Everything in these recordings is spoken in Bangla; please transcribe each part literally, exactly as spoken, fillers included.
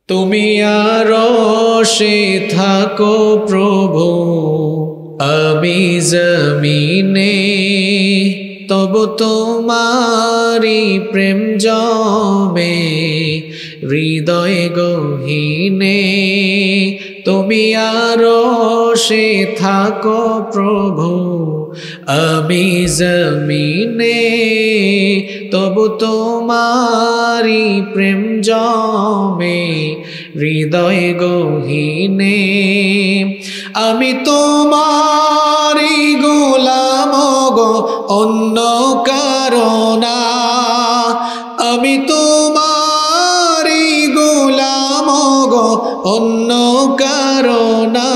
তুমি আরশে থাকো প্রভু, আমি জমিনে, তবু তোমারি প্রেম জমে হৃদয় গহীনে। তুমি আরশে থাকো প্রভু, আমি জমিনে, তবু তোমারি প্রেম জমে হৃদয় গহীনে। আমি তোমারি গোলাম গো, অন্য কারো না। আমি তোমারি গোলাম গো, অন্য কারো না।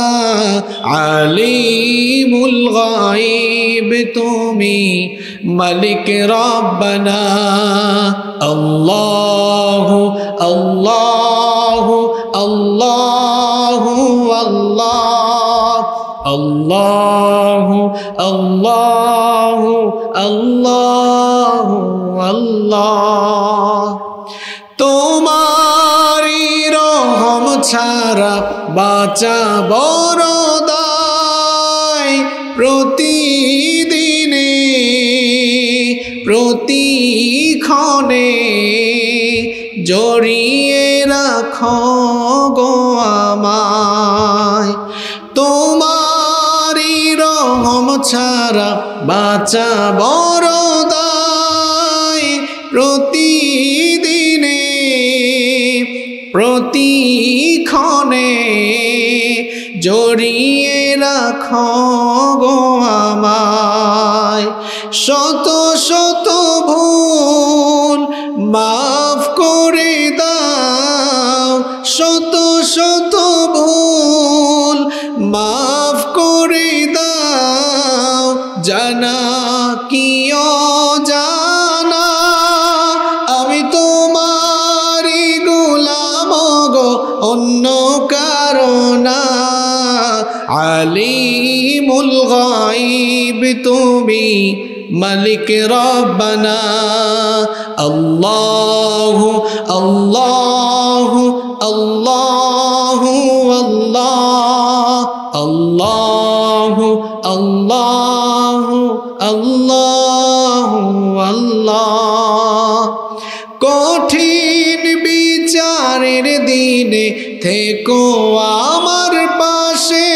আলিমুল গায়ব তুমি, মালিক রব্বানা। আল্লাহু আল্লাহু আল্লাহু আল্লাহ, আল্লাহু আল্লাহু আল্লাহু আল্লাহ। তোমারি রহম ছাড়া বাঁচা বড় দায়। প্রতিদিনে প্রতিক্ষণে জড়িয়ে রাখো গো আমায়। তোমারি রহম ছাড়া বাঁচা বড় দায়। প্রতিদিনে প্রতিক্ষণে জড়িয়ে রাখো গো আমায়। শত শত ভুল মাফ করে দাও, শত শত ভুল মাফ করে দাও। জানা কি অজানা, আমি তোমারি গোলাম গো, অন্য কারো না। আলিমুল গায়ব তুমি, মালিক রব্বানা। আল্লাহু আল্লাহু আল্লাহু আল্লাহ, আল্লাহু আল্লাহু আল্লাহু আল্লাহ। কঠিন বিচারের দিনে থেকো আমার পাশে।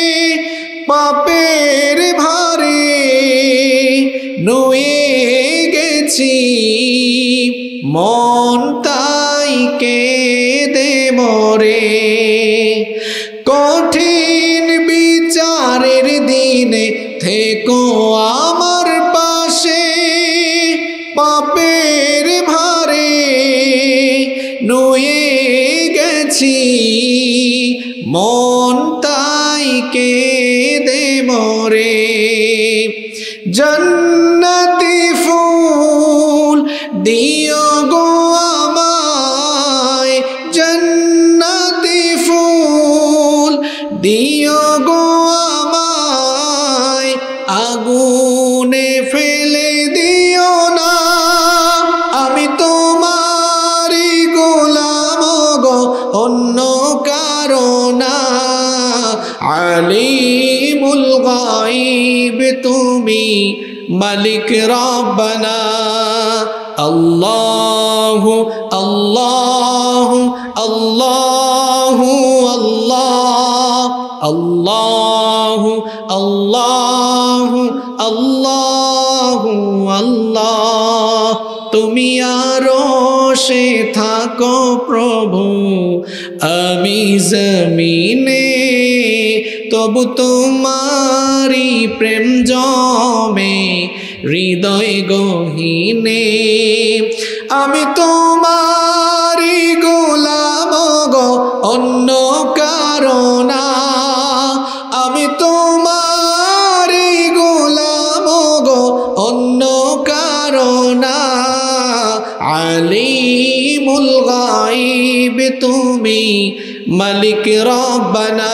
পাপের ভারে নুয়ে গেছি, মন তাই কেঁদে মরে। কঠিন বিচারের দিনে থেকো আমার পাশে। পাপের ভারে নুয়ে গেছি, মন তাই কেঁদে মরে। জান্নাতি ফুল দিও গো আমায়, জান্নাতি ফুল দিও গো আমায়। আগুনে ফেলে দিও না, আমি তোমারি গোলাম গো, অন্য কারো না। আলিমুল গায়ব তুমি, মালিক রব্বানা। আল্লাহু আল্লাহু আল্লাহু আল্লাহ, আল্লাহু আল্লাহু আল্লাহু আল্লাহ। তুমি আরশে থাকো প্রভু, আমি জমিনে, তবু তোমারি প্রেম জমে হৃদয় গহীনে। আমি তোমারি গোলাম গো, অন্য কারো না। আমি তোমারি গোলাম গো, অন্য কারো না। আলিমুল গায়ব তুমি, মালিক রব্বানা।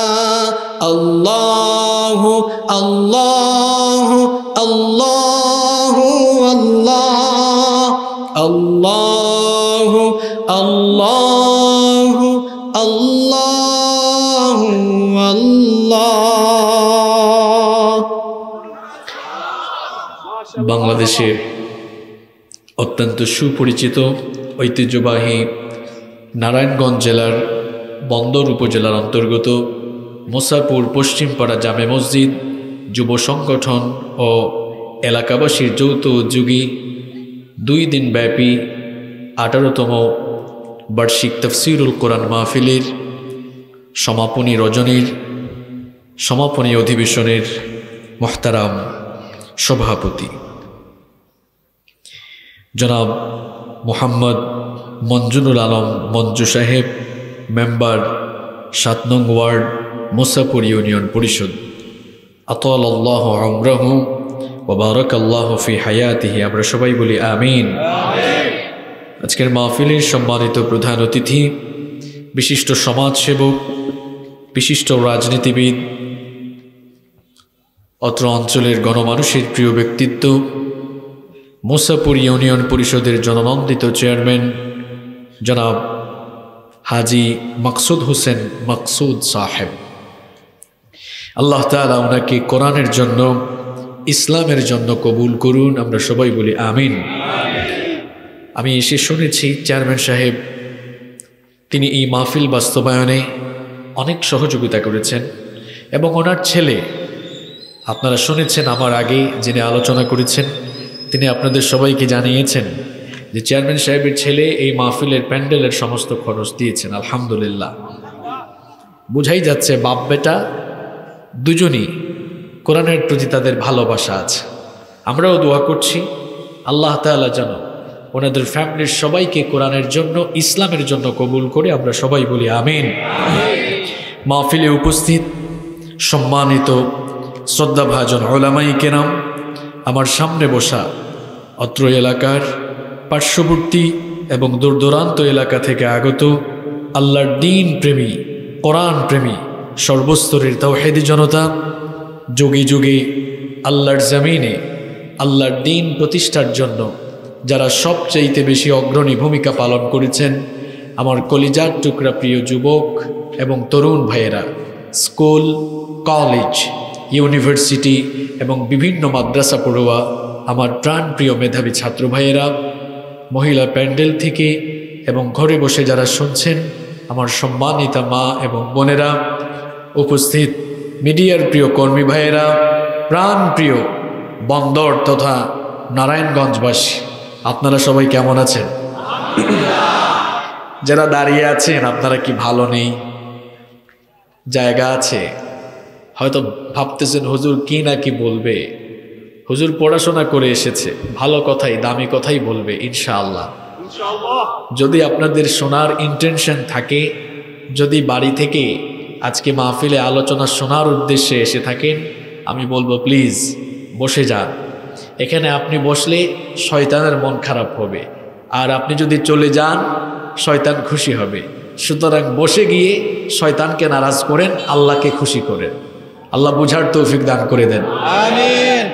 আল্লাহু আল্লাহু আল্লাহু আল্লাহ, আল্লাহু আল্লাহ বাংলাদেশের অত্যন্ত সুপরিচিত ঐতিহ্যবাহী নারায়ণগঞ্জ জেলার বন্দর উপজেলার অন্তর্গত মোসাপুর পশ্চিমপাড়া জামে মসজিদ যুব সংগঠন ও এলাকাবাসীর যৌথ উদ্যোগী দুই দিন ব্যাপী আঠারোতম বার্ষিক তাফসীরুল কোরআন মাহফিলের সমাপনী রজনীর সমাপনী অধিবেশনের মুহতারাম সভাপতি জনাব মোহাম্মদ মঞ্জুরুল আলম মঞ্জু সাহেব, মেম্বার সাত নং ওয়ার্ড মোসাপুর ইউনিয়ন পরিষদ, আতালাল্লাহু উমরাহু ওয়া বারাকাল্লাহু ফি হায়াতিহি। আমরা সবাই বলি আমিন। আজকের মাহফিলের সম্মানিত প্রধান অতিথি, বিশিষ্ট সমাজসেবক, বিশিষ্ট রাজনীতিবিদ, অত্র অঞ্চলের গণমানুষের প্রিয় ব্যক্তিত্ব, মোসাপুর ইউনিয়ন পরিষদের জননন্দিত চেয়ারম্যান জনাব হাজি মাকসুদ হোসেন মাকসুদ সাহেব, আল্লাহ তাআলা ওনাকে কোরআনের জন্য, ইসলামের জন্য কবুল করুন। আমরা সবাই বলি আমিন। আমি এসে শুনেছি চেয়ারম্যান সাহেব তিনি এই মাহফিল বাস্তবায়নে অনেক সহযোগিতা করেছেন এবং ওনার ছেলে, আপনারা শুনেছেন আমার আগে যিনি আলোচনা করেছেন তিনি আপনাদের সবাইকে জানিয়েছেন যে চেয়ারম্যান সাহেবের ছেলে এই মাহফিলের প্যান্ডেলের সমস্ত খরচ দিয়েছেন। আলহামদুলিল্লাহ, বুঝাই যাচ্ছে বাপ বেটা দুজনই কোরআনের প্রতি তাদের ভালোবাসা আছে। আমরাও দোয়া করছি আল্লাহ তাআলা যেন ওনাদের ফ্যামিলির সবাইকে কোরআনের জন্য, ইসলামের জন্য কবুল করে। আমরা সবাই বলি আমিন। মাহফিলে উপস্থিত সম্মানিত শ্রদ্ধাভাজন উলামায়ে কেরাম, আমার সামনে বসা অত্র এলাকার পার্শ্ববর্তী এবং দূরদূরান্ত এলাকা থেকে আগত আল্লাহর দ্বীন প্রেমী, কোরআন প্রেমী, সর্বস্তরের তাওহীদি জনতা, যুগে যুগে আল্লাহর জমিনে আল্লাহর দ্বীন প্রতিষ্ঠার জন্য যারা সবচাইতে বেশি অগ্রণী ভূমিকা পালন করেছেন, আমার কলিজার টুকরা প্রিয় যুবক এবং তরুণ ভাইয়েরা, স্কুল, কলেজ, ইউনিভার্সিটি এবং বিভিন্ন মাদ্রাসা পড়ুয়া আমার প্রাণপ্রিয় মেধাবী ছাত্র ভাইয়েরা, মহিলা প্যান্ডেল থেকে এবং ঘরে বসে যারা শুনছেন আমার সম্মানিতা মা এবং বোনেরা, উপস্থিত মিডিয়ার প্রিয় কর্মী ভাইয়েরা, প্রাণ প্রিয় বন্দর তথা নারায়ণগঞ্জবাসী, আপনারা সবাই কেমন আছেন? যারা দাঁড়িয়ে আছেন আপনারা কি ভালো নেই? জায়গা আছে? হয়তো ভাবতেছেন হুজুর কি না কি বলবে। হুজুর পড়াশোনা করে এসেছে, ভালো কথাই, দামি কথাই বলবে ইনশাআল্লাহ। যদি আপনাদের শোনার ইন্টেনশন থাকে, যদি বাড়ি থেকে আজকে মাহফিলে আলোচনা শোনার উদ্দেশ্যে এসে থাকেন, আমি বলবো প্লিজ বসে যান। এখানে আপনি বসলে শয়তানের মন খারাপ হবে, আর আপনি যদি চলে যান শয়তান খুশি হবে। সুতরাং বসে গিয়ে শয়তানকে নারাজ করেন, আল্লাহকে খুশি করেন। আল্লাহ বুঝার তৌফিক দান করে দেন, আমিন।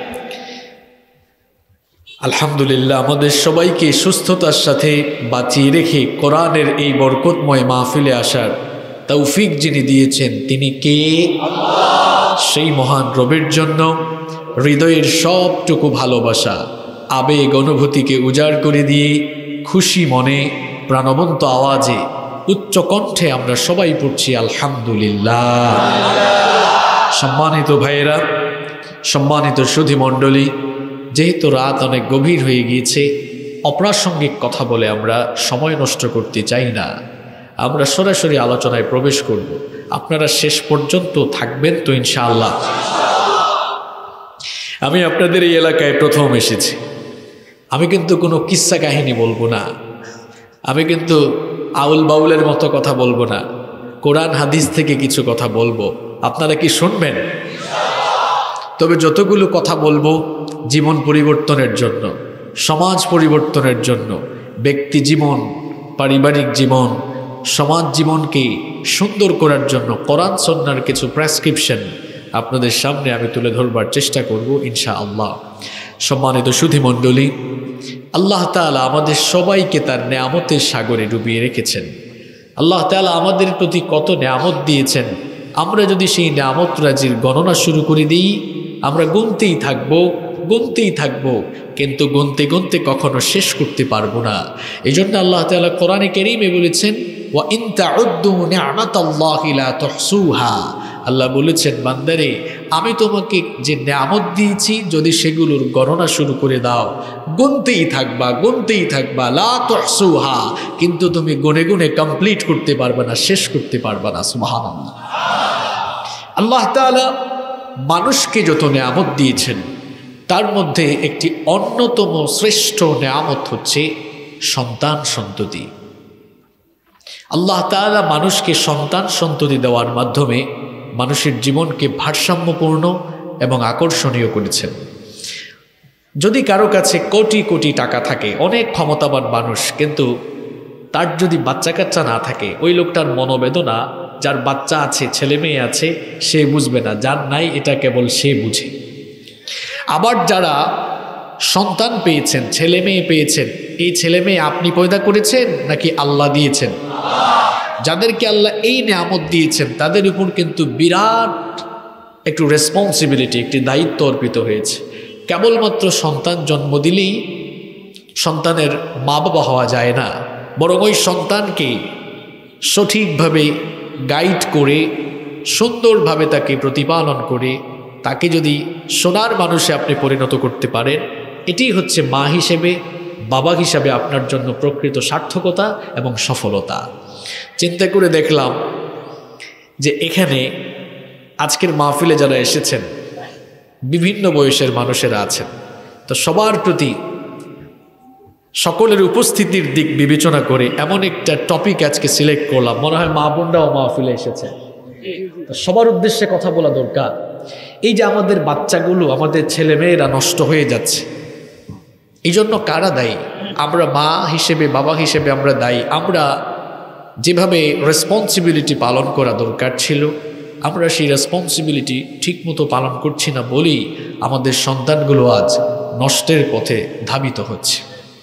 আলহামদুলিল্লাহ, আমাদের সবাইকে সুস্থতার সাথে বাঁচিয়ে রেখে কোরআনের এই বরকতময় মাহফিলে আসার তৌফিক যিনি দিয়েছেন তিনি কে? আল্লাহ। সেই মহান রবের জন্য হৃদয়ের সবটুকু ভালোবাসা, আবেগ, অনুভূতিকে উজাড় করে দিয়ে খুশি মনে, প্রাণবন্ত আওয়াজে, উচ্চ কণ্ঠে আমরা সবাই পড়ছি আলহামদুলিল্লাহ। সম্মানিত ভাইয়েরা, সম্মানিত সুধী মণ্ডলী, যেহেতু রাত অনেক গভীর হয়ে গিয়েছে, অপ্রাসঙ্গিক কথা বলে আমরা সময় নষ্ট করতে চাই না। আমরা সরাসরি আলোচনায় প্রবেশ করব। আপনারা শেষ পর্যন্ত থাকবেন তো ইনশাআল্লাহ? আমি আপনাদের এই এলাকায় প্রথম এসেছি। আমি কিন্তু কোনো কিস্সা কাহিনী বলবো না, আমি কিন্তু আউল বাউলের মতো কথা বলবো না, কোরআন হাদিস থেকে কিছু কথা বলবো। আপনারা কি শুনবেন? তবে যতগুলো কথা বলবো জীবন পরিবর্তনের জন্য, সমাজ পরিবর্তনের জন্য, ব্যক্তি জীবন, পারিবারিক জীবন, সমাজ জীবনকে সুন্দর করার জন্য কোরআন সুন্নাহর কিছু প্রেসক্রিপশন আপনাদের সামনে আমি তুলে ধরবার চেষ্টা করব ইনশাআল্লাহ। সম্মানিত সুধী মণ্ডলী, আল্লাহ তাআলা আমাদের সবাইকে তার নেয়ামতের সাগরে ডুবিয়ে রেখেছেন। আল্লাহ তাআলা আমাদের প্রতি কত নেয়ামত দিয়েছেন, আমরা যদি সেই নেয়ামত রাজির গণনা শুরু করে দিই আমরা গুনতেই থাকবো, গুনতেই থাকবো, কিন্তু গুনতে গুনতে কখনো শেষ করতে পারবো না। এই জন্য আল্লাহ তাআলা কোরআনে কারীমে বলেছেন, ওয়া ইন তাউদ্দু নি'মাতাল্লাহি লা তুহসুহা। আল্লাহ বলেছেন, বান্দারে আমি তোমাকে যে নিয়ামত দিয়েছি যদি সেগুলোর গণনা শুরু করে দাও, গুনতেই থাকবা গুনতেই থাকবা, লা তুহসুহা, কিন্তু তুমি গুনে গুনে কমপ্লিট করতে পারবে না, শেষ করতে পারবে না। সুবহানাল্লাহ। আল্লাহ তাআলা মানুষকে যত নিয়ামত দিয়েছেন তার মধ্যে একটি অন্যতম শ্রেষ্ঠ নিয়ামত হচ্ছে সন্তান সন্ততি। আল্লাহ তাআলা মানুষকে সন্তান সন্ততি দেওয়ার মাধ্যমে মানুষের জীবনকে ভারসাম্যপূর্ণ এবং আকর্ষণীয় করেছেন। যদি কারো কাছে কোটি কোটি টাকা থাকে, অনেক ক্ষমতাবান মানুষ, কিন্তু তার যদি বাচ্চা কাচ্চা না থাকে, ওই লোকটার মনোবেদনা যার বাচ্চা আছে, ছেলে মেয়ে আছে, সে বুঝবে না, যার নাই এটা কেবল সে বুঝে। আবার যারা সন্তান পেয়েছেন, ছেলে মেয়ে পেয়েছেন, এই ছেলে মেয়ে আপনি পয়দা করেছেন নাকি আল্লাহ দিয়েছেন? যাদেরকে আল্লাহ এই নিয়ামত দিয়েছেন তাদের উপর কিন্তু বিরাট একটু রেসপন্সিবিলিটি, একটি দায়িত্ব অর্পিত হয়েছে। কেবলমাত্র সন্তান জন্ম দিলেই সন্তানের মা বাবা হওয়া যায় না, বরং ওই সন্তানকে সঠিকভাবে গাইড করে, সুন্দরভাবে তাকে প্রতিপালন করে, তাকে যদি সোনার মানুষে আপনি পরিণত করতে পারেন, এটি হচ্ছে মা হিসেবে, বাবা হিসাবে আপনার জন্য প্রকৃত সার্থকতা এবং সফলতা। চিন্তা করে দেখলাম যে এখানে আজকের মাহফিলে যারা এসেছেন বিভিন্ন বয়সের মানুষেরা আছেন, তো সবার প্রতি সকলের উপস্থিতির দিক বিবেচনা করে এমন একটা টপিক আজকে সিলেক্ট করলাম। মনে হয় মা বোনরাও মাহফিলে এসেছে, সবার উদ্দেশ্যে কথা বলা দরকার। এই যে আমাদের বাচ্চাগুলো, আমাদের ছেলে মেয়েরা নষ্ট হয়ে যাচ্ছে, এই জন্য কারা দায়ী? আমরা মা হিসেবে, বাবা হিসেবে আমরা দায়ী। আমরা যেভাবে রেসপন্সিবিলিটি পালন করা দরকার ছিল, আমরা সেই রেসপন্সিবিলিটি ঠিকমতো পালন করছি না বলেই আমাদের সন্তানগুলো আজ নষ্টের পথে ধাবিত হচ্ছে।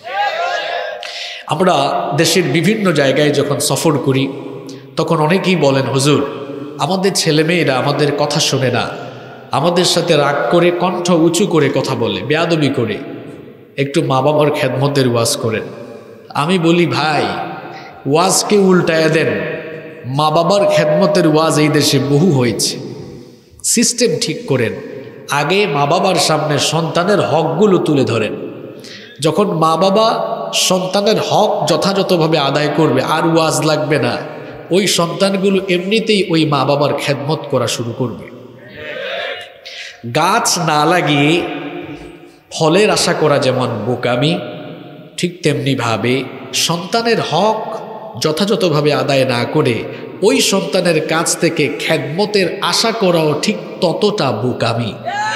আমরা দেশের বিভিন্ন জায়গায় যখন সফর করি তখন অনেকেই বলেন, হুজুর আমাদের ছেলেমেয়েরা আমাদের কথা শোনে না, আমাদের সাথে রাগ করে, কণ্ঠ উঁচু করে কথা বলে, বেয়াদবি করে, একটু মা বাবার খেদমতের ওয়াজ করেন। আমি বলি, ভাই ওয়াজকে উল্টায়া দেন, মা বাবার খেদমতের ওয়াজ এই দেশে বহু হয়েছে। সিস্টেম ঠিক করেন, আগে মা বাবার সামনে সন্তানের হকগুলো তুলে ধরেন। যখন মা বাবা সন্তানের হক যথাযথভাবে আদায় করবে, আর ওয়াজ লাগবে না, ওই সন্তানগুলো এমনিতেই ওই মা বাবার খেদমত করা শুরু করবে। গাছ না লাগিয়ে ফলের আশা করা যেমন বোকামি, ঠিক তেমনিভাবে সন্তানের হক যথাযথভাবে আদায় না করে ওই সন্তানের কাছ থেকে খেদমতের আশা করাও ঠিক ততটা বোকামি।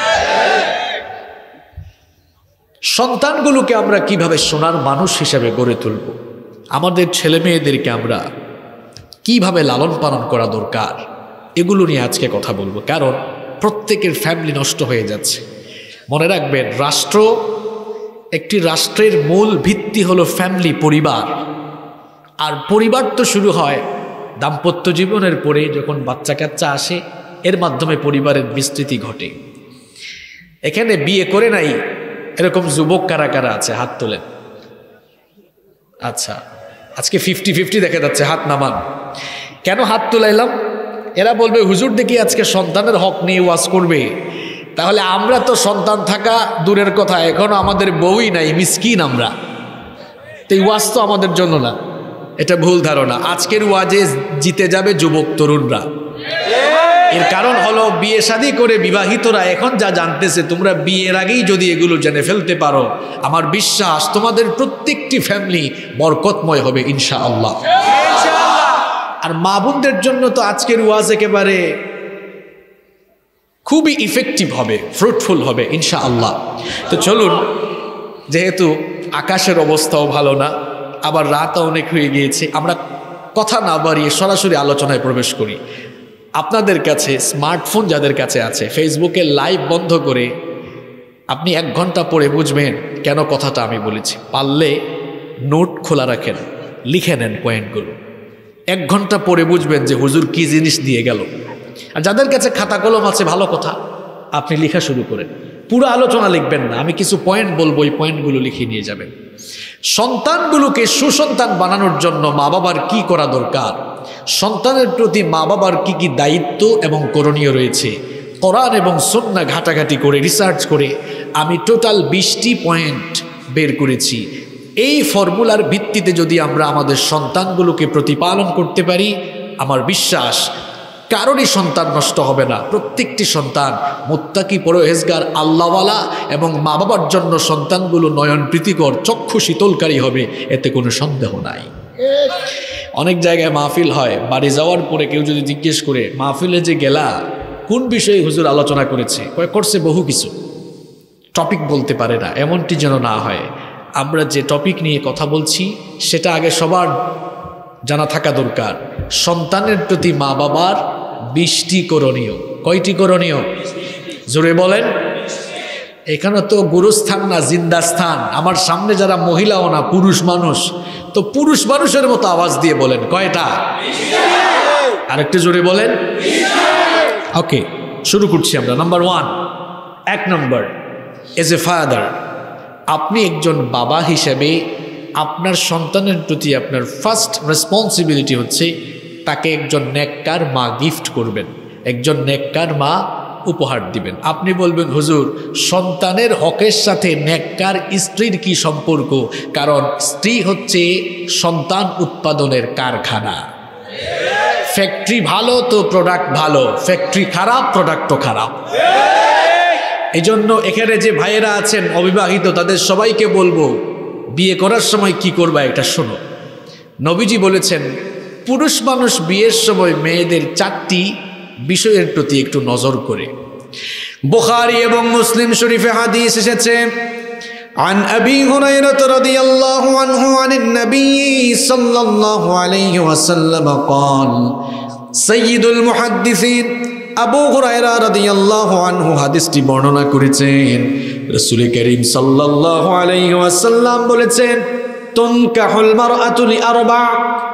সন্তানগুলোকে আমরা কিভাবে সোনার মানুষ হিসেবে গড়ে তুলব, আমাদের ছেলে মেয়েদেরকে আমরা কিভাবে লালন পালন করা দরকার, এগুলো নিয়ে আজকে কথা বলবো। কারণ প্রত্যেকের ফ্যামিলি নষ্ট হয়ে যাচ্ছে। মনে রাখবেন, রাষ্ট্র, একটি রাষ্ট্রের মূল ভিত্তি হলো ফ্যামিলি, পরিবার। আর পরিবার তো শুরু হয় দাম্পত্য জীবনের পরে, যখন বাচ্চা কাচ্চা আসে, এর মাধ্যমে পরিবারের বিস্তৃতি ঘটে। এখানে বিয়ে করে নাই এরকম যুবক কারা কারা আছে? হাত তোলেন। আচ্ছা, আজকে ফিফটি ফিফটি দেখা যাচ্ছে, হাত নামান। কেন হাত তোলাইলাম? এরা বলবে, হুজুর দেখি আজকে সন্তানের হক নিয়ে ওয়াজ করবে। তাহলে আমরা তো সন্তান থাকা দূরের কথা, এখনো আমাদের বউই নাই, মিসকিন আমরা, তো এই ওয়াজ তো আমাদের জন্য না। এটা ভুল ধারণা। আজকের ওয়াজে জিতে যাবে যুবক তরুণরা। এর কারণ হলো, বিয়ে শাদী করে বিবাহিতরা এখন যা জানতেছে, তোমরা বিয়ের আগেই যদি এগুলো জেনে ফেলতে পারো, আমার বিশ্বাস তোমাদের প্রত্যেকটি ফ্যামিলি বরকতময় হবে ইনশাআল্লাহ। আর মা বোনদের জন্য তো আজকের ওয়াজ একেবারে খুবই ইফেক্টিভ হবে, ফ্রুটফুল হবে ইনশাআল্লাহ। তো চলুন, যেহেতু আকাশের অবস্থাও ভালো না, আবার রাতও অনেক হয়ে গিয়েছে, আমরা কথা না বাড়িয়ে সরাসরি আলোচনায় প্রবেশ করি। আপনাদের কাছে স্মার্টফোন যাদের কাছে আছে, ফেসবুকে লাইভ বন্ধ করে আপনি এক ঘন্টা পরে বুঝবেন কেন কথাটা আমি বলেছি। পারলে নোট খোলা রাখেন, লিখে নেন পয়েন্টগুলো, এক ঘন্টা পরে বুঝবেন যে হুজুর কি জিনিস দিয়ে গেল। আর যাদের কাছে খাতা কলম আছে, ভালো কথা, আপনি লেখা শুরু করেন, পুরো আলোচনা লিখবেন না, আমি কিছু পয়েন্ট বলবো, এই পয়েন্টগুলো লিখে নিয়ে যাবেন। সন্তানগুলোকে সুসন্তান বানানোর জন্য মা বাবার কি করা দরকার, সন্তানের প্রতি মা বাবার কি কি দায়িত্ব এবং করণীয় রয়েছে, কোরআন এবং সুন্নাহ ঘাটাঘাটি করে রিসার্চ করে আমি টোটাল বিশটি পয়েন্ট বের করেছি। এই ফর্মুলার ভিত্তিতে যদি আমরা আমাদের সন্তানগুলোকে প্রতিপালন করতে পারি, আমার বিশ্বাস কারোরই সন্তান নষ্ট হবে না। প্রত্যেকটি সন্তান মুত্তাকি, পরহেজগার, আল্লাহওয়ালা এবং মা বাবার জন্য সন্তানগুলো নয়ন প্রীতিকর, চক্ষু শীতলকারী হবে, এতে কোনো সন্দেহ নাই। অনেক জায়গায় মাহফিল হয়, বাড়ি যাওয়ার পরে কেউ যদি জিজ্ঞেস করে মাহফিলে যে গেলা কোন বিষয়ে হুজুর আলোচনা করেছে, কয় করছে বহু কিছু, টপিক বলতে পারে না। এমনটি যেন না হয়। আমরা যে টপিক নিয়ে কথা বলছি সেটা আগে সবার জানা থাকা দরকার। সন্তানের প্রতি মা বাবার বিশটি করণীয়। কয়টি করণীয়? জোরে বলেন। এখানে তো গুরুস্থান না, জিন্দাস্থান। আমার সামনে যারা মহিলাও না, পুরুষ মানুষ, তো পুরুষ মানুষের মতো আওয়াজ দিয়ে বলেন কয়টা? আরেকটু জোরে বলেন। ওকে, শুরু করছি আমরা। নাম্বার ওয়ান, এক নম্বর, এজ এ ফাদার, আপনি একজন বাবা হিসেবে আপনার সন্তানের প্রতি আপনার ফার্স্ট রেসপন্সিবিলিটি হচ্ছে তাকে একজন নেককার মা গিফট করবেন, একজন নেককার মা উপহার দিবেন। আপনি বলবেন হুজুর সন্তানের হকের সাথে নেককার স্ত্রীর কি সম্পর্ক? কারণ স্ত্রী হচ্ছে সন্তান উৎপাদনের কারখানা। ফ্যাক্টরি ভালো তো প্রোডাক্ট ভালো, ফ্যাক্টরি খারাপ প্রোডাক্টও খারাপ। এই জন্য এখানে যে ভাইয়েরা আছেন অবিবাহিত, তাদের সবাইকে বলবো বিয়ে করার সময় কি করবা এটা শোনো। নবীজি বলেছেন পুরুষ মানুষ বিয়ের সময় মেয়েদের চারটি বিষয়ের প্রতি একটু নজর করে। বুখারী এবং মুসলিম শরীফে হাদিস এসেছে, عن أبي هريرة رضي الله عنه عن النبي صلى الله عليه وسلم قال سيد المحدثين আবু হুরায়রা রাদিয়াল্লাহু আনহু হাদিসটি বর্ণনা করেছেন। রাসূল করিম সাল্লাল্লাহু আলাইহি ওয়াসাল্লাম বলেছেন তুনকাহুল মারআতু লিআরবা,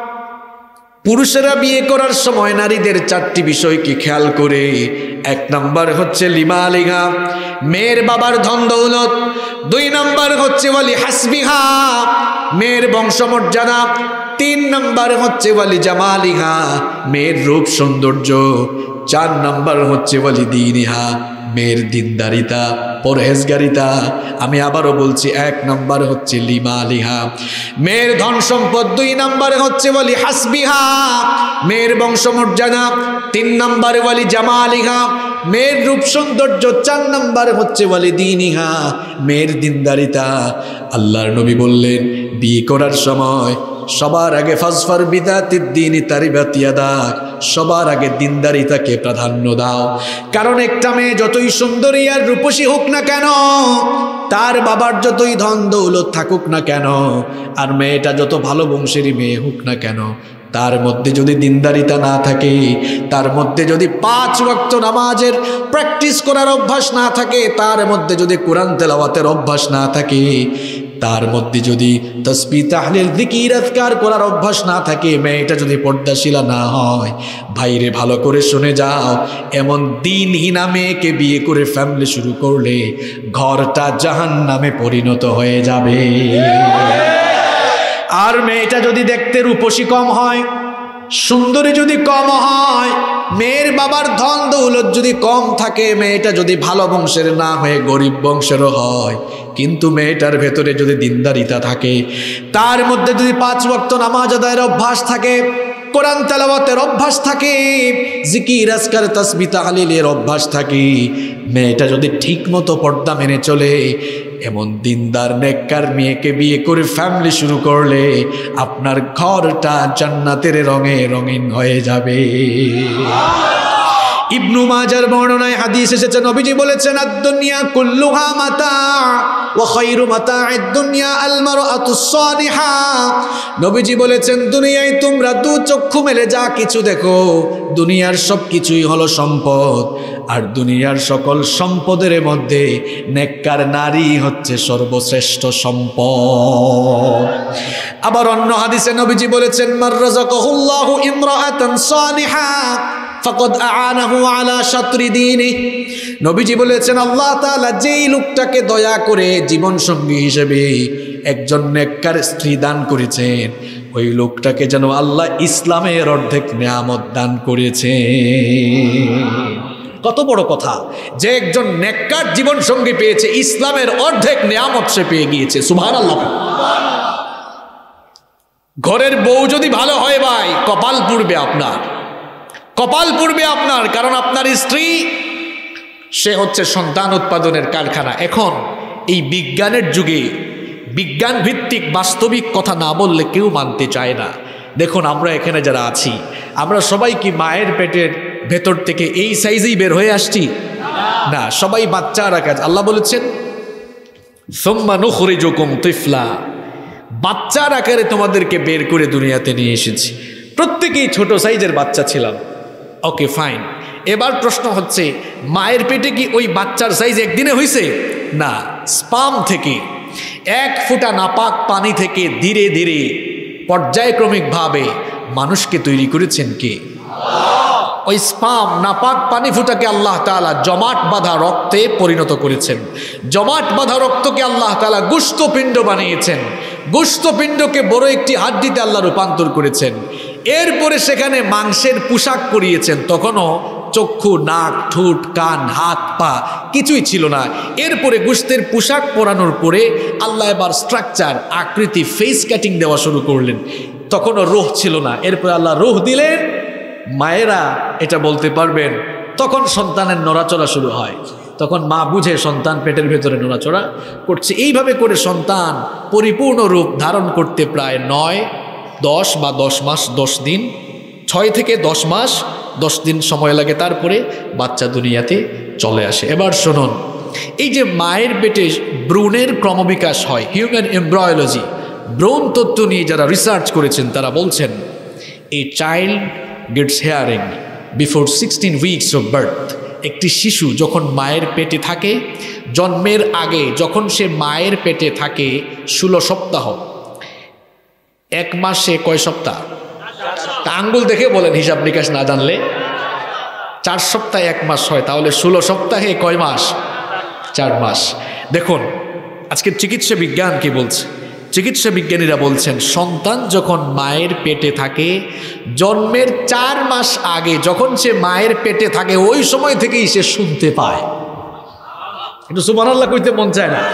পুরুষেরা বিয়ে করার সময় নারীদের চারটি বিষয়কে খেয়াল করে। এক নাম্বার হচ্ছে লিমালিহা, মেয়ের বাবার ধন দৌলত। দুই নাম্বার হচ্ছে ওয়ালি হাসবিহা, মেয়ের বংশমর্যাদা। তিন নাম্বার হচ্ছে ওয়ালি জামালিহা, মেয়ের রূপ সৌন্দর্য। চার নাম্বার হচ্ছে ওয়ালি দীনিহা, মেয়ের দিনদারিতা, পরহেজগারিতা। আমি আবারও বলছি, এক নাম্বার হচ্ছে লিমালিহা, মেয়ের ধন সম্পদ। দুই নাম্বার হচ্ছে ওয়ালি হাসবিহা, মেয়ের বংশমর্যাদা। তিন নাম্বার ওয়ালি জামালিহা, মেয়ের রূপ সৌন্দর্য। চার নাম্বার হচ্ছে ওয়ালি দীনিহা, মেয়ের দিনদারিতা। আল্লাহর নবী বললেন বিয়ে করার সময় সবার আগে ফাজফার বিদাতিদ দ্বীনি তারিবাত ইয়াদাক, সবার আগে দিনদারিতাকে প্রাধান্য দাও। কারণ একটা মেয়ে যতই সুন্দরী আর রূপসী হোক না কেন, তার বাবার যতই ধন দৌলত থাকুক না কেন, আর মেয়েটা যত ভালো বংশেরই মেয়ে হোক না কেন, তার মধ্যে যদি দিনদারিতা না থাকে, তার মধ্যে যদি পাঁচ ওয়াক্ত নামাজের প্র্যাকটিস করার অভ্যাস না থাকে, তার মধ্যে যদি কোরআন তেলাওয়াতের অভ্যাস না থাকে, তার মধ্যে যদি তাসবিহ তাহলিল যিকির আজকার করার অভ্যাস না থাকে, মেয়েটা যদি পর্দাশীলা না হয়, ভাইরে ভালো করে শুনে যাও, এমন দিনহীনা মেয়েকে বিয়ে করে ফ্যামিলি শুরু করলে ঘরটা জাহান্নামে পরিণত হয়ে যাবে। আর মেয়েটা যদি দেখতে রূপসী কম হয়, সুন্দরী যদি কম হয়, মেয়ের বাবার ধন দৌলত যদি কম থাকে, মেয়েটা যদি ভালো বংশের না হয়ে গরিব বংশেরও হয়, কিন্তু মেয়েটার ভেতরে যদি দিনদারিতা থাকে, তার মধ্যে যদি পাঁচ ওয়াক্ত নামাজ আদায়ের অভ্যাস থাকে, কোরআন তেলাওয়াতের অভ্যাস থাকে, জিকির আজকার তাসবিহ তাহলিলের অভ্যাস থাকে, মেয়েটা যদি ঠিক মতো পর্দা মেনে চলে, এমন দিনদার নেককার মেয়েকে বিয়ে করে ফ্যামিলি শুরু করলে আপনার ঘরটা জান্নাতের রঙে রঙিন হয়ে যাবে। ইবনু মাজার বর্ণনায় হাদিস এসেছে, নবীজি বলেছেন আদ-দুনিয়া কুল্লুহা মাতা ওয়া খায়রু মাতা'আদ দুনিয়া আল মারআতুস সালিহা। নবীজি বলেছেন দুনিয়ায় তোমরা দু চক্ষু মেলে যা কিছু দেখো, দুনিয়ার সব কিছুই হলো সম্পদ, আর দুনিয়ার সকল সম্পদের মধ্যে নেককার নারী হচ্ছে সর্বশ্রেষ্ঠ সম্পদ। আবার অন্য হাদিসে নবীজি বলেছেন, মান রাযাকাহুল্লাহু ইমরাআতান সালিহা ফাকাদ আ'আনাহু আলা শাতরি দীনি। নবীজি বলেছেন, আল্লাহ তাআলা যেই লোকটাকে দয়া করে জীবন সঙ্গী হিসেবে একজন নেককার স্ত্রী দান করেছেন, ওই লোকটাকে যেন আল্লাহ ইসলামের অর্ধেক নিয়ামত দান করেছে। কত বড় কথা যে একজন নেককার জীবন সঙ্গী পেয়েছে, ইসলামের অর্ধেক নিয়ামত সে পেয়ে গিয়েছে। সুবহানাল্লাহ। ঘরের বউ যদি ভালো হয় ভাই, কপাল পুড়বে আপনার, কপাল পুড়বে আপনার। কারণ আপনার স্ত্রী সে হচ্ছে সন্তান উৎপাদনের কারখানা। এখন এই বিজ্ঞানের যুগে বিজ্ঞান ভিত্তিক বাস্তবিক কথা না বললে কেউ মানতে চায় না। দেখুন আমরা এখানে যারা আছি, আমরা সবাই কি মায়ের পেটের ভেতর থেকে এই সাইজেই বের হয়ে আসছি? না, সবাই বাচ্চারা কাজ। আল্লাহ বলেছেন, সুম্মা নুখরিজুকুম তিফলা, বাচ্চার আকারে তোমাদেরকে বের করে দুনিয়াতে নিয়ে এসেছি। প্রত্যেকেই ছোট সাইজের বাচ্চা ছিলাম। Okay fine. এবার প্রশ্ন হচ্ছে, মায়ের পেটে কি ওই বাচ্চার সাইজ একদিনে হয়েছে? না, স্পাম থেকে, এক ফোঁটা নাপাক পানি থেকে ধীরে ধীরে পর্যায়ক্রমিকভাবে মানুষকে তৈরি করেছেন কে? ওই স্পাম নাপাক পানি ফুটাকে আল্লাহ তাআলা জমাট বাঁধা রক্তে পরিণত করেছেন। জমাট বাঁধা রক্তকে আল্লাহ তাআলা গোশতপিণ্ড বানিয়েছেন। গোশতপিণ্ডকে বড় একটি হাড্ডিতে আল্লাহ রূপান্তর করেছেন। এরপরে সেখানে মাংসের পোশাক পরিয়েছেন। তখনও চক্ষু, নাক, ঠোঁট, কান, হাত, পা কিছুই ছিল না। এরপরে গোশতের পোশাক পরানোর পরে আল্লাহ এবার স্ট্রাকচার, আকৃতি, ফেস কাটিং দেওয়া শুরু করলেন। তখনও রূহ ছিল না। এরপরে আল্লাহ রূহ দিলেন। মায়েরা এটা বলতে পারবেন, তখন সন্তানের নড়াচড়া শুরু হয়। তখন মা বুঝে সন্তান পেটের ভেতরে নড়াচড়া করছে। এইভাবে করে সন্তান পরিপূর্ণ রূপ ধারণ করতে প্রায় নয় দশ বা দশ মাস দশ দিন, ছয় থেকে দশ মাস দশ দিন সময় লাগে। তারপরে বাচ্চা দুনিয়াতে চলে আসে। এবার শুনুন, এই যে মায়ের পেটে ভ্রূণের ক্রমবিকাশ হয়, হিউম্যান এমব্রায়োলজি, ভ্রূণ তত্ত্ব নিয়ে যারা রিসার্চ করেছেন তারা বলছেন, a child gets hearing before sixteen weeks of birth. একটি শিশু যখন মায়ের পেটে থাকে, জন্মের আগে যখন সে মায়ের পেটে থাকে ষোলো সপ্তাহ, এক মাসে কয় সপ্তাহ? তা আঙ্গুল দেখে বলেন, হিসাব নিকাশ না জানলে। চার সপ্তাহে এক মাস হয়, তাহলে ষোলো সপ্তাহে কয় মাস? চার মাস। দেখুন আজকের চিকিৎসা বিজ্ঞান কি বলছে? চিকিৎসা বিজ্ঞানীরা বলছেন, সন্তান যখন মায়ের পেটে থাকে, জন্মের চার মাস আগে যখন সে মায়ের পেটে থাকে, ওই সময় থেকেই সে শুনতে পায়। একটু সুবহানাল্লাহ কইতে মন চায় না?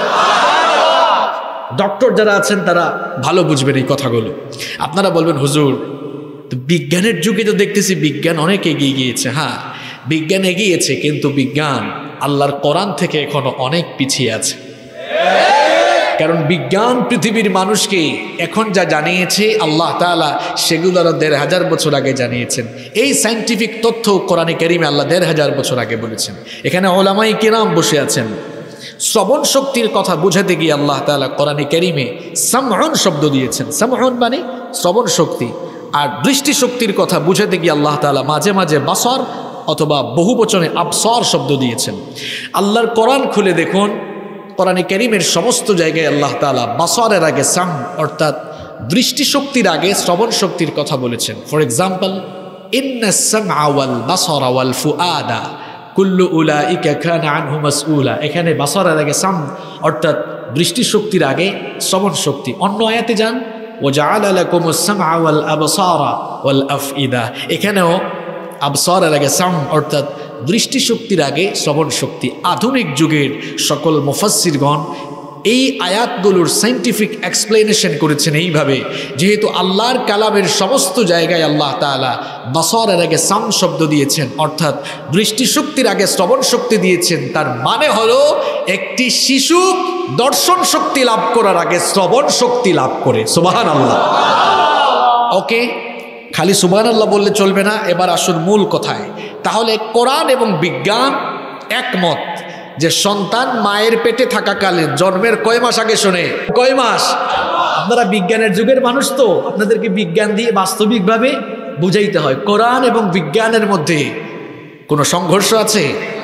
ডক্টর যারা আছেন তারা ভালো বুঝবেন এই কথাগুলো। আপনারা বলবেন, হুজুর তো বিজ্ঞানের যুগে তো দেখতেছি বিজ্ঞান অনেক এগিয়ে গিয়েছে। হ্যাঁ, বিজ্ঞান এগিয়েছে, কিন্তু বিজ্ঞান আল্লাহর কোরআন থেকে এখনো অনেক পিছিয়ে আছে। কারণ বিজ্ঞান পৃথিবীর মানুষকে এখন যা জানিয়েছে আল্লাহ তাআলা, সেগুলো আরো দেড় হাজার বছর আগে জানিয়েছেন। এই সায়েন্টিফিক তথ্য কোরআনে কারিমে আল্লাহ দেড় হাজার বছর আগে বলেছেন। এখানে ওলামায়ে কিরাম বসে আছেন। শ্রবণ শক্তির কথা বুঝাতে গিয়ে আল্লাহ তাআলা কোরআনে কারিমে সামউন শব্দ দিয়েছেন। সামউন মানে শ্রবণ শক্তি। আর দৃষ্টি শক্তির কথা বুঝাতে গিয়ে আল্লাহ তাআলা মাঝে মাঝে বাসর অথবা বহুবচনে আবসর শব্দ দিয়েছেন। আল্লাহর কোরআন খুলে দেখুন, কোরআনে কারীমের সমস্ত জায়গায় আল্লাহ তাআলা বাসরের আগে সাম অর্থাৎ দৃষ্টিশক্তির আগে শ্রবণ শক্তির কথা বলেছেন। ফর এক্সাম্পল, ইন্নাস সামআ ওয়াল বাসরা ওয়াল ফুআদা কুল্লু উলাইকা কানা আনহু মাসউলা। এখানে বাসরের আগে সাম অর্থাৎ দৃষ্টিশক্তির আগে শ্রবণ শক্তি। অন্য আয়াতে যান, ওয়াজআলা লাকুমুস সামআ ওয়াল আবসারা ওয়াল আফইদা। এখানেও আবসারের আগে সাম অর্থাৎ দৃষ্টিশক্তির আগে শ্রবণ শক্তি। আধুনিক যুগের সকল মুফাসসিরগণ এই আয়াতগুলোর সায়েন্টিফিক এক্সপ্লেনেশন করেছেন এইভাবে, যেহেতু আল্লাহর কালামের সমস্ত জায়গায় আল্লাহ তাআলা বাসরের আগে সাম শব্দ দিয়েছেন অর্থাৎ দৃষ্টিশক্তির আগে শ্রবণ শক্তি দিয়েছেন, তার মানে হলো একটি শিশু দর্শন শক্তি লাভ করার আগে শ্রবণ শক্তি লাভ করে। সুবহানাল্লাহ। ওকে, খালি সুবহানাল্লাহ বললে চলবে না। এবার আসুন মূল কথায়। তাহলে কোরআন এবং বিজ্ঞান একমত যে সন্তান মায়ের পেটে থাকাকালীন জন্মের কয় মাস আগে শোনে? কয় মাস? আপনারা বিজ্ঞানের যুগের মানুষ, তো আপনাদেরকে বিজ্ঞান দিয়ে বাস্তবিকভাবে বুঝাইতে হয়। কোরআন এবং বিজ্ঞানের মধ্যে কোনো সংঘর্ষ আছে?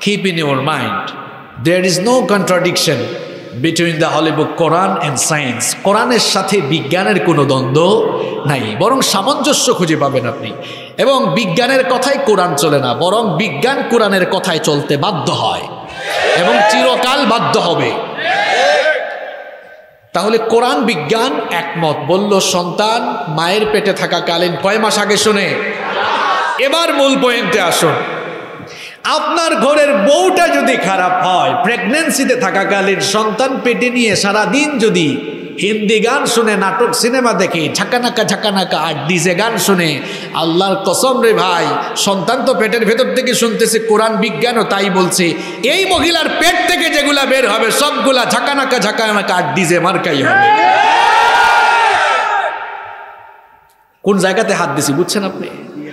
Keep in your mind, there is no contradiction between the Holy Book Quran and science. কোরআনের সাথে বিজ্ঞানের কোনো দ্বন্দ্ব নাই, বরং সামঞ্জস্য খুঁজে পাবেন আপনি। এবং বিজ্ঞানের কথাই কোরআন চলে না, বরং বিজ্ঞান কোরআনের কথায় চলতে বাধ্য হয় এবং চিরকাল বাধ্য হবে। তাহলে কোরআন বিজ্ঞান একমত। বলল সন্তান মায়ের পেটে থাকাকালীন কয় মাস আগে শুনে। এবার মূল পয়েন্টে আসুন। আপনার ঘরের বউটা যদি খারাপ হয়, প্রেগন্যান্সিতে থাকাকালীন সন্তান পেটে নিয়ে সারাদিন যদি হিন্দি গান শুনে, নাটক সিনেমা দেখে, ঝাঁকানাকা ঝাঁকানাকা আর ডিজে গান শুনে, আল্লাহর কসম রে ভাই, সন্তান তো পেটের ভেতর থেকে শুনতেছে, কোরআন বিজ্ঞানও তাই বলছে, এই মহিলার পেট থেকে যেগুলা বের হবে সবগুলা ঝাঁকানাকা ঝাঁকানাকা আর ডিজে মার্কাই হবে। কোন জায়গাতে হাত দিছি বুঝছেন আপনি?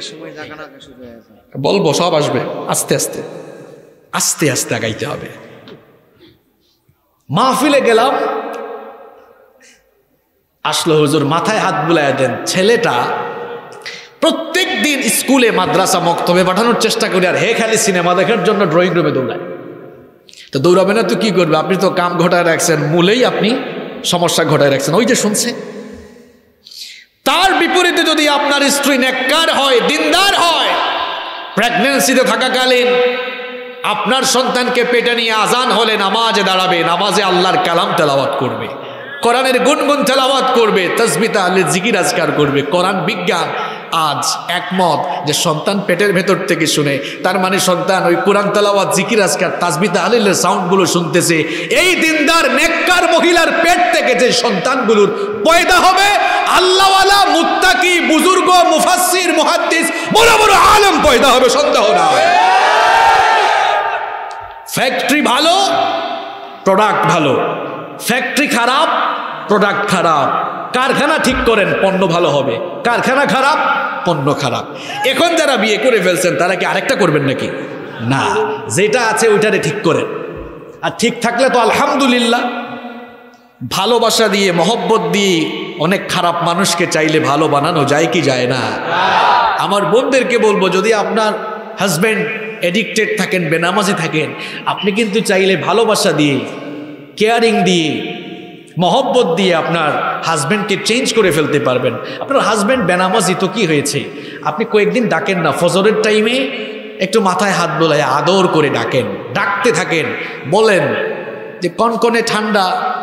বলবো সব আসবে আস্তে আস্তে আস্তে আস্তে আগাইতে হবে। মাহফিলে গেলাম, আসলো হুজুর, মাথায় হাত বুলাইয়া দেন। ছেলেটা প্রত্যেক দিন স্কুলে মাদ্রাসা মক্তবে পাঠানোর চেষ্টা করি, আর হে খালি সিনেমা দেখার জন্য ড্রয়িং রুমে দৌড়ায়। তো দৌড়াবে না তো কি করবে? আপনি তো কাম ঘটায় রাখছেন, মূলেই আপনি সমস্যা ঘটায় রাখছেন। ওই যে শুনছে। তার বিপরীতে যদি আপনার স্ত্রী নেককার হয়, দিনদার হয়, প্রেগন্যান্সিতে থাকাকালীন আপনার সন্তানকে পেটে নিয়ে আজান হলে নামাজে দাঁড়াবে, নামাজে আল্লাহর কালাম তেলাওয়াত করবে, কোরআনের গুনগুন তেলাওয়াত করবে, তাসবিহ তাহলিল জিকির আজকার করবে। কোরআন বিজ্ঞান আজ একমত যে সন্তান পেটের ভেতর থেকে শুনে, তার মানে সন্তান ওই কোরআন তেলাওয়াত জিকির আজকার তাসবিহ তাহলিলের সাউন্ডগুলো শুনতেছে। এই দিনদার নেককার মহিলার পেট থেকে যে সন্তানগুলোর পয়দা হবে, আল্লাহওয়ালা মুত্তাকি বুজুর্গ মুফাসসির মুহাদ্দিস বড় বড় আলেম পয়দা হবে, সন্দেহ নাই। ফ্যাক্টরি ভালো, প্রোডাক্ট ভালো। ফ্যাক্টরি খারাপ, প্রোডাক্ট খারাপ। কারখানা ঠিক করেন, পণ্য ভালো হবে। কারখানা খারাপ, পণ্য খারাপ। এখন যারা বিয়ে করে ফেলছেন তারা কি আরেকটা করবেন নাকি? না, যেটা আছে ওইটারে ঠিক করেন। আর ঠিক থাকলে তো আলহামদুলিল্লাহ। ভালোবাসা দিয়ে, মহব্বত দিয়ে অনেক খারাপ মানুষকে চাইলে ভালো বানানো যায় কি যায় না? আমার বোনদেরকে বলবো, যদি আপনার হাজব্যান্ড এডিক্টেড থাকেন, বেনামাজি থাকেন, আপনি কিন্তু চাইলে ভালোবাসা দিয়ে, কেয়ারিং দিয়ে, মহব্বত দিয়ে আপনার হাজব্যান্ডকে চেঞ্জ করে ফেলতে পারবেন। আপনার হাজব্যান্ড বেনামাজি তো কি হয়েছে, আপনি কয়েকদিন ডাকেন না, ফজরের টাইমে একটু মাথায় হাত বোলায় আদর করে ডাকেন, ডাকতে থাকেন, বলেন যে কনকনে ঠান্ডা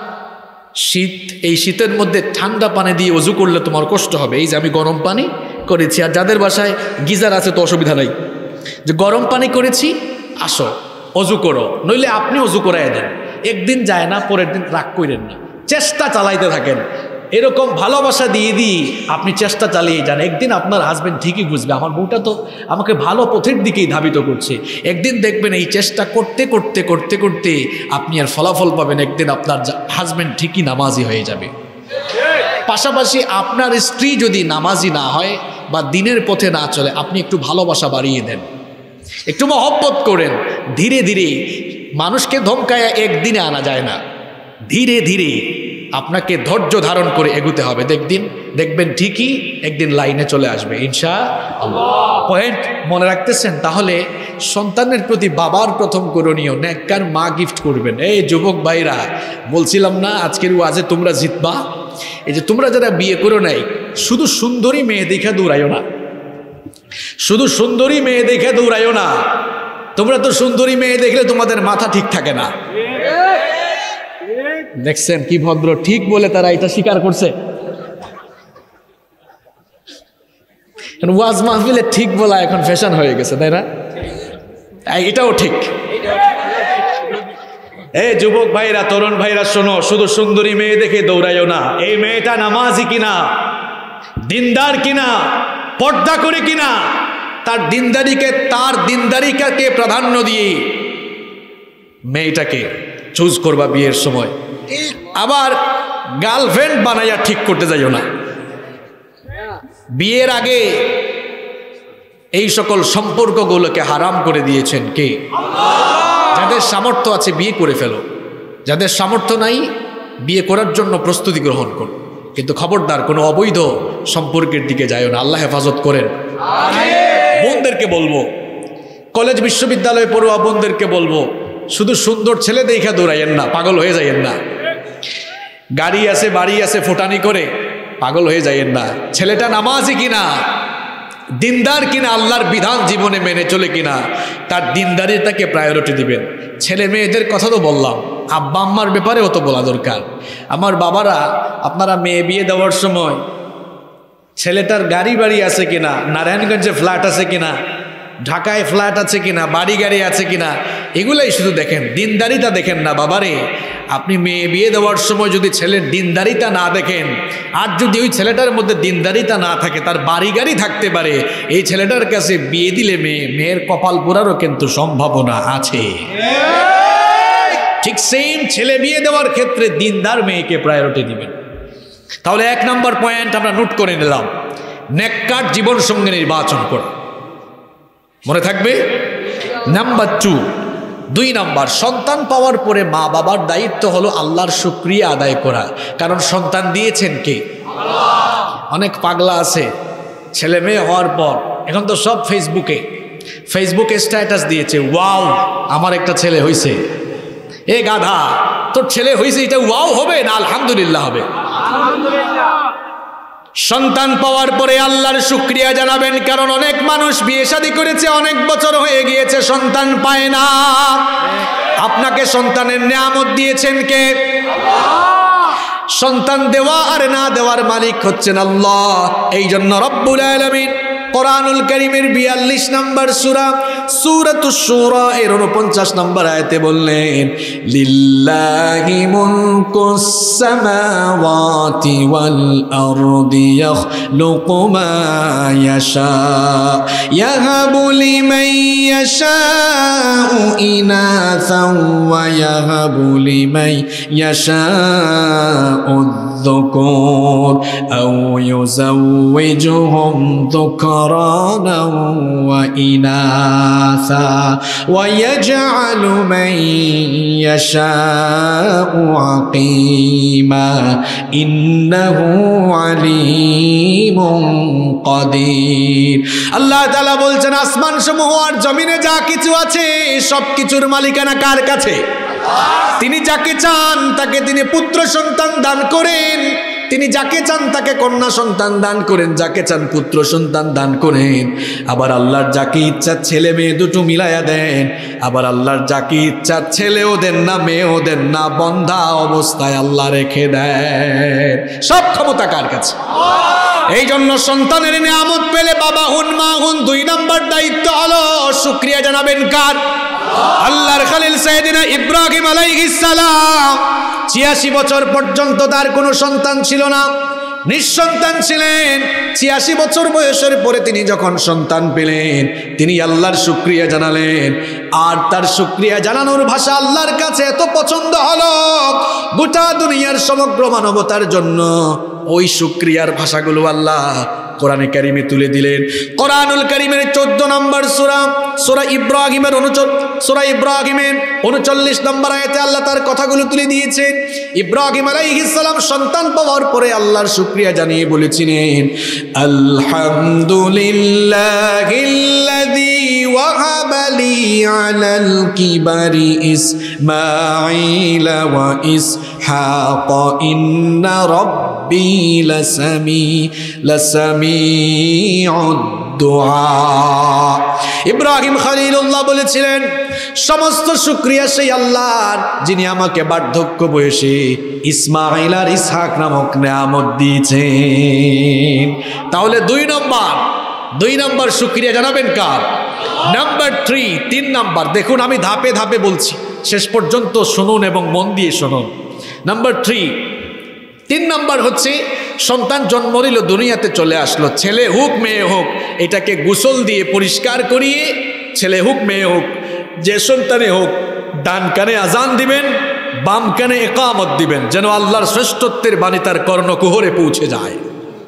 শীত, এই শীতের মধ্যে ঠান্ডা পানি দিয়ে অজু করলে তোমার কষ্ট হবে, এই যে আমি গরম পানি করেছি। আর যাদের বাসায় গিজার আছে তো অসুবিধা নাই, যে গরম পানি করেছি, আসো অজু করো, নইলে আপনি অজু করাই দেন। একদিন যায় না, পরের দিন রাগ করেন না, চেষ্টা চালাইতে থাকেন। এরকম ভালোবাসা দিয়ে দিয়ে আপনি চেষ্টা চালিয়ে যান। একদিন আপনার হাজব্যান্ড ঠিকই বুঝবে, আমার বউটা তো আমাকে ভালো পথের দিকেই ধাবিত করছে। একদিন দেখবেন এই চেষ্টা করতে করতে করতে করতে আপনি আর ফলাফল পাবেন। একদিন আপনার হাজব্যান্ড ঠিকই নামাজি হয়ে যাবে। পাশাপাশি আপনার স্ত্রী যদি নামাজি না হয় বা দিনের পথে না চলে, আপনি একটু ভালোবাসা বাড়িয়ে দেন, একটু মহব্বত করেন। ধীরে ধীরে, মানুষকে ধমকায় একদিনে আনা যায় না, ধীরে ধীরে আপনাকে ধৈর্য ধারণ করে এগুতে হবে। দেখদিন দেখবেন ঠিকই একদিন লাইনে চলে আসবে ইনশাআল্লাহ। পয়েন্ট মনে রাখতেছেন? তাহলে সন্তানের প্রতি বাবার প্রথম করণীয়, নেককার মা গিফট করবেন। এই যুবক ভাইরা, বলছিলাম না আজকের ওয়াজে তোমরা জিতবা। এই যে তোমরা যারা বিয়ে করো নাই, শুধু সুন্দরী মেয়ে দেখে দৌড়াইও না, শুধু সুন্দরী মেয়ে দেখে দৌড়াইও না। তোমরা তো সুন্দরী মেয়ে দেখলে তোমাদের মাথা ঠিক থাকে না। দেখছেন কি ভদ্র, ঠিক বলে তারা এটা স্বীকার করছে। ওয়াজ মাহফিলে ঠিক বলা এখন ফ্যাশন হয়ে গেছে, তাই না? এটাও ঠিক। এই যুবক ভাইরা, তরুণ ভাইরা, শোনো, শুধু সুন্দরী মেয়ে দেখে দৌড়াইও না। এই মেয়েটা নামাজি কিনা, দিনদার কিনা, পর্দা করে কিনা, তার দিনদারিকে তার দিনদারিকাকে প্রাধান্য দিয়ে মেয়েটাকে চুজ করবা বিয়ের সময়। আবার গার্লফ্রেন্ড বানাইয়া ঠিক করতে যাইও না। বিয়ের আগে এই সকল সম্পর্কগুলোকে হারাম করে দিয়েছেন কে? যাদের সামর্থ্য আছে বিয়ে করে ফেলো, যাদের সামর্থ্য নাই বিয়ে করার জন্য প্রস্তুতি গ্রহণ করো, কিন্তু খবরদার কোনো অবৈধ সম্পর্কের দিকে যাইও না। আল্লাহ হেফাজত করেন। বোনদেরকে বলবো, কলেজ বিশ্ববিদ্যালয়ে পড়ুয়া বোনদেরকে বলবো, শুধু সুন্দর ছেলে দেখা দৌড়াইয়েন না, পাগল হয়ে যাইয়েন না। গাড়ি আছে, বাড়ি আছে, ফুটানি করে পাগল হয়ে যাইয়েন না। ছেলেটা নামাজি কিনা, দিনদার কিনা, আল্লাহর বিধান জীবনে মেনে চলে কিনা, তার দিনদারিতাকে প্রায়োরিটি দিবেন। ছেলে মেয়েদের কথা তো বললাম, আব্বা আম্মার ব্যাপারেও তো বলা দরকার। আমার বাবারা, আপনারা মেয়ে বিয়ে দেওয়ার সময় ছেলেটার গাড়ি বাড়ি আছে কিনা, নারায়ণগঞ্জে ফ্ল্যাট আছে কিনা, ঢাকায় ফ্ল্যাট আছে কিনা, বাড়ি গাড়ি আছে কিনা, এগুলাই শুধু দেখেন, দিনদারিতা দেখেন না। বাবারে, আপনি মেয়ে বিয়ে দেওয়ার সময় যদি ছেলের দিনদারিতা না দেখেন, আর যদি ওই ছেলেটার মধ্যে দিনদারিতা না থাকে, তার বাড়ি গাড়ি থাকতে পারে, এই ছেলেটার কাছে বিয়ে দিলে মেয়ে মেয়ের কপাল পোড়ারও কিন্তু সম্ভাবনা আছে। ঠিক সেম ছেলে বিয়ে দেওয়ার ক্ষেত্রে দিনদার মেয়েকে প্রায়োরিটি দিবেন। তাহলে এক নম্বর পয়েন্ট আমরা নোট করে নিলাম, নেককার জীবন সঙ্গে নির্বাচন করা। মনে থাকবে? নাম্বার টু, দুই নাম্বার, সন্তান পাওয়ার পরে মা বাবার দায়িত্ব হলো আল্লাহর শুকরিয়া আদায় করা। কারণ সন্তান দিয়েছেন কে? অনেক পাগলা আছে, ছেলে মেয়ে হওয়ার পর এখন তো সব ফেসবুকে ফেসবুকে স্ট্যাটাস দিয়েছে, ওয়াও আমার একটা ছেলে হয়েছে। এ গাধা, তোর ছেলে হয়েছে, এটা ওয়াও হবে না আলহামদুলিল্লাহ হবে? সন্তান পাওয়ার পরে আল্লাহর শুকরিয়া জানাবেন। কারণ অনেক মানুষ বিয়ে শাদী করেছে, অনেক বছর হয়ে গিয়েছে, সন্তান পায় না। আপনাকে সন্তানের নিয়ামত দিয়েছেন কে? সন্তান দেওয়া আর না দেওয়ার মালিক হচ্ছেন আল্লাহ। এই জন্য রব্বুল আলামিন কোরআনুল কারীমের বিয়াল্লিশ নম্বর সূরা সূরাতুশ শুরা এর উনপঞ্চাশ নম্বর আয়াতে বললেন, লিল্লাহি মুলকুস সামাওয়াতি ওয়াল আরদি ইয়াখলুকু মা ইয়াশা ইয়াহাবু লিমান ইয়াশাউ ইনাসান ওয়া ইয়াহাবু লিমান ইয়াশাউ الذكور أو يزوجهم ذكرانا وإناثا ويجعل من يشاء عقيما إنه عليم قدير। আল্লাহ তাআলা বলছেন, আসমান সমূহ আর জমিনে যা কিছু আছে সব কিছুর মালিকানা কার কাছে? তিনি যাকে চান তাকে তিনি পুত্র সন্তান দান করেন, তিনি যাকে চান তাকে কন্যা সন্তান দান করেন, যাকে চান পুত্র সন্তান দান করেন। আবার আল্লাহর যাকে ইচ্ছা ছেলে মেয়ে দুটো মিলাইয়া দেন, আবার আল্লাহর যাকে ইচ্ছা ছেলেও দেন না মেয়েও দেন না, বন্ধা অবস্থায় আল্লাহ রেখে দেন। সব ক্ষমতা কার কাছে? এই জন্য সন্তানের নিয়ামত পেলে বাবা হুন মা হুন, দুই নম্বর দায়িত্ব হলো শুকরিয়া জানাবেন কার? আল্লাহর খলিল সাইয়েদনা ইব্রাহিম আলাইহিস সালাম ছিয়াশি বছর পর্যন্ত তার কোনো সন্তান ছিল না, নিঃসন্তান ছিলেন। ছিয়াশি বছর বয়সের পরে তিনি যখন সন্তান পেলেন, তিনি আল্লাহর শুকরিয়া জানালেন। আর তার শুকরিয়া জানানোর ভাষা আল্লাহর কাছে এত পছন্দ হলো, গোটা দুনিয়ার সমগ্র মানবতার জন্য ওই শুকরিয়ার ভাষাগুলো আল্লাহ কোরআনে কারিমে তুলে দিলেন। কোরআনুল কারিমের চোদ্দ নম্বর সূরা সূরা ইব্রাহিমের সূরা ইব্রাহিমের উনচল্লিশ নম্বর আয়াতে আল্লাহ তার কথাগুলো তুলে দিয়েছেন। ইব্রাহিম আলাইহিস সালাম সন্তান পাওয়ার পরে আল্লাহর শুকরিয়া জানিয়ে বলেছিলেন, আলহামদুলিল্লাহিল্লাযী ওয়াহাবা লি আলাল কিবারি ইসমাঈলা ওয়া ইসহাক ইন্না রাব্বী লাসামি লাসামিউদ দুআ। ইব্রাহিম খলিলুল্লাহ বলেছিলেন, সমস্ত শুকরিয়া সেই আল্লাহর যিনি আমাকে বার্ধক্য বয়সে ইসমাঈল আর ইসহাক নামক নিয়ামত দিয়েছেন। তাহলে দুই নম্বর দুই নম্বর শুকরিয়া জানাবেন কার? নাম্বার থ্রি, তিন নাম্বার দেখুন, আমি ধাপে ধাপে বলছি, শেষ পর্যন্ত শুনুন এবং মন দিয়ে শুনুন। নাম্বার থ্রি, তিন নাম্বার হচ্ছে সন্তান জন্ম নিল, দুনিয়াতে চলে আসলো, ছেলে হোক মেয়ে হোক, এটাকে গোসল দিয়ে পরিষ্কার করিয়ে, ছেলে হোক মেয়ে হোক, যে সন্তানে হোক, ডান কানে আজান দিবেন, বাম কানে ইকামত দিবেন, যেন আল্লাহর শ্রেষ্ঠত্বের বাণী তার কর্ণকুহরে পৌঁছে যায়।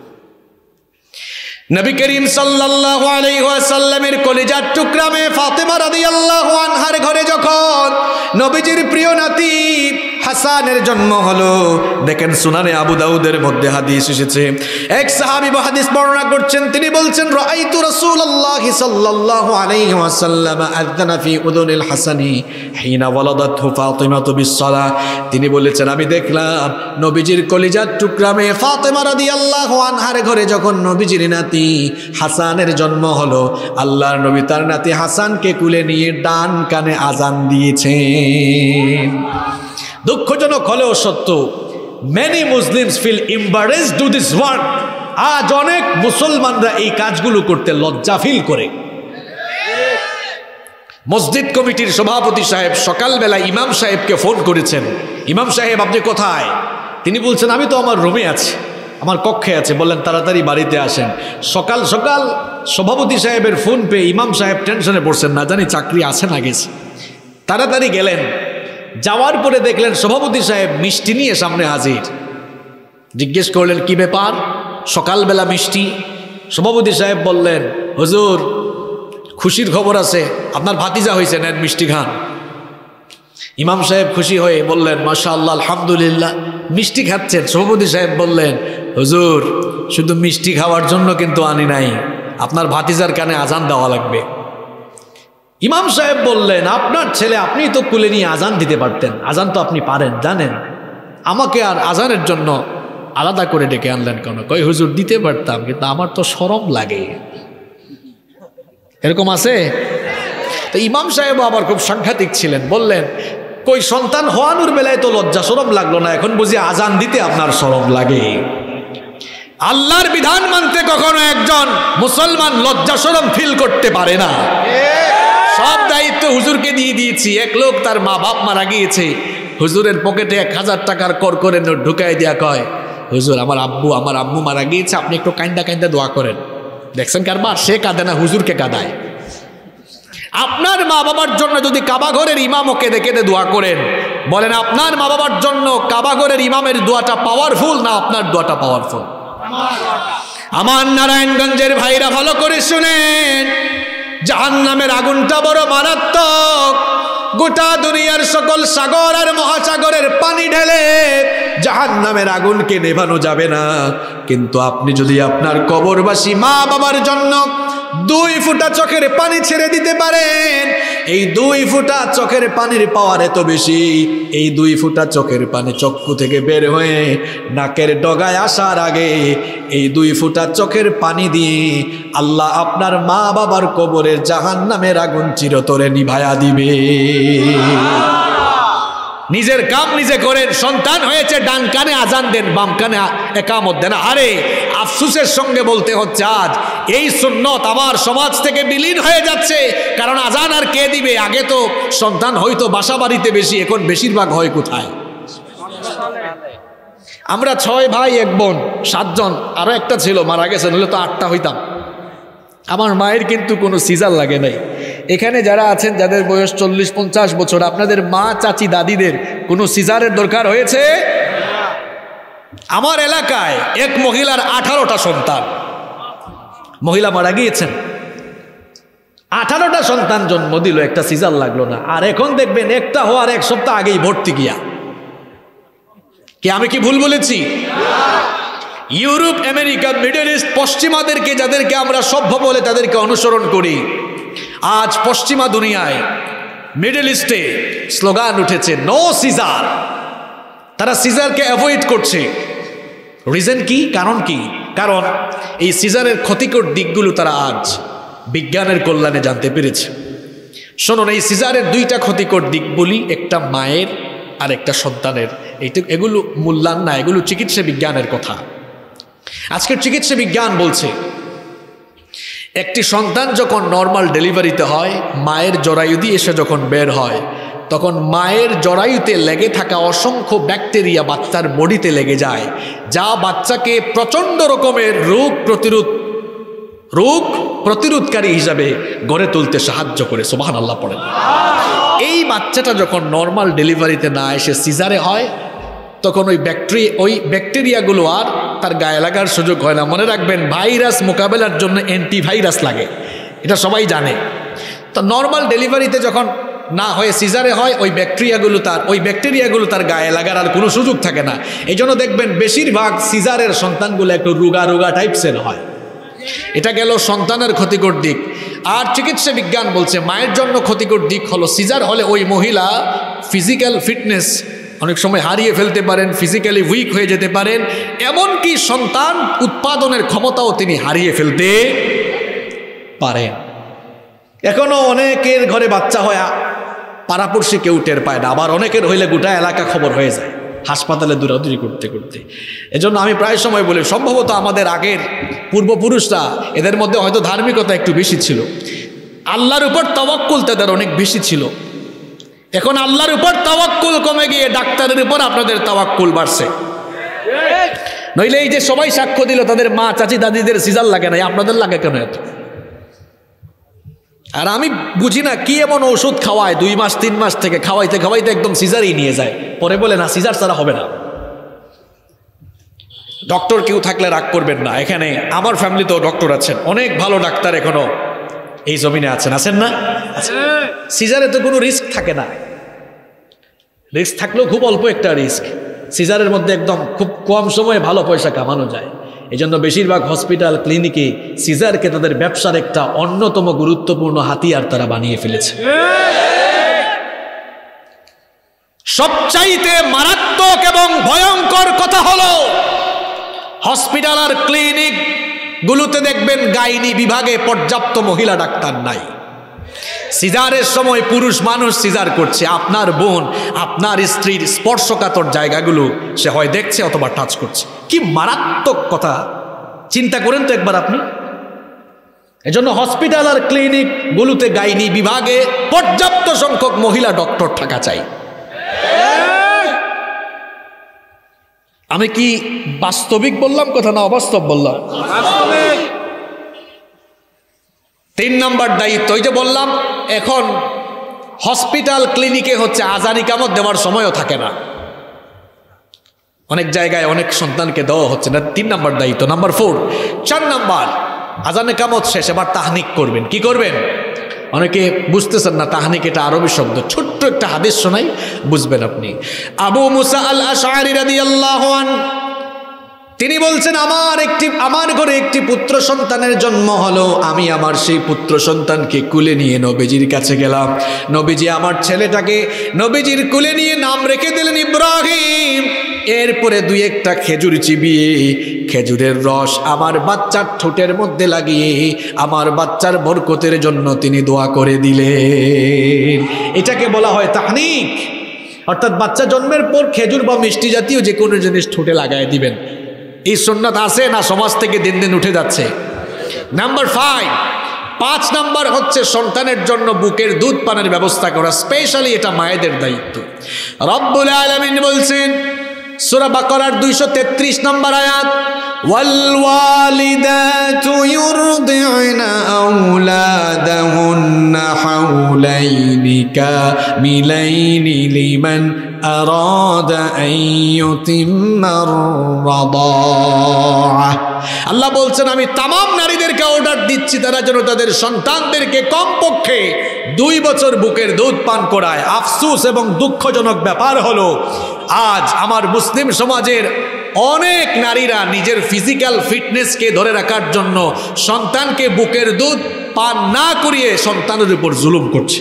নবী করিম সাল্লাল্লাহু আলাইহি ওয়াসাল্লামের কলিজার টুকরা মেয়ে ফাতেমা রাদিয়াল্লাহু আনহার ঘরে যখন নবীজির প্রিয় নাতি হাসানের জন্ম হলো, দেখেন সুনানে আবু দাউদের মধ্যে হাদিস এসেছে, এক সাহাবী হাদিস বর্ণনা করছেন, তিনি বলছেন, রাআইতু রাসূলুল্লাহ সাল্লাল্লাহু আলাইহি ওয়াসাল্লাম আযানা ফি উযুনিল হাসানি হিনা ওয়ালাদাতহু ফাতিমাতু বিসসালাহ। তিনি বলেছেন, আমি দেখলাম নবীজির কলিজার টুকরা মেয়ে ফাতিমা রাদিয়াল্লাহু আনহার ঘরে যখন নবীজির নাতি হাসানের জন্ম হলো, আল্লাহর নবী তার নাতি হাসানকে কুলে নিয়ে ডান কানে আজান দিয়েছেন। দুঃখজনক হলেও সত্য, many Muslims feel embarrassed to this work. আজ অনেক মুসলমানরা এই কাজগুলো করতে লজ্জা ফিল করে। মসজিদ কমিটির সভাপতি সাহেব সকালবেলা ইমাম সাহেবকে ফোন করেছেন, ইমাম সাহেব আপনি কোথায়? তিনি বলছেন, আমি তো আমার রুমে আছি, আমার কক্ষে আছে। বললেন তাড়াতাড়ি বাড়িতে আসেন। সকাল সকাল সভাপতি সাহেবের ফোন পেয়ে ইমাম সাহেব টেনশনে পড়ছেন, না জানি চাকরি আছে না গেছে। তাড়াতাড়ি গেলেন, যাওয়ার পরে দেখলেন সভাপতি সাহেব মিষ্টি নিয়ে সামনে হাজির। জিজ্ঞেস করলেন, কি ব্যাপার, সকালবেলা মিষ্টি? সভাপতি সাহেব বললেন, হুজুর খুশির খবর আছে, আপনার ভাতিজা হয়েছে, নেন মিষ্টি খান। ইমাম সাহেব খুশি হয়ে বললেন, মাশাআল্লাহ আলহামদুলিল্লাহ। মিষ্টি খাচ্ছেন। সভাপতি সাহেব বললেন, হুজুর শুধু মিষ্টি খাওয়ার জন্য কিন্তু আনি নাই, আপনার ভাতিজার কানে আজান দেওয়া লাগবে। ইমাম সাহেব বললেন, আপনার ছেলে আপনি তো কুলে নিয়ে আজান দিতে পারতেন, আজান তো আপনি পারেন, জানেন, আমাকে আর আজানের জন্য আলাদা করে ডেকে আনলেন কেন? কই হুজুর দিতে পারতাম, কিন্তু আমার তো শরম লাগে। এরকম আছে? তো ইমাম সাহেব আবার খুব সাংঘাতিক ছিলেন, বললেন, কই সন্তান হওয়ানোর বেলায় তো লজ্জা শরম লাগলো না, এখন বুঝি আজান দিতে আপনার শরম লাগে? আল্লাহর বিধান মানতে কখনো একজন মুসলমান লজ্জা শরম ফিল করতে পারে না। সব দায়িত্ব হুজুরকে দিয়ে দিয়েছি। এক লোক তার মা বাপ মারা গিয়েছে, হুজুরের পকেটে এক হাজার টাকার করকরে নোট ঢুকাই দেয়া, কয় হুজুর আমার আব্বু আমার আম্মু মারা গিয়েছে, আপনি একটু কাইন্দা কাইন্দা দোয়া করেন। দেখছেন কারবার, সে কাঁদে না, হুজুরকে কাঁদায়। আপনার মা বাবার জন্য যদি কাবা ঘরের ইমামকে দেখে দোয়া করেন, বলেন আপনার মা বাবার জন্য কাবা ঘরের ইমামের দোয়াটা পাওয়ারফুল না আপনার দোয়াটা পাওয়ারফুল? আমার নারায়ণগঞ্জের ভাইরা ভালো করে শুনেন, জাহান্নামের আগুনটা বড় মারাত্মক। গোটা দুনিয়ার সকল সাগর আর মহাসাগরের পানি ঢেলে জাহান্নামের আগুনকে নেভানো যাবে না, কিন্তু আপনি যদি আপনার কবরবাসী মা বাবার জন্য দুই ফুটা চোখের পানি ছেড়ে দিতে পারেন, এই দুই ফুটা চোখের পানির পাওয়ার এত বেশি, এই দুই ফুটা চোখের পানি চক্ষু থেকে বের হয়ে নাকের ডগায় আসার আগে এই দুই ফুটা চোখের পানি দিয়ে আল্লাহ আপনার মা বাবার কবরের জাহান্নামের আগুন চিরতরে নিভায়া দিবে। নিজের কাম নিজে করেন। সন্তান হয়েছে ডান কানে আজান দেন, বাম কানে একামত দেন। আরে আফসোসের সঙ্গে বলতে হচ্ছে আজ এই সুন্নত আমার সমাজ থেকে বিলীন হয়ে যাচ্ছে। কারণ আজান আর কে দিবে? আগে তো সন্তান হয়তো বাসা বাড়িতে বেশি, এখন বেশিরভাগ হয় কোথায়? আমরা ছয় ভাই এক বোন, সাতজন, আরো একটা ছিল মারা গেছে, নইলে তো আটটা হইতাম। আমার মায়ের কিন্তু কোনো সিজার লাগে নাই। এখানে যারা আছেন যাদের বয়স চল্লিশ পঞ্চাশ বছর, আপনাদের মা চাচি দাদিদের কোনো সিজারের দরকার হয়েছে? আমার এলাকায় এক মহিলার আঠারোটা সন্তান, মহিলা মারা গিয়েছেন, আঠারোটা সন্তান জন্ম দিল, একটা সিজার লাগলো না। আর এখন দেখবেন একটা হওয়ার এক সপ্তাহ আগেই ভর্তি গিয়া। কি আমি কি ভুল বলেছি? ইউরোপ, আমেরিকা, মিডল ইস্ট, পশ্চিমাদেরকে যাদেরকে আমরা সভ্য বলে তাদেরকে অনুসরণ করি, আজ পশ্চিমা দুনিয়ায় মিডল ইস্টে স্লোগান উঠেছে নো সিজার। তারা সিজারকে অ্যাভয়েড করছে। রিজন কি? কারণ কি? কারণ এই সিজারের ক্ষতিকর দিকগুলো তারা আজ বিজ্ঞানের কল্যাণে জানতে পেরেছে। শুনুন, এই সিজারের দুইটা ক্ষতিকর দিক বলি, একটা মায়ের আর একটা সন্তানের। এইটা এগুলো মূল্যায়ন না, এগুলো চিকিৎসা বিজ্ঞানের কথা। আজকের চিকিৎসা বিজ্ঞান বলছে একটি সন্তান যখন নর্মাল ডেলিভারিতে হয়, মায়ের জরায়ু দিয়ে এসে যখন বের হয়, তখন মায়ের জরায়ুতে লেগে থাকা অসংখ্য ব্যাকটেরিয়া বাচ্চার বডিতে লেগে যায়, যা বাচ্চাকে প্রচণ্ড রকমের রোগ প্রতিরোধ রোগ প্রতিরোধকারী হিসাবে গড়ে তুলতে সাহায্য করে। সুবহানাল্লাহ পড়েন। এই বাচ্চাটা যখন নর্মাল ডেলিভারিতে না এসে সিজারে হয়, তখন ওই ব্যাকটেরিয়া ওই ব্যাকটেরিয়াগুলো আর তার গায়ে লাগার সুযোগ হয় না। মনে রাখবেন, ভাইরাস মোকাবেলার জন্য অ্যান্টিভাইরাস লাগে, এটা সবাই জানে। তো নর্মাল ডেলিভারিতে যখন না হয়ে সিজারে হয়, ওই ব্যাকটেরিয়াগুলো তার ওই ব্যাকটেরিয়াগুলো তার গায়ে লাগার আর কোনো সুযোগ থাকে না। এই জন্য দেখবেন বেশিরভাগ সিজারের সন্তানগুলো একটু রোগা রোগা টাইপসের হয়। এটা গেল সন্তানের ক্ষতিকর দিক। আর চিকিৎসা বিজ্ঞান বলছে মায়ের জন্য ক্ষতিকর দিক হলো সিজার হলে ওই মহিলা ফিজিক্যাল ফিটনেস অনেক সময় হারিয়ে ফেলতে পারেন, ফিজিক্যালি উইক হয়ে যেতে পারেন, এমনকি সন্তান উৎপাদনের ক্ষমতাও তিনি হারিয়ে ফেলতে পারেন। এখনো অনেকের ঘরে বাচ্চা হয় পাড়াপড়শি কেউ টের পায় না, আবার অনেকের হইলে গোটা এলাকা খবর হয়ে যায় হাসপাতালে দৌড়াদৌড়ি করতে করতে। এজন্য আমি প্রায় সময় বলি সম্ভবত আমাদের আগের পূর্বপুরুষরা এদের মধ্যে হয়তো ধার্মিকতা একটু বেশি ছিল, আল্লাহর উপর তাওয়াক্কুল তাদের অনেক বেশি ছিল। এখন আল্লাহর উপর তাওয়াক্কুল কমে গিয়ে ডাক্তারের উপর আপনাদের তাওয়াক্কুল বাড়ছে। নইলে এই যে সবাই সাক্ষ্য দিল তাদের মা চাচি দাদিদের সিজার লাগে না, আপনাদের লাগে কেন এত? আর আমি বুঝি না কি এমন ওষুধ খাওয়ায় দুই মাস তিন মাস থেকে খাওয়াইতে খাওয়াইতে একদম সিজারই নিয়ে যায়, পরে বলে না সিজার ছাড়া হবে না। ডক্টর কেউ থাকলে রাগ করবেন না, এখানে আমার ফ্যামিলিতেও ডক্টর আছেন, অনেক ভালো ডাক্তার এখনো এই জমিনে আছেন, আছেন না? সিজারে তো কোনো রিস্ক থাকে না, রিস্ক থাকলেও খুব অল্প একটা রিস্ক। সিজারের মধ্যে একদম খুব কম সময়ে ভালো পয়সা কামানো যায়। এই জন্য বেশিরভাগ হসপিটাল ক্লিনিকে সিজারকে তাদের ব্যবসার একটা অন্যতম গুরুত্বপূর্ণ হাতিয়ার তারা বানিয়ে ফেলেছে। সবচাইতে মারাত্মক এবং ভয়ঙ্কর কথা হলো হসপিটাল আর ক্লিনিক গুলোতে দেখবেন গাইনি বিভাগে পর্যাপ্ত মহিলা ডাক্তার নাই। সিজারের সময় পুরুষ মানুষ সিজার করছে, আপনার বোন আপনার স্ত্রীর স্পর্শকাতর জায়গাগুলো সে হয় দেখছে অথবা টাচ করছে। কি মারাত্মক কথা, চিন্তা করেন তো একবার আপনি। এজন্য হসপিটাল আর ক্লিনিক গুলোতে গাইনি বিভাগে পর্যাপ্ত সংখ্যক মহিলা ডক্টর থাকা চাই। আমি কি বাস্তবিক বললাম কথা না অবাস্তব বললাম? তিন নম্বর দায়িত্ব, ওই যে বললাম এখন হসপিটাল ক্লিনিকে হচ্ছে আজান ইকামত দেওয়ার সময়ও থাকে না, অনেক জায়গায় অনেক সন্তানকে দেওয়া হচ্ছে না। তিন নম্বর দায়িত্ব। নাম্বার ফোর, চার নম্বর আজান ইকামত শেষ এবার তাহনিক করবেন। কি করবেন? অনেকে বুঝতেছেন না তাহনিক এটা আরবি শব্দ, ছোট্ট একটা হাদিস শোনাই বুঝবেন আপনি। আবু মুসা আল আশআরী রাদিয়াল্লাহু আনহু তিনি বলছেন আমার একটি আমার ঘরে একটি পুত্র সন্তানের জন্ম হলো, আমি আমার সেই পুত্র সন্তানকে কুলে নিয়ে নবীজির কাছে গেলাম। নবীজি আমার ছেলেটাকে নবীজির কুলে নিয়ে নাম রেখে দিলেন ইব্রাহিম। এরপরে দুই একটা খেজুর চিবিয়ে খেজুরের রস আমার বাচ্চার ঠোঁটের মধ্যে লাগিয়ে আমার বাচ্চার বরকতের জন্য তিনি দোয়া করে দিলেন। এটাকে বলা হয় তাহনিক, অর্থাৎ বাচ্চা জন্মের পর খেজুর বা মিষ্টি জাতীয় যে কোনো জিনিস ঠোঁটে লাগায় দিবেন। এই সুন্নাত আছে না সমাজ থেকে দিন দিন উঠে যাচ্ছে? নাম্বার ফাইভ, পাঁচ নাম্বার হচ্ছে সন্তানের জন্য বুকের দুধ পানের ব্যবস্থা করা, স্পেশালি এটা মায়েদের দায়িত্ব। রব্বুল আলামিন বলছেন সূরা বাকারার দুইশো তেত্রিশ নম্বর আয়াত, ওয়াল ওয়ালিদাতু ইউরদি'না আওলাদাহুন্না হাওলাইনি কামিলাইনি লিমান আরাদা আন ইউতিম্মার রাদাআহ। আল্লাহ বলছেন আমি তামাম নারীদেরকে অর্ডার দিচ্ছি তারা যেন তাদের সন্তানদেরকে কমপক্ষে দুই বছর বুকের দুধ পান করায়। আফসোস এবং দুঃখজনক ব্যাপার হলো আজ আমার মুসলিম সমাজের অনেক নারীরা নিজের ফিজিক্যাল ফিটনেসকে ধরে রাখার জন্য সন্তানকে বুকের দুধ পান না করিয়ে সন্তানের উপর জুলুম করছে।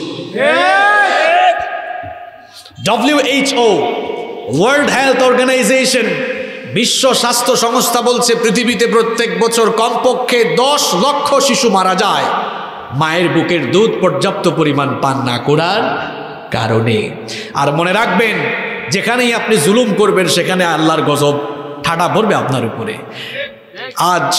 ডব্লিউএইচও ওয়ার্ল্ড হেলথ অর্গানাইজেশন বিশ্ব স্বাস্থ্য সংস্থা বলছে পৃথিবীতে প্রত্যেক বছর কমপক্ষে দশ লক্ষ শিশু মারা যায় মায়ের বুকের দুধ পর্যাপ্ত পরিমাণ পান না করার কারণে। আর মনে রাখবেন যেখানেই আপনি জুলুম করবেন সেখানে আল্লাহর গজব ঠাডা পড়বে আপনার উপরে। আজ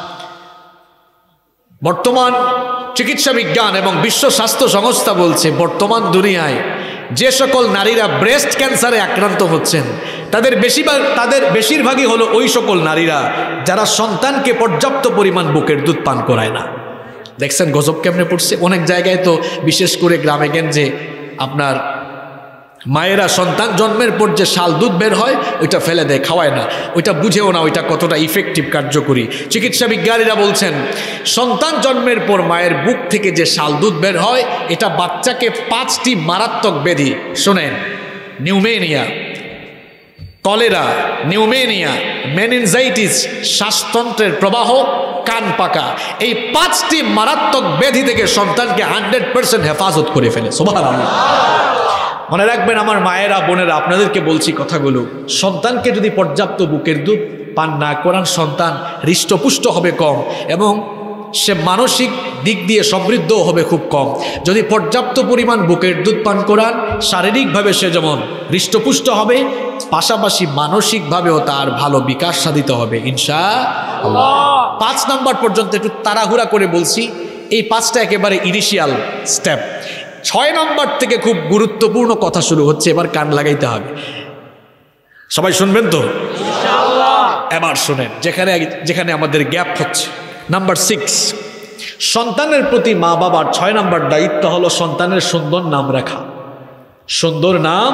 বর্তমান চিকিৎসা বিজ্ঞান এবং বিশ্ব স্বাস্থ্য সংস্থা বলছে বর্তমান দুনিয়ায় যে সকল নারীরা ব্রেস্ট ক্যান্সারে আক্রান্ত হচ্ছেন তাদের বেশিরভাগ তাদের বেশিরভাগই হলো ওই সকল নারীরা যারা সন্তানকে পর্যাপ্ত পরিমাণ বুকের দুধ পান করায় না। দেখছেন গজব কেমনে পড়ছে। অনেক জায়গায় তো বিশেষ করে গ্রামে গঞ্জে আপনার মায়েরা সন্তান জন্মের পর যে শাল দুধ বের হয় ওইটা ফেলে দেয়, খাওয়ায় না, ওইটা বুঝেও না ওইটা কতটা ইফেক্টিভ কার্যকরী। চিকিৎসা বিজ্ঞানীরা বলছেন সন্তান জন্মের পর মায়ের বুক থেকে যে শাল দুধ বের হয় এটা বাচ্চাকে পাঁচটি মারাত্মক ব্যাধি, শোনেন, নিউমেনিয়া, কলেরা, নিউমেনিয়া, মেনিনজাইটিস, শ্বাসতন্ত্রের প্রবাহ, কান পাকা, এই পাঁচটি মারাত্মক ব্যাধি থেকে সন্তানকে হান্ড্রেড পার্সেন্ট হেফাজত করে ফেলে। সুবহানাল্লাহ। মনে রাখবেন আমার মায়েরা, বোনেরা, আপনাদেরকে বলছি কথাগুলো, সন্তানকে যদি পর্যাপ্ত বুকের দুধ পান না করান, সন্তান হৃষ্টপুষ্ট হবে কম এবং সে মানসিক দিক দিয়ে সমৃদ্ধও হবে খুব কম। যদি পর্যাপ্ত পরিমাণ বুকের দুধ পান করান, শারীরিকভাবে সে যেমন হৃষ্টপুষ্ট হবে, পাশাপাশি মানসিকভাবেও তার ভালো বিকাশ সাধিত হবে ইনশাআল্লাহ। পাঁচ নাম্বার পর্যন্ত একটু তাড়াহুড়া করে বলছি, এই পাঁচটা একেবারে ইনিশিয়াল স্টেপ। ছয় নম্বর থেকে খুব গুরুত্বপূর্ণ কথা শুরু হচ্ছে, এবার কান লাগাইতে হবে। সবাই শুনবেন তো ইনশাআল্লাহ? এবার শুনেন, যেখানে যেখানে আমাদের গ্যাপ হচ্ছে। নাম্বার সিক্স, সন্তানের প্রতি মা বাবার ছয় নাম্বার দায়িত্ব হলো সন্তানের সুন্দর নাম রাখা। সুন্দর নাম।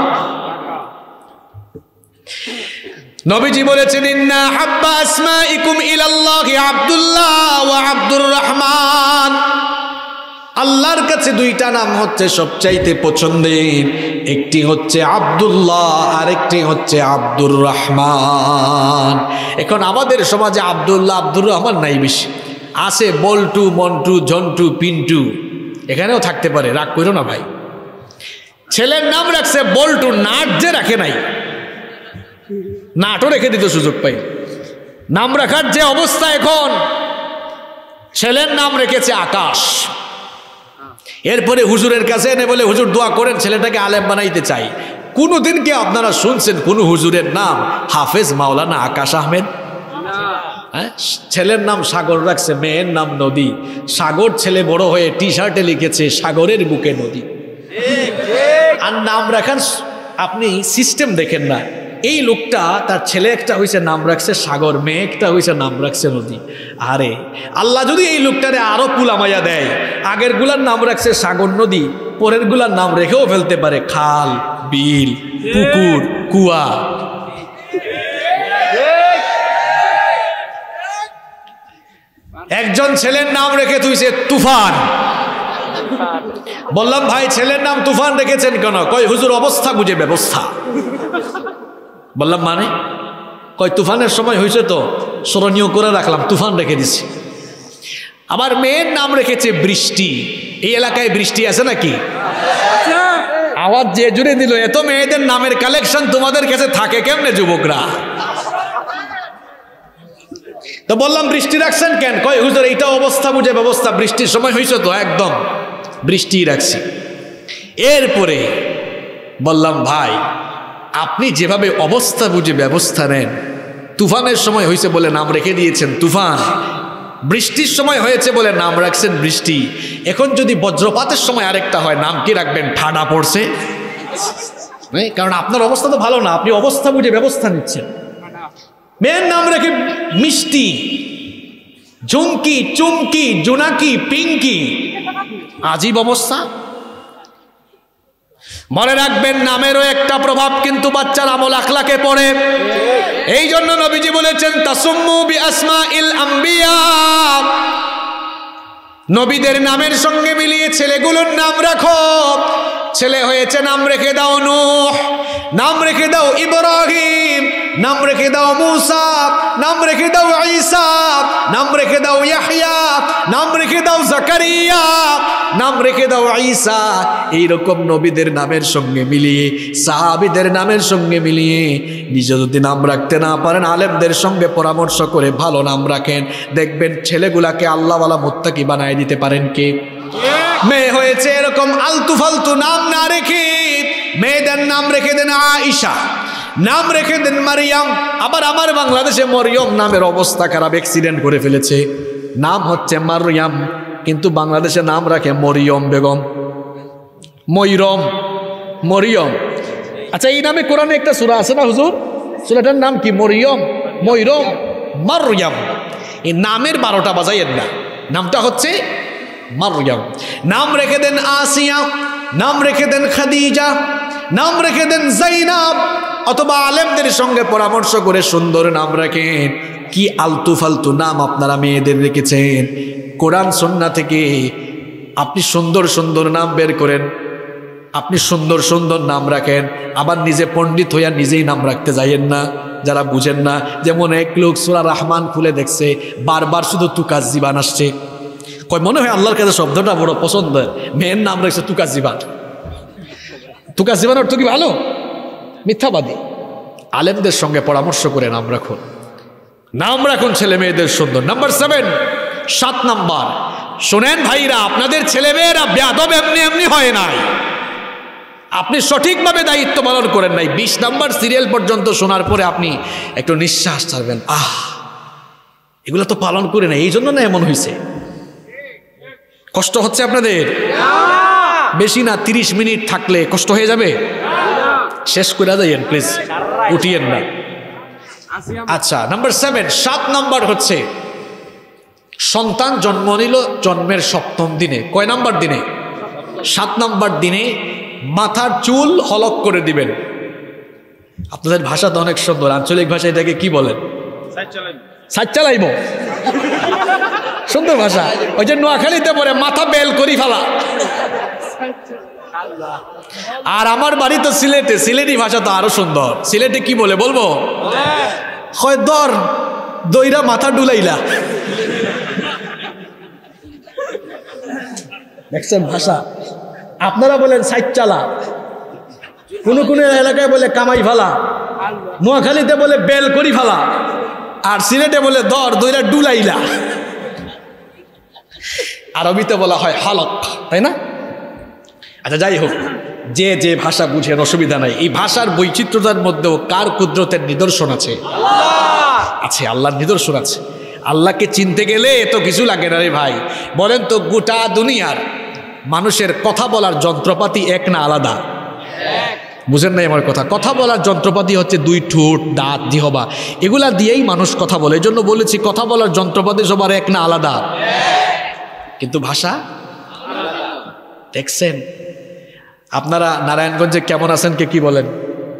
নবীজি বলেছেন, ইন্না হাব্বা আসমাইকুম ইলাল্লাহি আব্দুল্লাহ ওয়া আব্দুর রহমান। আল্লাহর কাছে দুইটা নাম হচ্ছে সবচাইতে পছন্দের, একটি হচ্ছে আব্দুল্লাহ, আরেকটি হচ্ছে আব্দুর রহমান। এখন আমাদের সমাজে আব্দুল্লাহ, আব্দুর রহমান নাই বেশি, আছে বল্টু, মন্টু, জন্টু, পিন্টু, এখানেও থাকতে পারে, রাগ করো না ভাই। ছেলের নাম রাখছে বল্টু, নাট যে রাখে নাই, নাটও রেখে দিতে সুযোগ পাই। নাম রাখার যে অবস্থা এখন, ছেলের নাম রেখেছে আকাশ, এরপরে হুজুরের কাছে এনে বলে হুজুর দোয়া করেন ছেলেটাকে আলেম বানাইতে চাই। কোনোদিন কি আপনারা শুনছেন কোন হুজুরের নাম হাফেজ মাওলানা আকাশ আহমেদ? হ্যাঁ, ছেলের নাম সাগর রাখছে, মেয়ের নাম নদী। সাগর ছেলে বড় হয়ে টি শার্টে লিখেছে সাগরের বুকে নদী। আর নাম রাখার আপনি সিস্টেম দেখেন না। এই লোকটা তার ছেলে একটা হয়েছে নাম রাখছে সাগর, মেয়ে একটা হয়েছে নাম রাখছে নদী। আরে আল্লাহ যদি এই লোকটারে আরো কুলামাইয়া দেয়, আগের গুলার নাম রাখছে সাগর, নদী, পরের গুলার নাম রেখেও ফেলতে পারে খাল, বিল, পুকুর, কুয়া। একজন ছেলের নাম রেখে তুইছে তুফান। বললাম ভাই ছেলের নাম তুফান রেখেছেন কেন? কয় হুজুর অবস্থা বুঝে ব্যবস্থা। বললাম মানে? কয় তুফানের সময় হয়েছে তো স্মরণীয় করে রাখলাম, তুফান রেখে দিছি। আবার মেয়ের নাম রেখেছে বৃষ্টি। এই এলাকায় বৃষ্টি আছে নাকি? আওয়াজ যে জুড়ে দিল, এত মেয়েদের নামের কালেকশন তোমাদের কাছে থাকে কেমনে যুবকরা? তো বললাম বৃষ্টি রাখছেন কেন? কয় হুজুর এইটা অবস্থা বুঝে ব্যবস্থা, বৃষ্টির সময় হয়েছে তো একদম বৃষ্টি রাখছি। এরপরে বললাম ভাই আপনি যেভাবে অবস্থা বুঝে ব্যবস্থা নেন, তুফানের সময় হয়েছে বলে নাম রেখে দিয়েছেন তুফান, বৃষ্টির সময় হয়েছে বলে নাম রাখছেন বৃষ্টি, এখন যদি বজ্রপাতের সময় আরেকটা হয় নাম কি রাখবেন? ঠাডা পড়ছে। কারণ আপনার অবস্থা তো ভালো না, আপনি অবস্থা বুঝে ব্যবস্থা নিচ্ছেন। মেয়ের নাম রেখে মিষ্টি, ঝুমকি, চুমকি, জোনাকি, পিঙ্কি, আজীব অবস্থা। মনে রাখবেন নামেরও একটা প্রভাব কিন্তু বাচ্চার আমল আখলাকে পড়ে। এই জন্য নবীজি বলেছেন তাসুম্মু বিআসমাইল আম্বিয়া, নবীদের নামের সঙ্গে মিলিয়ে ছেলেগুলোর নাম রাখো। ছেলে হয়েছে নাম রেখে দাও নূহ, নাম রেখে দাও ইব্রাহিম, নাম রেখে দাও মূসা, নাম রেখে দাও ঈসা, নাম রেখে দাও ইয়াহইয়া, নাম রেখে দাও জাকারিয়া, নাম রেখে দাও ঈসা। এইরকম নবীদের নামের সঙ্গে মিলিয়ে, সাহাবীদের নামের সঙ্গে মিলিয়ে, নিজে যদি নাম রাখতে না পারেন আলেমদের সঙ্গে পরামর্শ করে ভালো নাম রাখেন, দেখবেন ছেলেগুলাকে আল্লাহওয়ালা মুত্তাকি বানায় দিতে পারেন কে? মেয়ে হয়েছে এরকম আলতু ফালতু নাম না রেখে মেয়েদের নাম রেখে দেন আয়েশা, নাম রেখে দেন মারিয়াম। আবার আমার বাংলাদেশে মরিয়ম নামের অবস্থা খারাপ, অ্যাক্সিডেন্ট করে ফেলেছে, নাম হচ্ছে মারিয়াম, কিন্তু বাংলাদেশে নাম রাখে মরিয়ম বেগম, ময়রম, মরিয়ম। আচ্ছা এই নামে কোরআনে একটা সূরা আছে না হুজুর? সূরাটার নাম কি? মরিয়ম, ময়রম, মারিয়াম। এই নামের বারোটা বাজাইয়েন না, নামটা হচ্ছে মারিয়াম। নাম রেখে দেন আসিয়া, নাম রেখে দেন খাদিজা, নাম রেখে দেন জাইনাব। অথবা আলেমদের সঙ্গে পরামর্শ করে সুন্দর নাম রাখেন। কি আলতু ফালতু নাম আপনারা মেয়েদের রেখেছেন। কোরআন সুন্নাহ থেকে আপনি সুন্দর সুন্দর নাম বের করেন। আপনি সুন্দর সুন্দর নাম রাখেন, আবার নিজে পণ্ডিত হইয়া নিজেই নাম রাখতে যাইয়েন না যারা বুঝেন না। যেমন এক লোক সূরা রহমান খুলে দেখছে, বারবার শুধু তুকাজ জীবান আসছে, কয় মনে হয় আল্লাহর কাছে শব্দটা বড় পছন্দ, মেয়ের নাম রাখছে তুকাজ জীবান। তুকাজ জীবান অর্থ কি ভালো? মিথ্যাবাদী। আলেমদের সঙ্গে পরামর্শ করে নাম রাখুন, নাম রাখুন ছেলে মেয়েদের সুন্দর। নাম্বার সেভেন, সাত নাম্বার, শোনেন ভাইরা, আপনাদের ছেলে মেয়েরা বেয়াদব এমনি এমনি হয় নাই, আপনি সঠিকভাবে দায়িত্ব পালন করেন নাই। বিশ নাম্বার সিরিয়াল পর্যন্ত শোনার পরে আপনি একটু নিঃশ্বাস ছাড়বেন, আহ এগুলো তো পালন করে নাই, এই জন্য না এমন হয়েছে। কষ্ট হচ্ছে আপনাদের? বেশি না, তিরিশ মিনিট থাকলে কষ্ট হয়ে যাবে, শেষ করে যাইয়েন প্লিজ, উঠিয়েন না। আচ্ছা, নাম্বার সেভেন, সাত নাম্বার হচ্ছে সন্তান জন্ম নিল জন্মের সপ্তম দিনে। কয় নাম্বার দিনে? সাত নাম্বার দিনে মাথার চুল হলক করে দিবেন। আপনাদের ভাষা তো অনেক সুন্দর, আঞ্চলিক ভাষা এটাকে কি বলেন? সাইড চালাইব, সুন্দর ভাষা। ওই যে নোয়াখালীতে পরে মাথা বেল করি ফেলা। আর আমার বাড়ি তো সিলেটে, সিলেটি ভাষা তো আরো সুন্দর। সিলেটে কি বলে বলবো? হয় দর দইরা মাথা ডুলাইলা। দেখছেন ভাষা? আপনারা বলেন সাইড চালা, কোন কোন এলাকায় বলে কামাই ফালা, নোয়াখালীতে বলে বেল করি ফালা, আর সিলেটে বলে দর দইরা ডুলাইলা। আরবিতে বলা হয় হালক, তাই না? আচ্ছা যাই হোক, যে যে ভাষা বুঝেন অসুবিধা নাই। এই ভাষার বৈচিত্র্যতার মধ্যেও কার কুদরতের নিদর্শন আছে? আছে, আল্লাহর নিদর্শন আছে। আল্লাহকে চিনতে গেলে এত কিছু লাগে না রে ভাই। বলেন তো, গোটা দুনিয়ার মানুষের কথা বলার যন্ত্রপাতি এক না আলাদা? বুঝেন নাই আমার কথা? কথা বলার যন্ত্রপাতি হচ্ছে দুই ঠোঁট, দাঁত, জিহবা, এগুলা দিয়েই মানুষ কথা বলে। এই জন্য বলেছি কথা বলার যন্ত্রপাতি সবার এক না আলাদা? কিন্তু ভাষা দেখছেন? আপনারা নারায়ণগঞ্জে কেমন আছেন কে কি বলেন?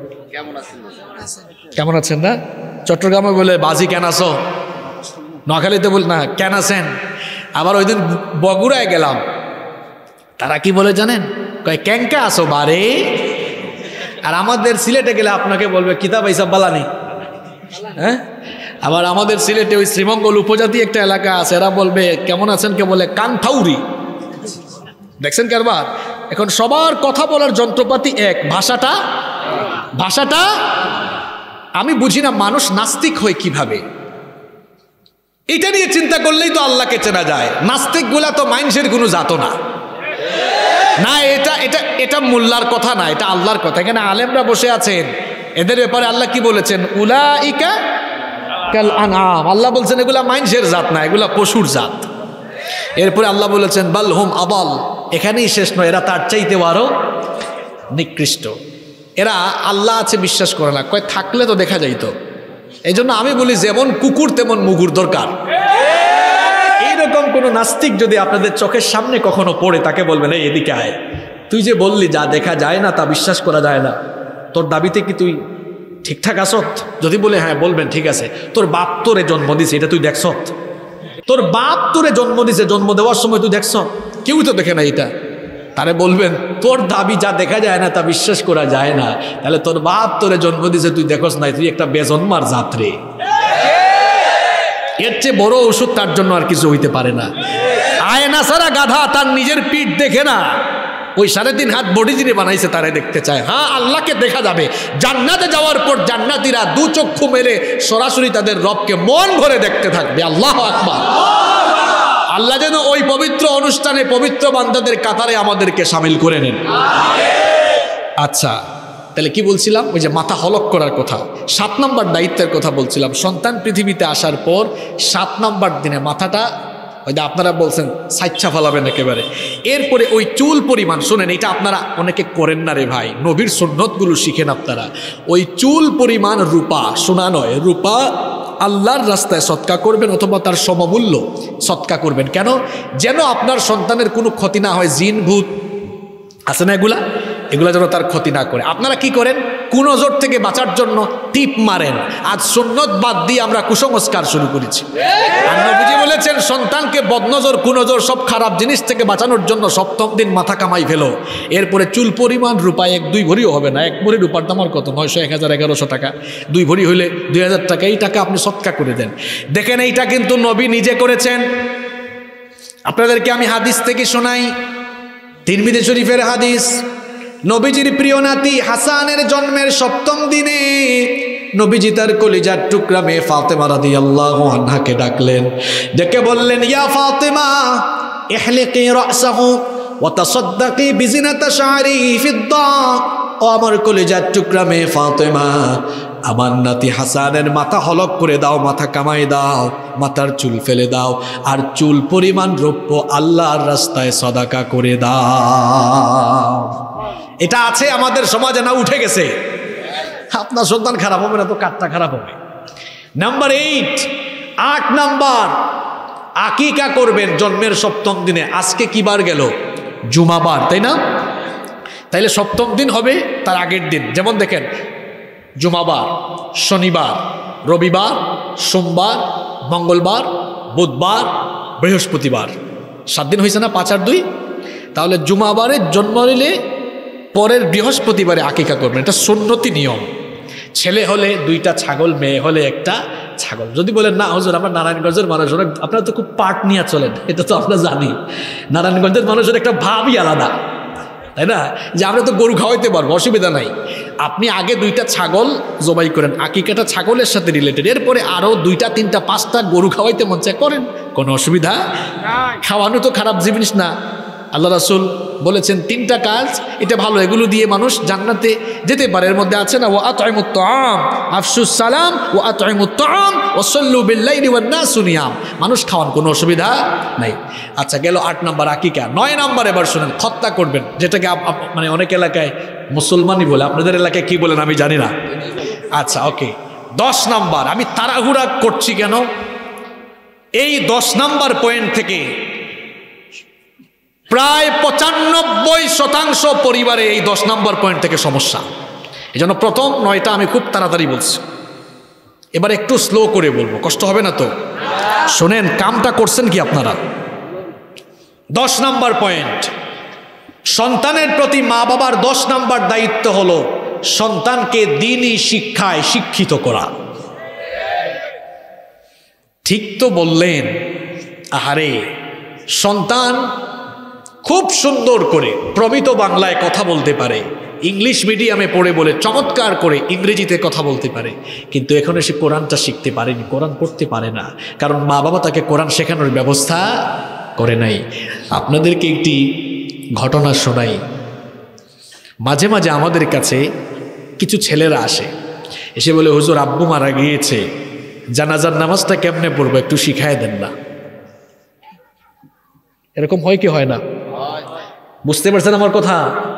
কেমন আছেন না? চট্টগ্রামে বলে বাজি কেন আছো, নোয়াখালীতে বল না কেন আছেন। আবার ওই দিন বগুড়ায় গেলাম, তারা কি বলে জানেন? কয় ক্যাঙ্কা আসো বারে। আর আমাদের সিলেটে গেলে আপনাকে বলবে কিতাব হিসাব বালানি। হ্যাঁ, আবার আমাদের সিলেটে ওই শ্রীমঙ্গল উপজাতি একটা এলাকা আছে, এরা বলবে কেমন আছেন কে বলে কানঠাউরি। দেখছেন কারবার? এখন সবার কথা বলার যন্ত্রপাতি এক, ভাষাটা ভাষাটা আমি বুঝি না মানুষ নাস্তিক হয় কিভাবে। এটা নিয়ে চিন্তা করলেই তো আল্লাহকে চেনা যায়। নাস্তিক গুলা তো মানুষের কোনো জাত না। না, এটা এটা এটা মোল্লার কথা না, এটা আল্লাহর কথা। এখানে আলেমরা বসে আছেন, এদের ব্যাপারে আল্লাহ কি বলেছেন? উলাইকা কাল আনআম। আল্লাহ বলছেন এগুলা মানুষের জাত না, এগুলা পশুর জাত। এরপরে আল্লাহ বলেছেন বাল হুম আবাল। এখানেই শেষ নয়, এরা তার চাইতে আরো নিকৃষ্ট। এরা আল্লাহ আছে বিশ্বাস করে না, কয় থাকলে তো দেখা যাইতো। এই জন্য আমি বলি যেমন কুকুর তেমন মুগুর দরকার। এইরকম কোন নাস্তিক যদি আপনাদের চোখের সামনে কখনো পড়ে, তাকে বলবেন এই এদিকে আয়, তুই যে বললি যা দেখা যায় না তা বিশ্বাস করা যায় না, তোর দাবিতে কি তুই ঠিকঠাক আসত? যদি বলে হ্যাঁ, বলবেন ঠিক আছে, তোর বাপ তোরে জন্ম দিছে এটা তুই দেখছ? তোর বাপ তোরে জন্ম দিছে, জন্ম দেওয়ার সময় তুই দেখছ? কেউ তো দেখে না এটা। তারে বলবেন তোর দাবি যা দেখা যায় না তা বিশ্বাস করা যায় না, তাহলে তোর বাপ তোরে জন্ম দিছে তুই দেখস নাই, তুই একটা বেজন্মার যাত্রী। এর চেয়ে বড় ওষুধ তার জন্য আর কিছু হইতে পারে না। আয়না সারা গাধা তার নিজের পিঠ দেখে না, ওই সাড়ে তিন হাত বডি যিনি বানাইছে তারে দেখতে চায়। হ্যাঁ, আল্লাহকে দেখা যাবে। জান্নাতে যাওয়ার পর জান্নাতীরা দু চক্ষু মেলে সরাসরি তাদের রবকে মন ভরে দেখতে থাকবে। আল্লাহু আকবার। আল্লাহ যেন ওই পবিত্র অনুষ্ঠানে পবিত্র বান্দাদের কাতারে আমাদেরকে শামিল করে নেন। আচ্ছা, তাহলে কি বলছিলাম? ওই যে মাথা হলক করার কথা, সাত নম্বর দায়িত্বের কথা বলছিলাম। সন্তান পৃথিবীতে আসার পর সাত নম্বর দিনে মাথাটা, ওই যে আপনারা বলছেন সাইচ্ছা ফেলাবেন একেবারে। এরপরে ওই চুল পরিমাণ, শোনেন এটা আপনারা অনেকে করেন না রে ভাই, নবীর সুন্নতগুলো শিখেন আপনারা। ওই চুল পরিমাণ রূপা, সোনা নয় রূপা, আল্লাহর রাস্তায় সৎকা করবেন অথবা তার সমমূল্য সৎকা করবেন। কেন? যেন আপনার সন্তানের কোনো ক্ষতি না হয়। জিন ভূত আছে না এগুলা, এগুলা যেন তার ক্ষতি না করে। আপনারা কি করেন? কুনজর থেকে বাঁচার জন্য টিপ মারেন। আজ সুন্নত বাদ দিয়ে আমরা কুসংস্কার শুরু করেছি। আর নবীজি বলেছেন সন্তানকে বদনজর কুনজর সব খারাপ জিনিস থেকে বাঁচানোর জন্য সপ্তম দিন মাথা কামাই ফেলো। এরপরে চুল পরিমাণ রূপায় এক দুই ভরিও হবে না। এক ভরি রূপার দাম আর কত? নয়শো এক হাজার এগারোশো টাকা। দুই ভরি হইলে দুই হাজার টাকা। এই টাকা আপনি সৎকা করে দেন। দেখেন এইটা কিন্তু নবী নিজে করেছেন। আপনাদেরকে আমি হাদিস থেকে শোনাই, তিরমিজি শরীফের হাদিস। নবীজির প্রিয় নাতি হাসানের জন্মের সপ্তম দিনে নবীজি তার কলিজার টুকরা মেয়ে ফাতেমা রাদিয়াল্লাহু আনহাকে ডাকলেন, ডেকে বললেন, ইয়া ফাতেমা ইহলিকি রাসাহু ওয়া তাসাদ্দাকি বিজিনাতা শা'রি ফিদ্দা। ও আমার কলিজার টুকরা মেয়ে ফাতেমা, আমার নাতি হাসানের মাথা হলক করে দাও, মাথা কামাই দাও, মাথার চুল ফেলে দাও, আর চুল পরিমাণ রৌপ্য আল্লাহর রাস্তায় সাদাকা করে দাও। এটা আছে আমাদের সমাজে না উঠে গেছে? আপনার সন্তান খারাপ হবে না তো কাঠটা খারাপ হবে। নাম্বার এইট, আট নাম্বার, আকিকা করবেন জন্মের সপ্তম দিনে। আজকে কি বার গেল? জুমাবার, তাই না? তাইলে সপ্তম দিন হবে তার আগের দিন। যেমন দেখেন, জুমাবার, শনিবার, রবিবার, সোমবার, মঙ্গলবার, বুধবার, বৃহস্পতিবার, সাত দিন হয়েছে না? পাঁচ আর দুই। তাহলে জুমাবারে জন্ম নিলে পরের বৃহস্পতিবারে আকিকা করবেন। এটা সুন্নতি নিয়ম। ছেলে হলে দুইটা ছাগল, মেয়ে হলে একটা ছাগল। যদি বলেন না হুজুর আমরা নারায়ণগঞ্জের মানুষ, আপনারা তো খুব পাট নিয়ে চলেন, এটা তো আমরা জানি। নারায়ণগঞ্জের মানুষের একটা ভাবই আলাদা, তাই না? যে আমরা তো গরু খাওয়াইতে পারবো, অসুবিধা নাই। আপনি আগে দুইটা ছাগল জবাই করেন, আকিকাটা ছাগলের সাথে রিলেটেড। এরপরে আরও দুইটা তিনটা পাঁচটা গরু খাওয়াইতে মন চায় করেন, কোনো অসুবিধা। খাওয়ানো তো খারাপ জিনিস না। আল্লাহ রাসূল বলেছেন তিনটা কাজ এটা ভালো, এগুলো দিয়ে মানুষ জান্নাতে যেতে পারে। এর মধ্যে আছে না, ওয়া আতইমুত তাআম আফশুস সালাম ওয়া আতইমুত তাআম ওয়া সাল্লু বিল লাইলি ওয়ান নাসু নিয়াম। মানুষ খাওয়ান, কোনো অসুবিধা নাই। আচ্ছা, গেল আট নাম্বার আকিকা। নয় নাম্বার এবার শুনেন, খত্তা করবেন, যেটাকে মানে অনেক এলাকায় মুসলমানই বলে, আপনাদের এলাকায় কি বলেন আমি জানি না। আচ্ছা ওকে, দশ নাম্বার। আমি তাড়াহুড়া করছি কেন? এই দশ নাম্বার পয়েন্ট থেকে প্রায় পঁচানব্বই শতাংশ পরিবারে এই দশ নম্বর পয়েন্ট থেকে সমস্যা। এই জন্য প্রথম নয়টা আমি খুব তাড়াতাড়ি বলছি, এবার একটু স্লো করে বলবো, কষ্ট হবে না তো? শোনেন, কামটা করছেন কি আপনারা? দশ নম্বর পয়েন্ট, সন্তানের প্রতি মা বাবার দশ নম্বর দায়িত্ব হলো সন্তানকে দ্বীনি শিক্ষায় শিক্ষিত করা। ঠিক তো বললেন? আহারে, সন্তান খুব সুন্দর করে প্রমিত বাংলায় কথা বলতে পারে, ইংলিশ মিডিয়ামে পড়ে বলে চমৎকার করে ইংরেজিতে কথা বলতে পারে, কিন্তু এখন সে কোরআনটা শিখতে পারেনি, কোরআন পড়তে পারে না, কারণ মা বাবা তাকে কোরআন শেখানোর ব্যবস্থা করে নাই। আপনাদেরকে একটি ঘটনা শোনাই। মাঝে মাঝে আমাদের কাছে কিছু ছেলেরা আসে, এসে বলে হুজুর আব্বু মারা গিয়েছে, জানাজার নামাজটা কেমনে পড়বো একটু শিখায় দেন না। এরকম হয় কি হয় না? বুঝতে পারছেন আমার কথা?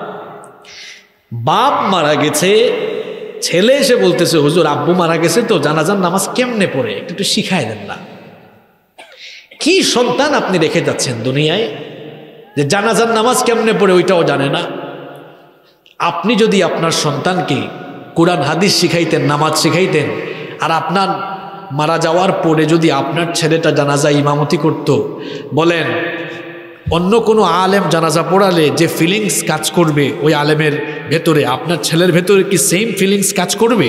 বাপ মারা গেছে, ছেলে এসে বলতেছে হুজুর আব্বু মারা গেছে তো জানাজার নামাজ কেমনে পড়ে একটু একটু শিখায় দেন না। কি সন্তান আপনি রেখে যাচ্ছেন দুনিয়ায় যে জানাজার নামাজ কেমনে পড়ে ওইটাও জানে না। আপনি যদি আপনার সন্তানকে কোরআন হাদিস শিখাইতেন, নামাজ শিখাইতেন, আর আপনার মারা যাওয়ার পরে যদি আপনার ছেলেটা জানাজা ইমামতি করত, বলেন অন্য কোনো আলেম জানাজা পড়ালে যে ফিলিংস কাজ করবে ওই আলেমের ভেতরে, আপনার ছেলের ভেতরে কি সেম ফিলিংস কাজ করবে?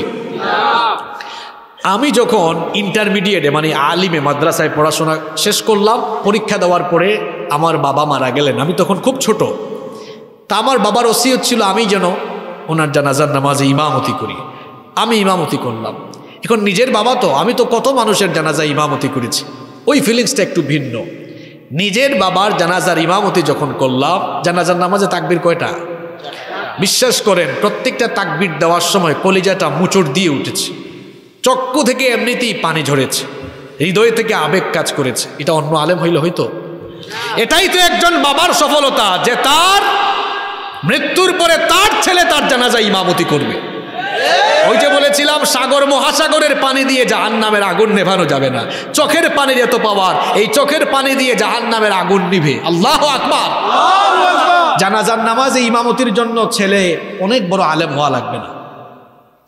আমি যখন ইন্টারমিডিয়েটে মানে আলিমে মাদ্রাসায় পড়াশোনা শেষ করলাম, পরীক্ষা দেওয়ার পরে আমার বাবা মারা গেলেন, আমি তখন খুব ছোট। তা আমার বাবার ওসিয়ত ছিল আমি যেন ওনার জানাজার নামাজে ইমামতি করি। আমি ইমামতি করলাম। এখন নিজের বাবা তো, আমি তো কত মানুষের জানাজা ইমামতি করেছি, ওই ফিলিংসটা একটু ভিন্ন। নিজের বাবার জানাজার ইমামতি যখন করলাম, জানাজার নামাজে তাকবীর কয়টা? বিশ্বাস করেন প্রত্যেকটা তাকবীর দেওয়ার সময় কলিজাটা মুচড় দিয়ে উঠেছে, চক্ষু থেকে এমনিতেই পানি ঝরেছে, হৃদয় থেকে আবেগ কাজ করেছে। এটা অন্য আলেম হইলে হইতো? এটাই তো একজন বাবার সফলতা, যে তার মৃত্যুর পরে তার ছেলে তার জানাজা ইমামতি করবে। ওই যে বলেছিলাম সাগর মহাসাগরের পানি দিয়ে জাহান্নামের আগুন নেভানো যাবে না, চোখের পানির এত পাওয়ার, এই চোখের পানি দিয়ে জাহান্নামের আগুন নিভে। আল্লাহু আকবার। জানাজার নামাজে ইমামতির জন্য ছেলে অনেক বড় আলেম হওয়া লাগবে না,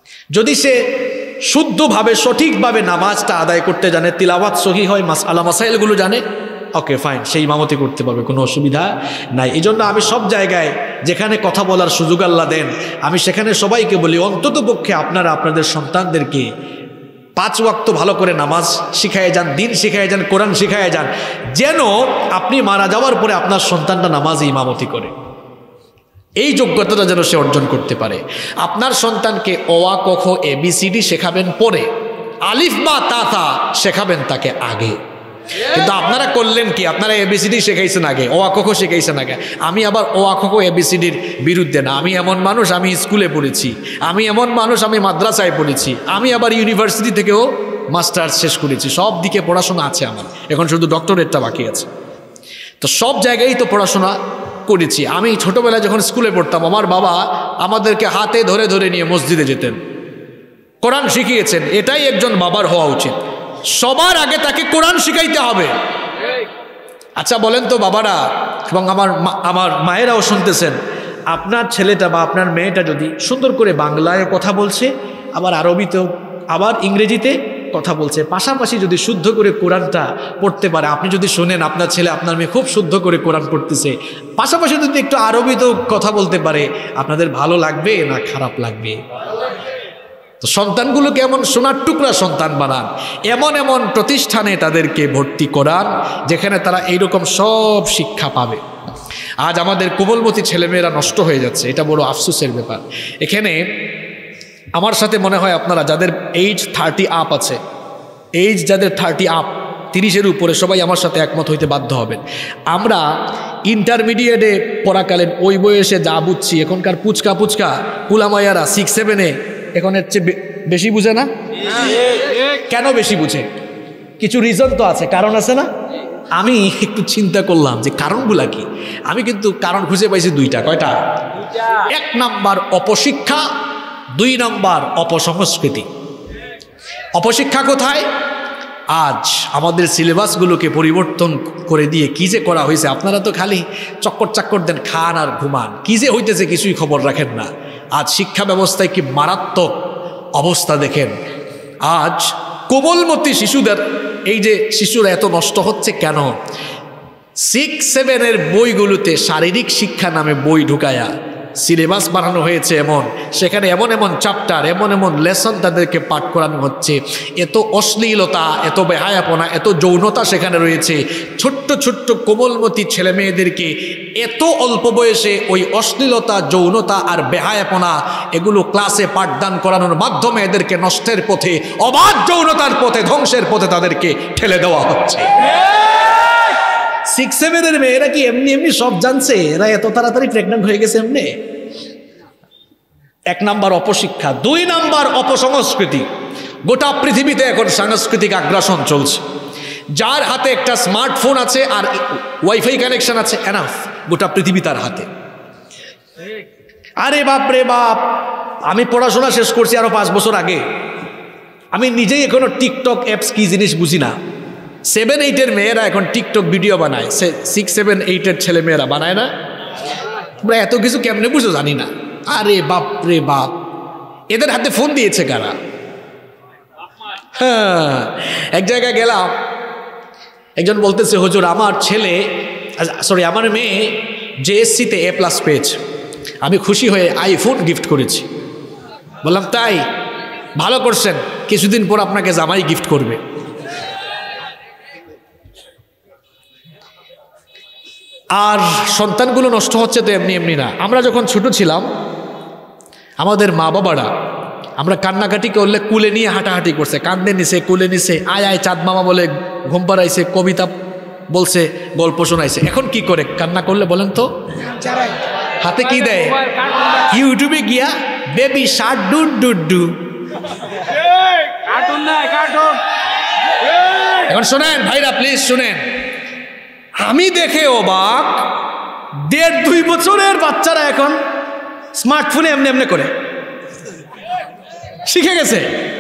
যদি সে শুদ্ধভাবে সঠিকভাবে নামাজটা আদায় করতে জানে, তিলাওয়াত সহি হয়, মাসআলা মাসাইলগুলো জানে, ওকে ফাইন, সেই ইমামতি করতে পারবে, কোনো অসুবিধা নাই। এই জন্য আমি সব জায়গায় যেখানে কথা বলার সুযোগ আল্লাহ দেন, আমি সেখানে সবাইকে বলি অন্তত পক্ষে আপনারা আপনাদের সন্তানদেরকে পাঁচ ওয়াক্ত ভালো করে নামাজ শিখায় যান, দিন শিখায় যান, কোরআন শিখায় যান, যেন আপনি মারা যাওয়ার পরে আপনার সন্তানটা নামাজে ইমামতি করে, এই যোগ্যতাটা যেন সে অর্জন করতে পারে। আপনার সন্তানকে অওয়া কখ এবিসিডি শেখাবেন পরে, আলিফ বা তাতা শেখাবেন তাকে আগে। কিন্তু আপনারা করলেন কি, আপনারা এবিসিডি শেখাইছেন আগে, ওয়া কখ শেখাইছেন আগে। আমি আবার ওয়া কখ এবিসিডির বিরুদ্ধে না। আমি এমন মানুষ, আমি স্কুলে পড়েছি, আমি এমন মানুষ, আমি মাদ্রাসায় পড়েছি, আমি আবার ইউনিভার্সিটি থেকেও মাস্টার্স শেষ করেছি, সব দিকে পড়াশোনা আছে আমার, এখন শুধু ডক্টরেটটা বাকি আছে। তো সব জায়গায় তো পড়াশোনা করেছি। আমি ছোটবেলায় যখন স্কুলে পড়তাম, আমার বাবা আমাদেরকে হাতে ধরে ধরে নিয়ে মসজিদে যেতেন, কোরআন শিখিয়েছেন। এটাই একজন বাবার হওয়া উচিত, সবার আগে তাকে কোরআন শিখাইতে হবে। আচ্ছা বলেন তো বাবারা, এবং আমার আমার মায়েরাও শুনতেছেন, আপনার ছেলেটা বা আপনার মেয়েটা যদি সুন্দর করে বাংলায় কথা বলছে, আবার আরবিতেও, আবার ইংরেজিতে কথা বলছে, পাশাপাশি যদি শুদ্ধ করে কোরআনটা পড়তে পারে, আপনি যদি শোনেন আপনার ছেলে আপনার মেয়ে খুব শুদ্ধ করে কোরআন পড়তেছে, পাশাপাশি যদি একটু আরবিতেও কথা বলতে পারে, আপনাদের ভালো লাগবে না খারাপ লাগবে? তো সন্তানগুলোকে এমন সোনার টুকরা সন্তান বানান, এমন এমন প্রতিষ্ঠানে তাদেরকে ভর্তি করান যেখানে তারা এইরকম সব শিক্ষা পাবে। আজ আমাদের কোমলমতি ছেলেমেয়েরা নষ্ট হয়ে যাচ্ছে, এটা বড় আফসোসের ব্যাপার। এখানে আমার সাথে মনে হয় আপনারা যাদের এইজ থার্টি আপ আছে, এইজ যাদের থার্টি আপ, তিরিশের উপরে, সবাই আমার সাথে একমত হইতে বাধ্য হবেন। আমরা ইন্টারমিডিয়েটে পড়াকালীন ওই বয়সে যা বুঝছি, এখনকার পুচকা পুচকা পুলামাইয়ারা সিক্স সেভেনে এখন এর চেয়ে বেশি বুঝে না। কেন বেশি বুঝে? কিছু রিজন তো আছে, কারণ আছে না? আমি একটু চিন্তা করলাম যে কারণগুলা কি। আমি কিন্তু কারণ খুঁজে পাইছি দুইটা। কয়টা? এক নাম্বার অপশিক্ষা, দুই নাম্বার অপসংস্কৃতি। অপশিক্ষা কোথায়? আজ আমাদের সিলেবাসগুলোকে পরিবর্তন করে দিয়ে কি যে করা হয়েছে, আপনারা তো খালি চক্কর চাক্কর দেন, খান আর ঘুমান, কি যে হইতেছে কিছুই খবর রাখেন না। আজ শিক্ষা ব্যবস্থায় কি মারাত্মক অবস্থা দেখেন। আজ কোমলমতি শিশুদের, এই যে শিশুরা এত নষ্ট হচ্ছে কেন? সিক্স সেভেনের বইগুলোতে শারীরিক শিক্ষা নামে বই ঢুকায়া সিলেবাস বানানো হয়েছে এমন, সেখানে এমন এমন চ্যাপ্টার, এমন এমন লেসন তাদেরকে পাঠ করানো হচ্ছে, এত অশ্লীলতা, এত বেহায়াপনা, এত যৌনতা সেখানে রয়েছে। ছোট্ট ছোট্ট কোমলমতি ছেলে মেয়েদেরকে এত অল্প বয়সে ওই অশ্লীলতা, যৌনতা আর বেহায়াপনা এগুলো ক্লাসে পাঠদান করানোর মাধ্যমে এদেরকে নষ্টের পথে, অবাধ যৌনতার পথে, ধ্বংসের পথে তাদেরকে ঠেলে দেওয়া হচ্ছে। সিক্স সেভেনের মেয়েরা কি এমনি এমনি সব জানছে? এরা এত তাড়াতাড়ি প্রেগন্যান্ট হয়ে গেছে এমনি? এক নাম্বার অপশিক্ষা, দুই নাম্বার অপসংস্কৃতি। গোটা পৃথিবীতে এখন সাংস্কৃতিক আগ্রাসন চলছে। যার হাতে একটা স্মার্টফোন আছে আর ওয়াইফাই কানেকশন আছে, এনাফ, গোটা পৃথিবী তার হাতে। আরে বাপ রে বাপ, আমি পড়াশোনা শেষ করছি আরো পাঁচ বছর আগে, আমি নিজেই এখনো টিকটক অ্যাপস কি জিনিস বুঝি না। সেভেন এইটের মেয়েরা এখন টিকটক ভিডিও বানায়, সিক্স সেভেন এইটের ছেলে মেয়েরা বানায় না? তোমরা এত কিছু কেমনে বুঝো জানি না। আরে বাপ রে বাপ, এদের হাতে ফোন দিয়েছে কারা? হ্যাঁ, এক জায়গায় গেলাম, একজন বলতেছে, হুজুর আমার ছেলে, সরি আমার মেয়ে জেএসসিতে এ প্লাস পেয়েছে, আমি খুশি হয়ে আইফোন গিফট করেছি। বললাম তাই? ভালো করছেন, কিছুদিন পর আপনাকে জামাই গিফট করবে। আর সন্তানগুলো নষ্ট হচ্ছে তো এমনি এমনি না। আমরা যখন ছোট ছিলাম, আমাদের মা বাবারা, আমরা কান্নাকাটি করলে কুলে নিয়ে হাঁটাহাঁটি করছে, কান্দে নিছে, কুলে নিছে, আয় আয় চাঁদ মামা বলে ঘুম পাড়াইছে, কবিতা বলছে, গল্প শোনাইছে। এখন কি করে কান্না করলে বলেন তো? হাতে কি দেয়? ইউটিউবে গিয়া baby shark doo doo doo. এখন শোনেন ভাইরা, প্লিজ শুনেন, আমি দেখে অবাক, দেড় দুই বছরের বাচ্চারা এখন স্মার্টফোনে এমনি এমনি করে শিখে গেছে।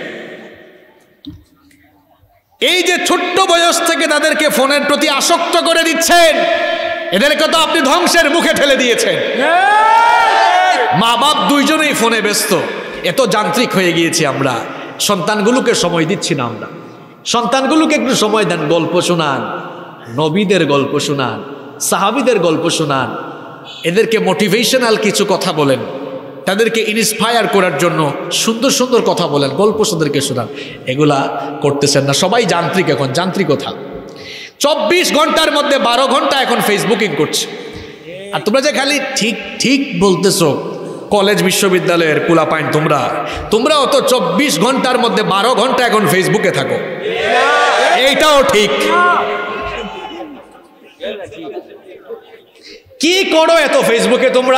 এই যে ছোট্ট বয়স থেকে তাদেরকে ফোনের প্রতি আসক্ত করে দিচ্ছেন, এদেরকে তো আপনি ধ্বংসের মুখে ঠেলে দিয়েছেন। মা বাপ দুইজনেই ফোনে ব্যস্ত, এত যান্ত্রিক হয়ে গিয়েছি আমরা, সন্তানগুলোকে সময় দিচ্ছি না আমরা। সন্তানগুলোকে একটু সময় দেন, গল্প শোনান, নবীদের গল্প শোনান, সাহাবীদের গল্প শোনান, এদেরকে মোটিভেশনাল কিছু কথা বলেন, তাদেরকে ইন্সপায়ার করার জন্য সুন্দর সুন্দর কথা বলেন, গল্প তাদেরকে শোনান। এগুলা করতেছেন না, সবাই যান্ত্রিক, এখন যান্ত্রিকতা। চব্বিশ ঘন্টার মধ্যে বারো ঘন্টা এখন ফেসবুকিং করছে। আর তোমরা যে খালি ঠিক ঠিক বলতেছো, কলেজ বিশ্ববিদ্যালয়ের কুলাপাইন তোমরা তোমরা অত চব্বিশ ঘন্টার মধ্যে বারো ঘন্টা এখন ফেসবুকে থাকো, এইটাও ঠিক। কি করো এত ফেসবুকে তোমরা?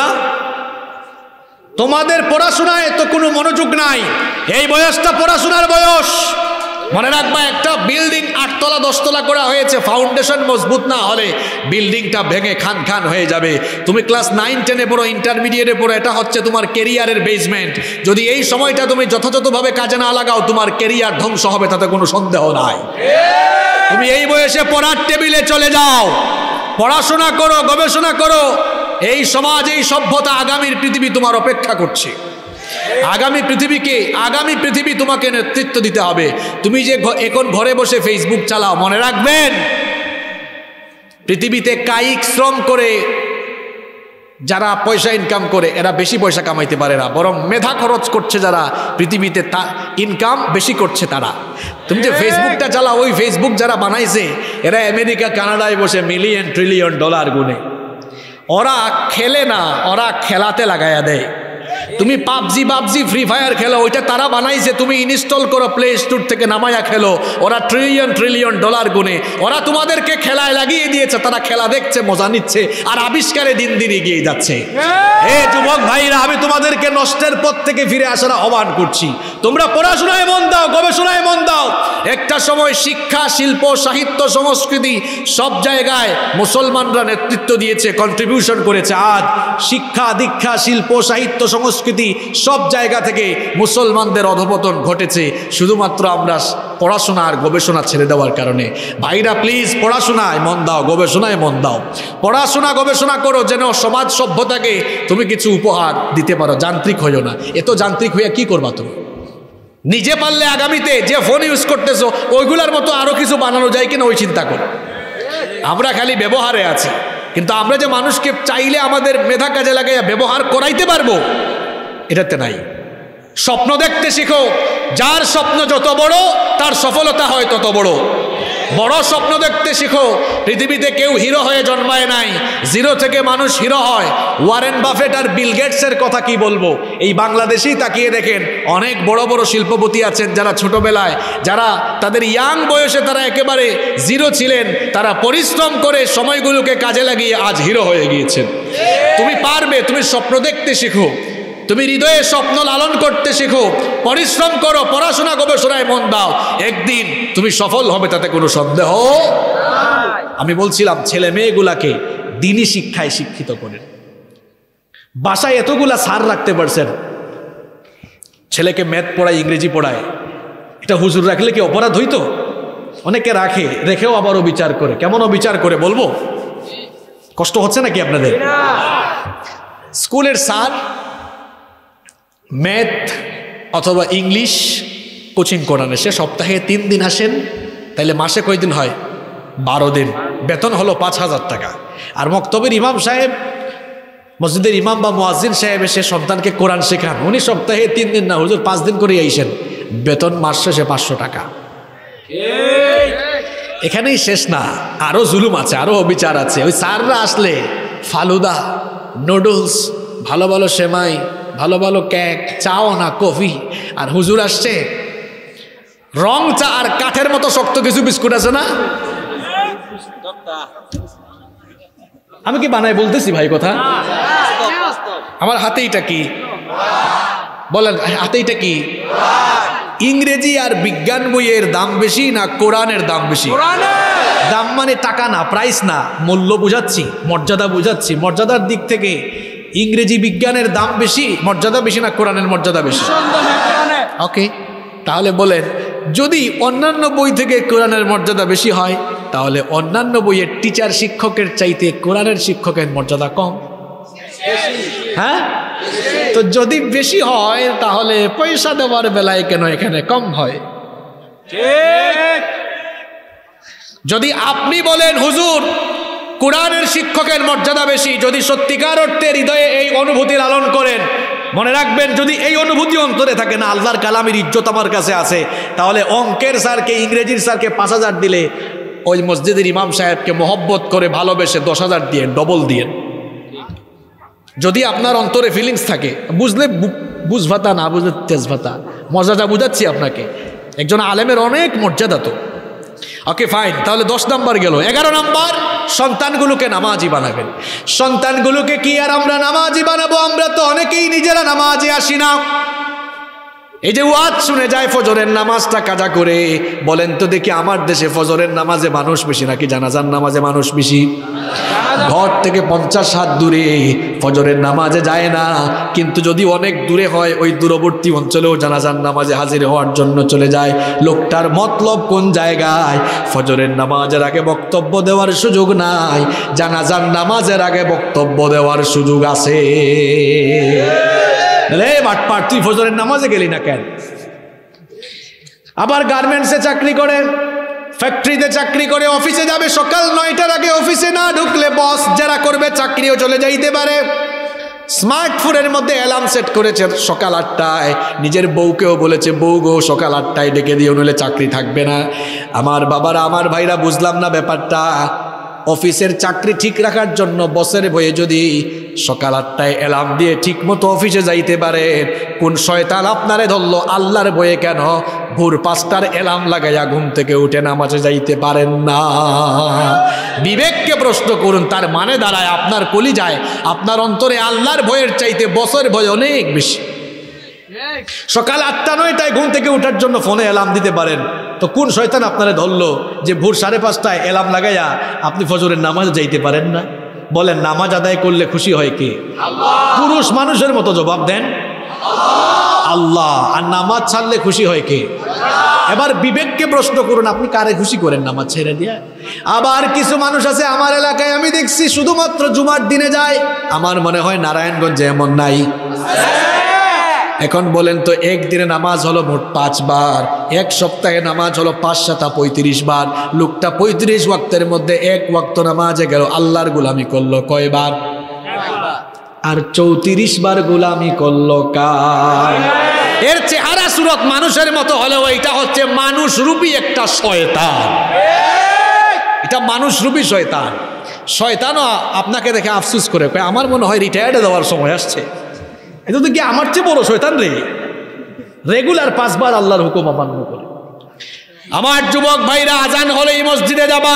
তোমাদের পড়াশোনায় তো কোনো মনোযোগ নাই। এই বয়সটা পড়াশোনার বয়স। মনে রাখবা, একটা বিল্ডিং আটতলা দশতলা করা হয়েছে, ফাউন্ডেশন মজবুত না হলে বিল্ডিংটা ভেঙে খান খান হয়ে যাবে। তুমি ক্লাস নাইন টেনে পড়ো, ইন্টারমিডিয়েটে পড়ো, এটা হচ্ছে তোমার কেরিয়ারের বেসমেন্ট। যদি এই সময়টা তুমি যথাযথভাবে কাজে না লাগাও, তোমার কেরিয়ার ধ্বংস হবে, তাতে কোনো সন্দেহ নাই। তুমি এই বয়সে পড়ার টেবিলে চলে যাও, পড়াশোনা করো, গবেষণা করো। এই সমাজ, এই সভ্যতা, আগামীর পৃথিবী তোমার অপেক্ষা করছে। আগামী পৃথিবীকে, আগামী পৃথিবী তোমাকে নেতৃত্ব দিতে হবে। তুমি যে এখন ঘরে বসে ফেসবুক চালাও, মনে রাখবেন পৃথিবীতে কায়িক শ্রম করে যারা পয়সা ইনকাম করে এরা বেশি পয়সা কামাইতে পারে না, বরং মেধা খরচ করছে যারা পৃথিবীতে তা ইনকাম বেশি করছে তারা। তুমি যে ফেসবুকটা চালাও, ওই ফেসবুক যারা বানাইছে এরা আমেরিকা কানাডায় বসে মিলিয়ন ট্রিলিয়ন ডলার গুনে। ওরা খেলে না, ওরা খেলাতে লাগাইয়া দেয়। তুমি পাবজি পাবজি ফ্রি ফায়ার খেলো, ওইটা তারা বানাইছে, তুমি ইনস্টল করো প্লে স্টোর থেকে, নামায়া খেলো। ওরা ট্রিলিয়ন ট্রিলিয়ন ডলার গুনে, ওরা তোমাদেরকে খেলায় লাগিয়ে দিয়েছে। তারা খেলা দেখছে, মজা নিচ্ছে, আর আবিষ্কারে দিন দিন এগিয়ে যাচ্ছে। এ যুবক ভাইরা, আমি তোমাদেরকে নষ্টের পথ থেকে ফিরে আসার আহ্বান করছি। তোমরা পড়াশোনায় মন দাও, গবেষণায় মন দাও। একটা সময় শিক্ষা, শিল্প, সাহিত্য, সংস্কৃতি সব জায়গায় মুসলমানরা নেতৃত্ব দিয়েছে, কন্ট্রিবিউশন করেছে। আজ শিক্ষা, দীক্ষা, শিল্প, সাহিত্য, সংস্কৃতি সব জায়গা থেকে মুসলমানদের অধপতন ঘটেছে, শুধুমাত্র আমরা পড়াশোনা আর গবেষণা ছেড়ে দেওয়ার কারণে। ভাইরা প্লিজ পড়াশোনায় মন দাও, গবেষণায় মন দাও। পড়াশোনা গবেষণা করো, যেন সমাজ সভ্যতাকে তুমি কিছু উপহার দিতে পারো। যান্ত্রিক হইও না। এত যান্ত্রিক হইয়া কি করবা তুমি? নিজে পারলে আগামীতে যে ফোন ইউজ করতেছো ওইগুলার মতো আরো কিছু বানানো যায় কিনা ওই চিন্তা করো। আমরা খালি ব্যবহারে আছি, কিন্তু আমরা যে মানুষকে চাইলে আমাদের মেধা কাজে লাগাইয়া ব্যবহার করাইতে পারবো এটাতে নাই। স্বপ্ন দেখতে শিখো। যার স্বপ্ন যত বড় তার সফলতা হয় তত বড়। বড় স্বপ্ন দেখতে শিখো। পৃথিবীতে কেউ হিরো হয়ে জন্মায় নাই, জিরো থেকে মানুষ হিরো হয়। ওয়ারেন বাফেট আর বিল গেটসের কথা কি বলবো, এই বাংলাদেশেই তাকিয়ে দেখেন অনেক বড় বড় শিল্পপতি আছেন যারা ছোটবেলায়, যারা তাদের ইয়াং বয়সে তারা একেবারে জিরো ছিলেন, তারা পরিশ্রম করে সময়গুলোকে কাজে লাগিয়ে আজ হিরো হয়ে গিয়েছেন। তুমি পারবে, তুমি স্বপ্ন দেখতে শিখো, তুমি হৃদয়ে স্বপ্ন লালন করতে শেখো, পরিশ্রম করো, পড়াশোনা গবেষণায় মন দাও, একদিন তুমি সফল হবে, তাতে কোনো সন্দেহ। আমি বলছিলাম ছেলে মেয়েগুলাকে দিনী শিক্ষায় শিক্ষিত করেন। বাসায় এতগুলা সার রাখতে পারছেন, ছেলেকে ম্যাথ পড়ায়, ইংরেজি পড়ায়, এটা হুজুর রাখলে কি অপরাধ হইতো? অনেকে রাখে, রেখেও আবারও বিচার করে। কেমন বিচার করে বলবো? কষ্ট হচ্ছে নাকি আপনাদের? স্কুলের স্যার ম্যাথ অথবা ইংলিশ কোচিং করান, সে সপ্তাহে তিন দিন আসেন, তাইলে মাসে কয় দিন হয়? বারো দিন। বেতন হলো পাঁচ হাজার টাকা। আর মক্তবের ইমাম সাহেব, মসজিদের ইমাম বা মুয়াজ্জিন সাহেব এসে সন্তানকে কোরআন শেখান, উনি সপ্তাহে তিন দিন না হুজুর পাঁচ দিন করে আইসেন, বেতন মাস শেষে পাঁচশো টাকা। এখানেই শেষ না, আরো জুলুম আছে, আরো অবিচার আছে। ওই স্যাররা আসলে ফালুদা, নুডলস, ভালো ভালো সেমাই, ভালো ভালো কেক, চাও না কফি, আর হুজুর আসছে রং চা আর কাঠের মতো শক্ত কিছু বিস্কুট আছে না। আমি কি বানাই বলতেছি ভাই কথা? আমার হাতে এটা কি বলেন? হাতে এটা কি? ইংরেজি আর বিজ্ঞান বইয়ের দাম বেশি না কোরআনের দাম বেশি? দাম মানে টাকা না, প্রাইস না, মূল্য বুঝাচ্ছি, মর্যাদা বুঝাচ্ছি। মর্যাদার দিক থেকে ইংরেজি বিজ্ঞানের দাম বেশি, মর্যাদা বেশি না কোরআনের মর্যাদা বেশি? ওকে, তাহলে বলেন যদি অন্যান্য বই থেকে কোরআনের মর্যাদা বেশি হয়, তাহলে অন্যান্য বইয়ের টিচার শিক্ষকের চাইতে কোরআনের শিক্ষকের মর্যাদা কম। হ্যাঁ, তো যদি বেশি হয় তাহলে পয়সা দেওয়ার বেলায় কেন এখানে কম হয়? যদি আপনি বলেন হুজুর কোরআনের শিক্ষকের মর্যাদা বেশি, যদি সত্যিকার অর্থে হৃদয়ে এই অনুভূতি লালন করেন, মনে রাখবেন যদি এই অনুভূতি অন্তরে থাকে না আল্লাহর কালামের ইজ্জত আমার কাছে আছে, তাহলে অঙ্কের স্যারকে ইংরেজির স্যারকে পাঁচ হাজার দিলে ওই মসজিদের ইমাম সাহেবকে মহব্বত করে ভালোবেসে দশ হাজার দিয়ে ডবল দিয়ে। যদি আপনার অন্তরে ফিলিংস থাকে, বুঝলে বুঝ ভাতা, না বুঝলে তেজ ভাতা, মজাটা বুঝাচ্ছি আপনাকে। একজন আলেমের অনেক মর্যাদা তো। ওকে ফাইন, তাহলে দশ নাম্বার গেল। এগারো নাম্বার, সন্তানগুলোকে নামাজি বানাবেন। সন্তানগুলোকে কি আর আমরা নামাজি বানাবো? আমরা তো অনেকেই নিজেরা নামাজে আসি না। এই যে ওয়াজ শুনে যায় ফজরের নামাজটা কাজা করে, বলেন তো দেখি আমার দেশে ফজরের নামাজে মানুষ বেশি নাকি জানাজার নামাজে মানুষ বেশি? ঘর থেকে পঞ্চাশ হাত দূরে ফজরের নামাজে যায় না, কিন্তু যদি অনেক দূরে হয় ওই দূরবর্তী অঞ্চলেও জানাজার নামাজে হাজির হওয়ার জন্য চলে যায়। লোকটার মতলব কোন জায়গায়? ফজরের নামাজের আগে বক্তব্য দেওয়ার সুযোগ নাই, জানাজার নামাজের আগে বক্তব্য দেওয়ার সুযোগ আছে। রে বাটপার, তুই ফজরের নামাজে গেলি না কেন? আবার গার্মেন্টসে চাকরি করে, ফ্যাক্টরিতে চাকরি করে, অফিসে যাবে সকাল নয়টার আগে, অফিসে না ঢুকলে বস যারা করবে চাকরিও চলে যাইতে পারে। স্মার্টফোনের মধ্যে অ্যালার্ম সেট করেছে সকাল আটটায়, নিজের বউকেও বলেছে বউ গো সকাল আটটায় ডেকে দিয়ে নইলে চাকরি থাকবে না। আমার বাবারা, আমার ভাইরা, বুঝলাম না ব্যাপারটা। অফিসের চাকরি ঠিক রাখার জন্য বসের ভয়ে যদি সকাল আটটায় অ্যালার্ম দিয়ে ঠিক মতো অফিসে যাইতে পারে, কোন শয়তান আপনারে ধরলো আল্লাহর ভয়ে কেন ভোর পাঁচটার অ্যালার্ম লাগাইয়া ঘুম থেকে উঠে নামাজে যাইতে পারেন না? বিবেককে প্রশ্ন করুন। তার মানে দাঁড়ায় আপনার কলিজায়, আপনার অন্তরে আল্লাহর ভয়ের চাইতে বসের ভয় অনেক বেশি। সকাল আটটা নয়টায় ঘুম থেকে উঠার জন্য ফোনে অ্যালার্ম দিতে পারেন, তো কোন শয়তান আপনারে ধরলো যে ভোর সাড়ে পাঁচটায় অ্যালার্ম লাগাইয়া আপনি ফজরের নামাজে যাইতে পারেন না? বলেন নামাজ আদায় করলে খুশি হয় কে? পুরুষ মানুষের মতো জবাব দেন আল্লাহ। আর নামাজ ছাড়লে খুশি হয় কে? এবার বিবেককে প্রশ্ন করুন, আপনি কারে খুশি করেন নামাজ ছেড়ে দিয়ে? আবার কিছু মানুষ আছে আমার এলাকায় আমি দেখছি শুধুমাত্র জুমার দিনে যায়। আমার মনে হয় নারায়ণগঞ্জে এমন নাই। এখন বলেন তো, একদিনে নামাজ হলো মোট পাঁচবার, এক সপ্তাহে নামাজ হলো পাঁচ সাতা পঁয়ত্রিশ বার। লোকটা পঁয়ত্রিশ ওয়াক্তের মধ্যে এক ওয়াক্ত নামাজে গেল, আল্লাহর গোলামি করলো কয়বার? আর চৌত্রিশ বার গোলামি করলো কার? এর চেহারা সুরত মানুষের মতো হলেও এটা হচ্ছে মানুষ রূপী একটা শয়তান। এটা মানুষ রূপী শয়তান। শয়তানও আপনাকে দেখে আফসুস করে কয় আমার মনে হয় রিটায়ার্ডে দেওয়ার সময় আসছে। এটা তো কি আমার চেয়ে বড় শয়তান রে, রেগুলার পাঁচবার আল্লাহর হুকুম অমান্য করে। আমার যুবক ভাইরা, আজান হলে এই মসজিদে যাবা।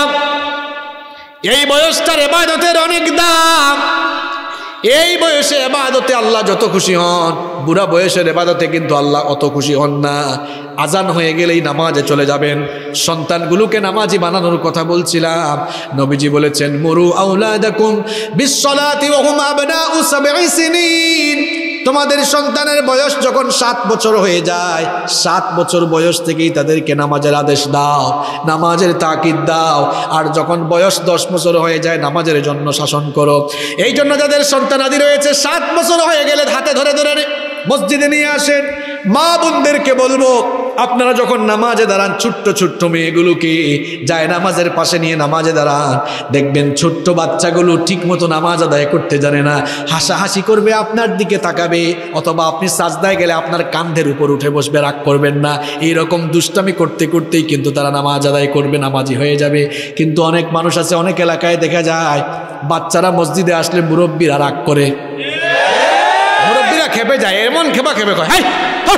এই বয়সটার ইবাদতের অনেক দাম। এই বয়সে ইবাদতে আল্লাহ যত খুশি হন, বুড়া বয়সের ইবাদতে কিন্তু আল্লাহ অত খুশি হন না। আজান হয়ে গেলেই নামাজে চলে যাবেন। সন্তানগুলোকে নামাজি বানানোর কথা বলছিলাম। নবীজি বলেছেন মুরু আওলাদাকুম বিসসালাতি ওয়া হুম আবনাউ সাবঈ সিনিন। তোমাদের সন্তানের বয়স যখন সাত বছর হয়ে যায়, সাত বছর বয়স থেকেই তাদেরকে নামাজের আদেশ দাও, নামাজের তাকিদ দাও। আর যখন বয়স দশ বছর হয়ে যায় নামাজের জন্য শাসন করো। এই জন্য যাদের সন্তানাদি রয়েছে সাত বছর হয়ে গেলে হাতে ধরে ধরে মসজিদে নিয়ে আসেন। মা বোনদেরকে বলবো, আপনারা যখন নামাজে দাঁড়ান ছোট্ট ছোট্ট মেয়েগুলোকে যায় নামাজের পাশে নিয়ে নামাজে দাঁড়ান। দেখবেন ছোট্ট বাচ্চাগুলো ঠিক মতো নামাজ আদায় করতে জানে না, হাসাহাসি করবে, আপনার দিকে তাকাবে, অথবা আপনি সাজদায় গেলে আপনার কাঁধের উপর উঠে বসবে, রাগ করবেন না। এইরকম দুষ্টামি করতে করতেই কিন্তু তারা নামাজ আদায় করবে, নামাজি হয়ে যাবে। কিন্তু অনেক মানুষ আছে, অনেক এলাকায় দেখা যায় বাচ্চারা মসজিদে আসলে মুরব্বীরা রাগ করে, মুরব্বীরা খেপে যায়, এমন খেপা খেপে কয় হাই,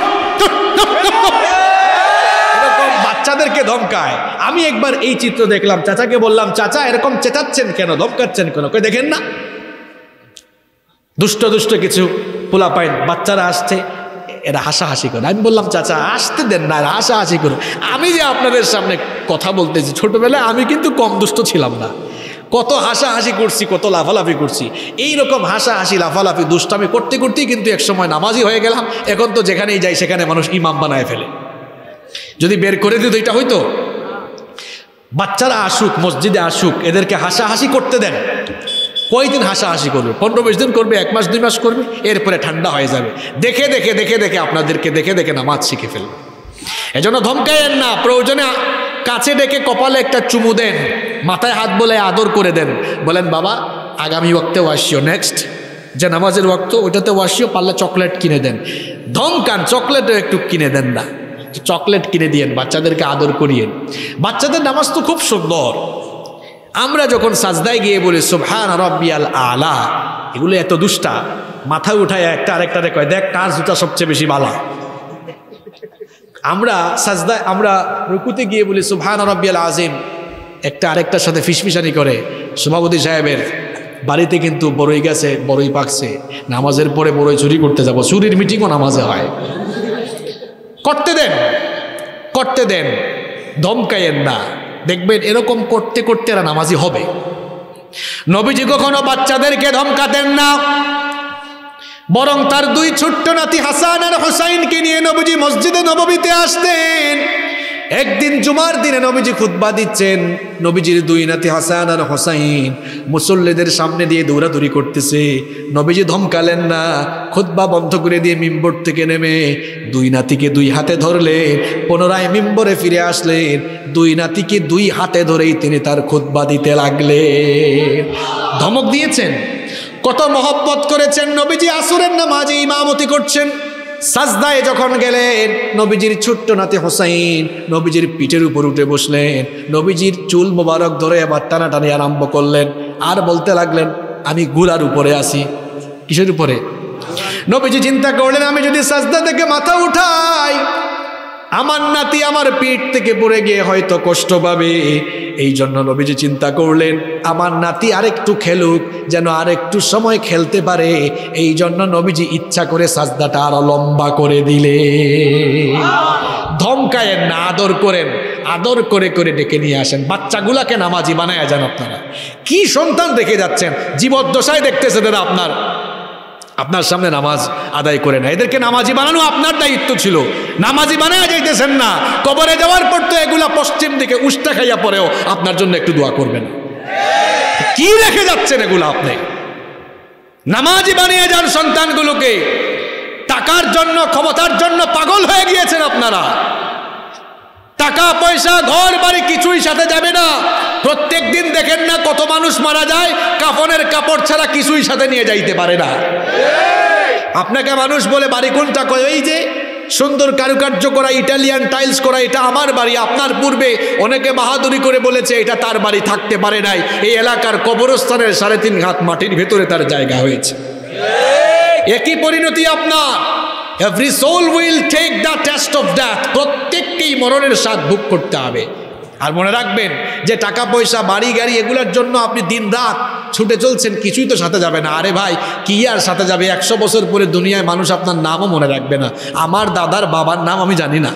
এরকম বাচ্চাদেরকে ধমকায়। আমি একবার এই চিত্র দেখলাম, চাচাকে বললাম চাচা এরকম চেঁচাচ্ছেন কেন, ধমকাচ্ছেন কেন? কই দেখেন না দুষ্ট দুষ্ট কিছু পোলাপাইন বাচ্চারা আসছে, এরা হাসাহাসি করে। আমি বললাম চাচা আসতে দেন না, হাসাহাসি করুন। আমি যে আপনাদের সামনে কথা বলতেছি, ছোটবেলায় আমি কিন্তু কম দুষ্ট ছিলাম না, কত হাসাহাসি করছি, কত লাফালাফি করছি। এইরকম হাসাহাসি লাফালাফি দুষ্টামি করতে করতেই কিন্তু একসময় নামাজি হয়ে গেলাম। এখন তো যেখানেই যাই সেখানে মানুষ ইমাম বানায় ফেলে। যদি বের করে দিত এটা হইতো। বাচ্চারা আসুক, মসজিদে আসুক, এদেরকে হাসাহাসি করতে দেন। কয়দিন হাসাহাসি করবে? পনেরো বিশ দিন করবে, এক মাস দুই মাস করবে, এরপরে ঠান্ডা হয়ে যাবে। দেখে দেখে দেখে দেখে আপনাদেরকে দেখে দেখে নামাজ শিখে ফেলবে। এজন্য ধমকাইয়েন না, প্রয়োজনে কাছে ডেকে কপালে একটা চুমু দেন, মাথায় হাত বলে আদর করে দেন, বলেন বাবা আগামী ওয়াক্তে ওয়াসিও, নেক্সট যে নামাজের ওয়াক্ত ওইটাতে ওয়াসিও, পারলে চকলেট কিনে দেন। ধমকান, চকলেটও একটু কিনে দেন না, চকলেট কিনে দিয়েন, বাচ্চাদেরকে আদর করিয়েন। বাচ্চাদের নামাজ তো খুব সুন্দর। আমরা যখন সাজদায় গিয়ে বলি সুবহান রাব্বিয়াল আলা, এগুলো এত দুষ্টা, মাথায় উঠায় একটা আরেকটারে কয় দেখ কার জুতা সবচেয়ে বেশি বালা। আমরা সাজদায় আমরা রুকুতে গিয়ে বলি সুবহান রাব্বিয়াল আযীম, একটা আরেকটার সাথে ফিসফিসানি করে। সভাপতি সাহেবের বাড়িতে কিন্তু বড়ই গেছে, বড়ই পাকছে, নামাজের পরে বড়ই চুরি করতে যাব, চুরির মিটিংও নামাজে হয়। করতে দেন, করতে দেন, ধমকাইয়েন না। দেখবেন এরকম করতে করতে এরা নামাজি হবে। নবীজি কখনো বাচ্চাদেরকে ধমকাতেন না, বরং তার দুই ছোট্ট নাতি হাসান আর হুসাইনকে নিয়ে নবীজি মসজিদে নববীতে আসতেন। একদিন জুমার দিনে নবীজি খুতবা দিচ্ছেন, নবীজির দুই নাতি হাসান আর হুসাইন মুসল্লিদের সামনে দিয়ে দৌড়াদৌড়ি করতেছে। নবীজি ধমকালেন না, খুতবা বন্ধ করে দিয়ে মিম্বর থেকে নেমে দুই নাতিকে দুই হাতে ধরলেন, পুনরায় মিম্বরে ফিরে আসলেন, দুই নাতিকে দুই হাতে ধরেই তিনি তার খুতবা দিতে লাগলেন। ধমক দিয়েছেন, কত মহব্বত করেছেন। নবীজি আসরের নামাজে ইমামতি করছেন, সাজদায় যখন গেলেন নবীজির ছোট্ট নাতি হোসাইন নবীজির পিঠের উপর উঠে বসলেন, নবীজির চুল মোবারক ধরে আবার টানাটানি আরম্ভ করলেন, আর বলতে লাগলেন আমি গুলার উপরে আছি। কিসের উপরে? নবীজি চিন্তা করলেন আমি যদি সাজদা থেকে মাথা উঠাই আমার নাতি আমার পিঠ থেকে পড়ে গিয়ে হয়তো কষ্ট পাবে। এই জন্য নবীজি চিন্তা করলেন আমার নাতি আরেকটু খেলুক, যেন আরেকটু সময় খেলতে পারে। এই জন্য নবীজি ইচ্ছা করে সাজদাটা আরো লম্বা করে দিলে। ধমকায়েন না, আদর করেন, আদর করে করে ডেকে নিয়ে আসেন। বাচ্চাগুলাকে নামাজি বানায় যান। আপনারা কি সন্তান রেখে যাচ্ছেন, জীবদ্দশায় দেখতেছেন এরা আপনার আপনার সামনে নামাজ আদায় করে না। এদেরকে নামাজি বানানো আপনার দায়িত্ব ছিল, নামাজি বানায় যাইতেছেন না। কবরে যাওয়ার পর তো এগুলা পশ্চিম দিকে উষ্টা খাইয়া পরেও আপনার জন্য একটু দোয়া করবেন। কি রেখে যাচ্ছেন এগুলা? আপনি নামাজি বানিয়ে যান সন্তানগুলোকে। টাকার জন্য ক্ষমতার জন্য পাগল হয়ে গিয়েছেন আপনারা। টাকা পয়সা ঘর বাড়ি কিছুই সাথে যাবে না। প্রত্যেক দিন দেখেন না কত মানুষ মারা যায়, কাফনের কাপড় ছাড়া কিছুই সাথে নিয়ে যাইতে পারে না। আপনাকে মানুষ বলে বাড়ি কোনটা, কয় এই যে সুন্দর কারুকার্য করা ইটালিয়ান টাইলস করা, এটা আমার বাড়ি। আপনার পূর্বে অনেকে বাহাদুরি করে বলেছে এটা তার বাড়ি, থাকতে পারে নাই। এই এলাকার কবরস্থানের সাড়ে তিন হাত মাটির ভেতরে তার জায়গা হয়েছে। একই পরিণতি আপনার। Every soul will take the test of death. প্রত্যেককেই মরণের স্বাদ ভোগ করতে হবে। আর মনে রাখবেন যে টাকা পয়সা বাড়ি গাড়ি এগুলোর জন্য আপনি দিন রাত ছুটে চলছেন, কিছুই তো সাথে যাবে না। আরে ভাই কি আর সাথে যাবে? একশো বছর পরে দুনিয়ায় মানুষ আপনার নামও মনে রাখবে না। আমার দাদার বাবার নাম আমি জানি না,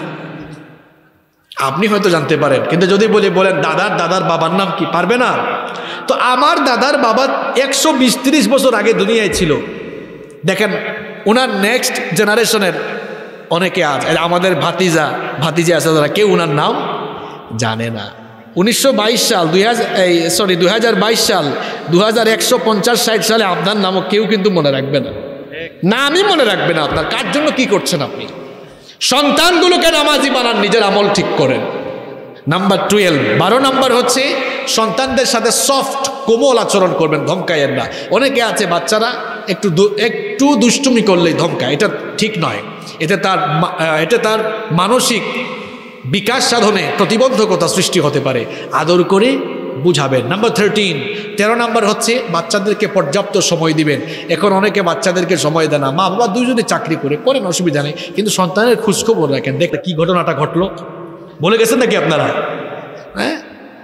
আপনি হয়তো জানতে পারেন, কিন্তু যদি বলি বলেন দাদার দাদার বাবার নাম কি, পারবে না। তো আমার দাদার বাবা একশো বিশ ত্রিশ বছর আগে দুনিয়ায় ছিল। দেখেন ওনার নেক্সট জেনারেশনের অনেকে আছে, আমাদের ভাতিজা ভাতিজা আছে যারা, কেউ ওনার নাম জানে না। উনিশশো বাইশ সাল দুই হাজার এই সরি দুই হাজার বাইশ সাল দু হাজার একশো পঞ্চাশ ষাট সালে আপনার নামও কেউ কিন্তু মনে রাখবে না। নামই মনে রাখবে না আপনার। কার জন্য কি করছেন আপনি? সন্তানগুলোকে নামাজি বানান, নিজের আমল ঠিক করেন। নাম্বার টুয়েলভ, বারো নাম্বার হচ্ছে সন্তানদের সাথে সফট কোমল আচরণ করবেন, ধমকাইয়ের না। অনেকে আছে বাচ্চারা একটু একটু দুষ্টুমি করলেই ধমকায়, এটা ঠিক নয়। এতে তার এটা তার মানসিক বিকাশ সাধনে প্রতিবন্ধকতা সৃষ্টি হতে পারে। আদর করে বুঝাবেন। নাম্বার থার্টিন, তেরো নাম্বার হচ্ছে বাচ্চাদেরকে পর্যাপ্ত সময় দিবেন। এখন অনেকে বাচ্চাদেরকে সময় দেয় না। মা বাবা দুইজনে চাকরি করে করেন, অসুবিধা নেই, কিন্তু সন্তানের খোঁজখবর রাখেন। দেখতে কি ঘটনাটা ঘটলো, বলে গেছেন নাকি আপনারা? হ্যাঁ,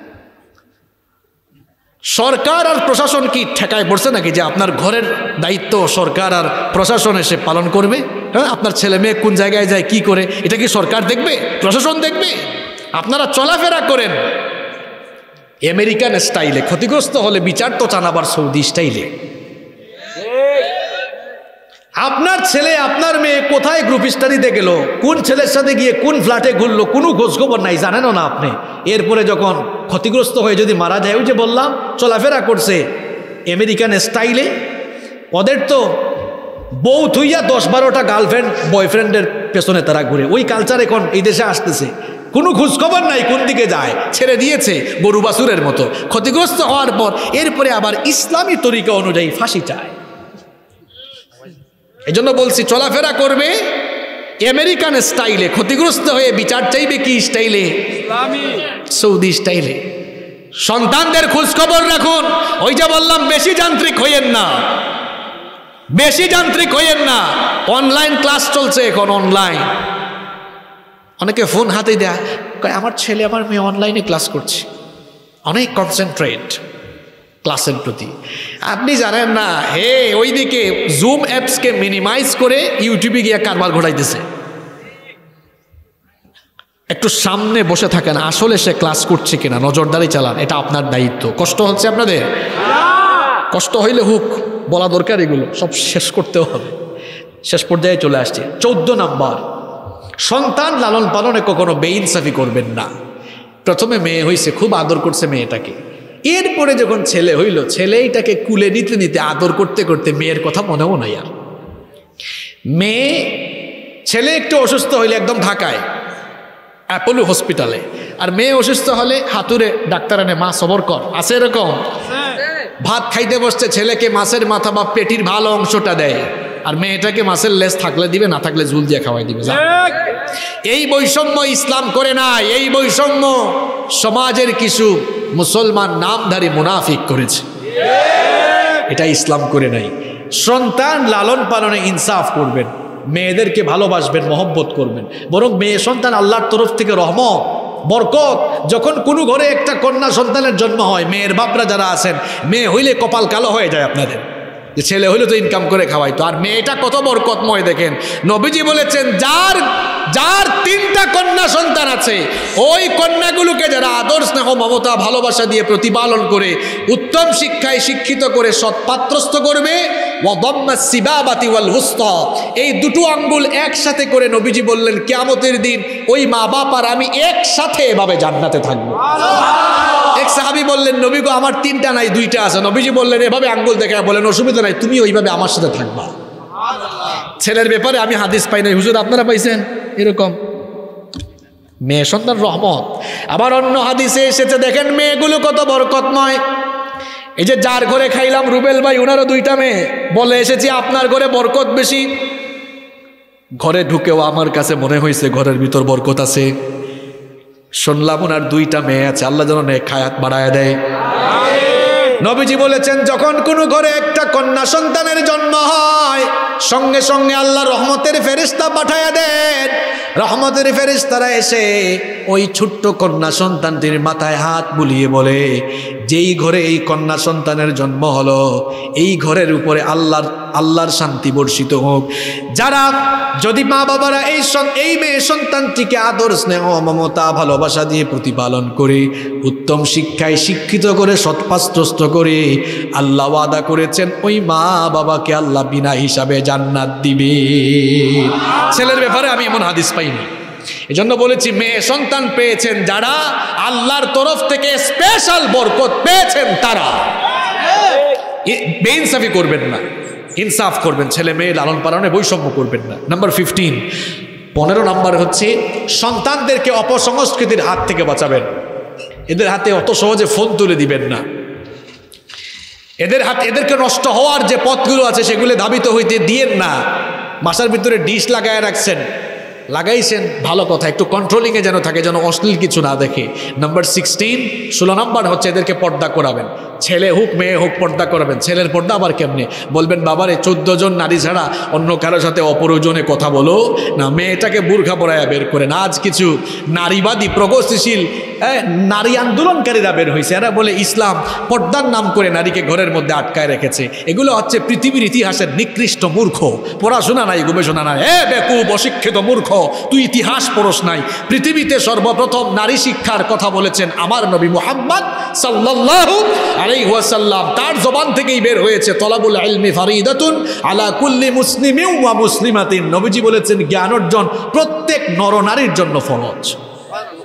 সরকার আর প্রশাসন কি ঠেকায় পড়ছে নাকি যে আপনার ঘরের দায়িত্ব সরকার আর প্রশাসন এসে পালন করবে? হ্যাঁ, আপনার ছেলে মেয়ে কোন জায়গায় যায় কি করে এটা কি সরকার দেখবে, প্রশাসন দেখবে? আপনারা চলাফেরা করেন আমেরিকান স্টাইলে, ক্ষতিগ্রস্ত হলে বিচার তো চান আবার সৌদি স্টাইলে। আপনার ছেলে আপনার মেয়ে কোথায় গ্রুপ স্টাডিতে গেল, কোন ছেলের সাথে গিয়ে কোন ফ্ল্যাটে ঘুরলো, কোনো খোঁজখবর নাই, জানেনও না আপনি। এরপরে যখন ক্ষতিগ্রস্ত হয়ে যদি মারা যায়, ওই যে বললাম চলাফেরা করছে, আমেরিকান স্টাইলে। ওদের তো বউ থুইয়া দশ বারোটা গার্লফ্রেন্ড বয়ফ্রেন্ডের পেছনে তারা ঘুরে। ওই কালচার এখন এই দেশে আসতেছে, কোনো খোঁজখবর নাই কোন দিকে যায়, ছেড়ে দিয়েছে গরু বাছুরের মতো। ক্ষতিগ্রস্ত হওয়ার পর এরপরে আবার ইসলামী তরিকা অনুযায়ী ফাঁসি চায়। এই জন্য বলছি চলাফেরা করবে আমেরিকান স্টাইলে, ক্ষতিগ্রস্ত হয়ে বিচার চাইবে কি স্টাইলে? সৌদি স্টাইলে। সন্তানদের খোঁজখবর রাখুন। ওই যে বললাম বেশি যান্ত্রিক হইয়েন না, বেশি যান্ত্রিক হইয়েন না। অনলাইন ক্লাস চলছে এখন, অনলাইন। অনেকে ফোন হাতে দেয়, কয় আমার ছেলে আমার মেয়ে অনলাইনে ক্লাস করছে, অনেক কনসেন্ট্রেট ক্লাসের প্রতি। আপনি জানেন না হে ওইদিকে জুম অ্যাপসকে মিনিমাইজ করে ইউটিউবে গিয়ে কারবার ঘটাইতেছে। একটু সামনে বসে থাকেন, আসলে সে ক্লাস করছে কিনা নজরদারি চালান, এটা আপনার দায়িত্ব। কষ্ট হচ্ছে আপনাদের? কষ্ট হইলে হুক, বলা দরকার, এগুলো সব শেষ করতেও হবে। শেষ পর্যায়ে চলে আসছে চৌদ্দ নাম্বার, সন্তান লালন পালনে কখনো বেইনসাফি করবেন না। প্রথমে মেয়ে হইছে, খুব আদর করছে মেয়েটাকে, এরপরে যখন ছেলে হইল, ছেলেটাকে কুলে নিতে নিতে আদর করতে করতে মেয়ের কথা মনেও নাই আর। মেয়ে ছেলে একটু অসুস্থ হইলে একদম ঢাকায় অ্যাপোলো হসপিটালে, আর মেয়ে অসুস্থ হলে হাতুরে ডাক্তার এনে মা সবর কর, আছে এরকম। ভাত খাইতে বসছে, ছেলেকে মাছের মাথা বা পেটির ভালো অংশটা দেয়, আর মেয়েটাকে মাছের লেজ থাকলে দিবে, না থাকলে ঝুল দিয়ে খাওয়াই দিবে। এই বৈষম্য ইসলাম করে না, এই বৈষম্য সমাজের কিছু মুসলমান নামধারী মুনাফিক করেছে, এটা ইসলাম করে নাই। সন্তান লালন পালনে ইনসাফ করবেন, মেয়েদেরকে ভালোবাসবেন, মহব্বত করবেন। বরং মেয়ে সন্তান আল্লাহর তরফ থেকে রহমত, বরকত। যখন কোনো ঘরে একটা কন্যা সন্তানের জন্ম হয়, মেয়ের বাপরা যারা আছেন, মেয়ে হইলে কপাল কালো হয়ে যায় আপনাদের, যে ছেলে হইলে তো ইনকাম করে খাওয়াইতো, আর মেয়েটা কত বরকতময় দেখেন। নবীজি বলেছেন যার যার তিনটা কন্যা সন্তান আছে, ওই কন্যাগুলোকে যারা আদর স্নেহ মমতা ভালোবাসা দিয়ে প্রতিপালন করে, উত্তম শিক্ষায় শিক্ষিত করে সৎপাত্রস্থ করবে, এই দুটো আঙ্গুল একসাথে করে নবীজি বললেন কিয়ামতের দিন ওই মা বাপ আর আমি একসাথে এভাবে জান্নাতে থাকবো। এক সাহাবী বললেন নবী গো আমার তিনটা নাই দুইটা আছে। নবীজি বললেন এভাবে আঙ্গুল দেখে বলেন অসুবিধা নাই, তুমি ওইভাবে আমার সাথে থাকবা। ছেলের ব্যাপারে আমি হাদিস পাই নাই, হুজুর আপনারা পাইছেন এরকম? মেয়ে সন্তান রহমত। আবার অন্য হাদিসে এসেছে, দেখেন মেয়েগুলো কত বরকতময়। এই যে যার ঘরে খাইলাম রুবেল ভাই, ওনারও দুইটা মেয়ে, বলে এসেছি আপনার ঘরে বরকত বেশি। ঘরে ঢুকেও আমার কাছে মনে হয়েছে ঘরের ভিতর বরকত আছে। শুনলাম ওনার দুইটা মেয়ে আছে, আল্লাহ যেন নেক হায়াত বাড়ায় দেয়। নবীজি বলেছেন যখন কোনো ঘরে একটা কন্যা সন্তানের জন্ম হয়, সঙ্গে সঙ্গে আল্লাহ রহমতের ফেরেশতা পাঠায়া দেন। রহমতের ফেরেশতারা এসে ওই ছোট্ট কন্যা সন্তানটির মাথায় হাত বুলিয়ে বলে, যেই ঘরে এই কন্যা সন্তানের জন্ম হলো, এই ঘরের উপরে আল্লাহর আল্লাহর শান্তি বর্ষিত হোক। যারা যদি মা বাবারা এই এই মেয়ে সন্তানটিকে আদর স্নেহ মমতা ভালোবাসা দিয়ে প্রতিপালন করে, উত্তম শিক্ষায় শিক্ষিত করে, সৎপাত্রস্থ করে, আল্লাহ ওয়াদা করেছেন ওই মা বাবাকে আল্লাহ বিনা হিসাবে জান্নাত দিবে। ছেলের ব্যাপারে আমি এমন হাদিস পাইনি, এজন্য বলেছি মেয়ে সন্তান পেয়েছেন যারা আল্লাহর তরফ থেকে স্পেশাল বরকত পেয়েছেন, তারা বেইনসাফি করবেন না, ইনসাফ করবেন। ছেলে মেয়ে লালন পালনে বৈষম্য করবেন না। নাম্বার ফিফটিন, পনেরো নাম্বার হচ্ছে সন্তানদেরকে অপসংস্কৃতির হাত থেকে বাঁচাবেন। এদের হাতে অত সহজে ফোন তুলে দিবেন না। এদের হাতে এদেরকে নষ্ট হওয়ার যে পথগুলো আছে সেগুলো ধাবিত হইতে দিয়েন না। বাসার ভিতরে ডিশ লাগায় রাখছেন, লাগাইছেন ভালো কথা, একটু কন্ট্রোলিংয়ে যেন থাকে, যেন অশ্লীল কিছু না দেখে। নাম্বার সিক্সটিন, ষোলো নাম্বার হচ্ছে এদেরকে পর্দা করাবেন। ছেলে হোক মেয়ে হোক পর্দা করাবেন। ছেলের পর্দা আবার কেমনে বলবেন, বাবারে চোদ্দ জন নারী ছাড়া অন্য কারোর সাথে অপ্রয়োজনে কথা বলো না, মেয়েটাকে বুরখা পরায়া বের করে না। আজ কিছু নারীবাদী প্রগতিশীল নারী আন্দোলনকারীরা বের হয়েছে, এরা বলে ইসলাম পর্দার নাম করে নারীকে ঘরের মধ্যে আটকায় রেখেছে। এগুলো হচ্ছে পৃথিবীর ইতিহাসের নিকৃষ্ট মূর্খ, পড়াশোনা নাই, গবেষণা নাই। এ বেকুব অশিক্ষিত মূর্খ, তুই ইতিহাস পড়স নাই। পৃথিবীতে সর্বপ্রথম নারী শিক্ষার কথা বলেছেন আমার নবী মুহাম্মদ সাল্লাল্লাহু আলাইহি ওয়াসাল্লাম। তার জবান থেকেই বের হয়েছে তলাবুল ইলমি ফারিদাতুন আলা কুল্লি মুসলিমিন ওয়া মুসলিমাতিন। নবীজি বলেছেন জ্ঞান অর্জন প্রত্যেক নরনারীর জন্য ফরজ।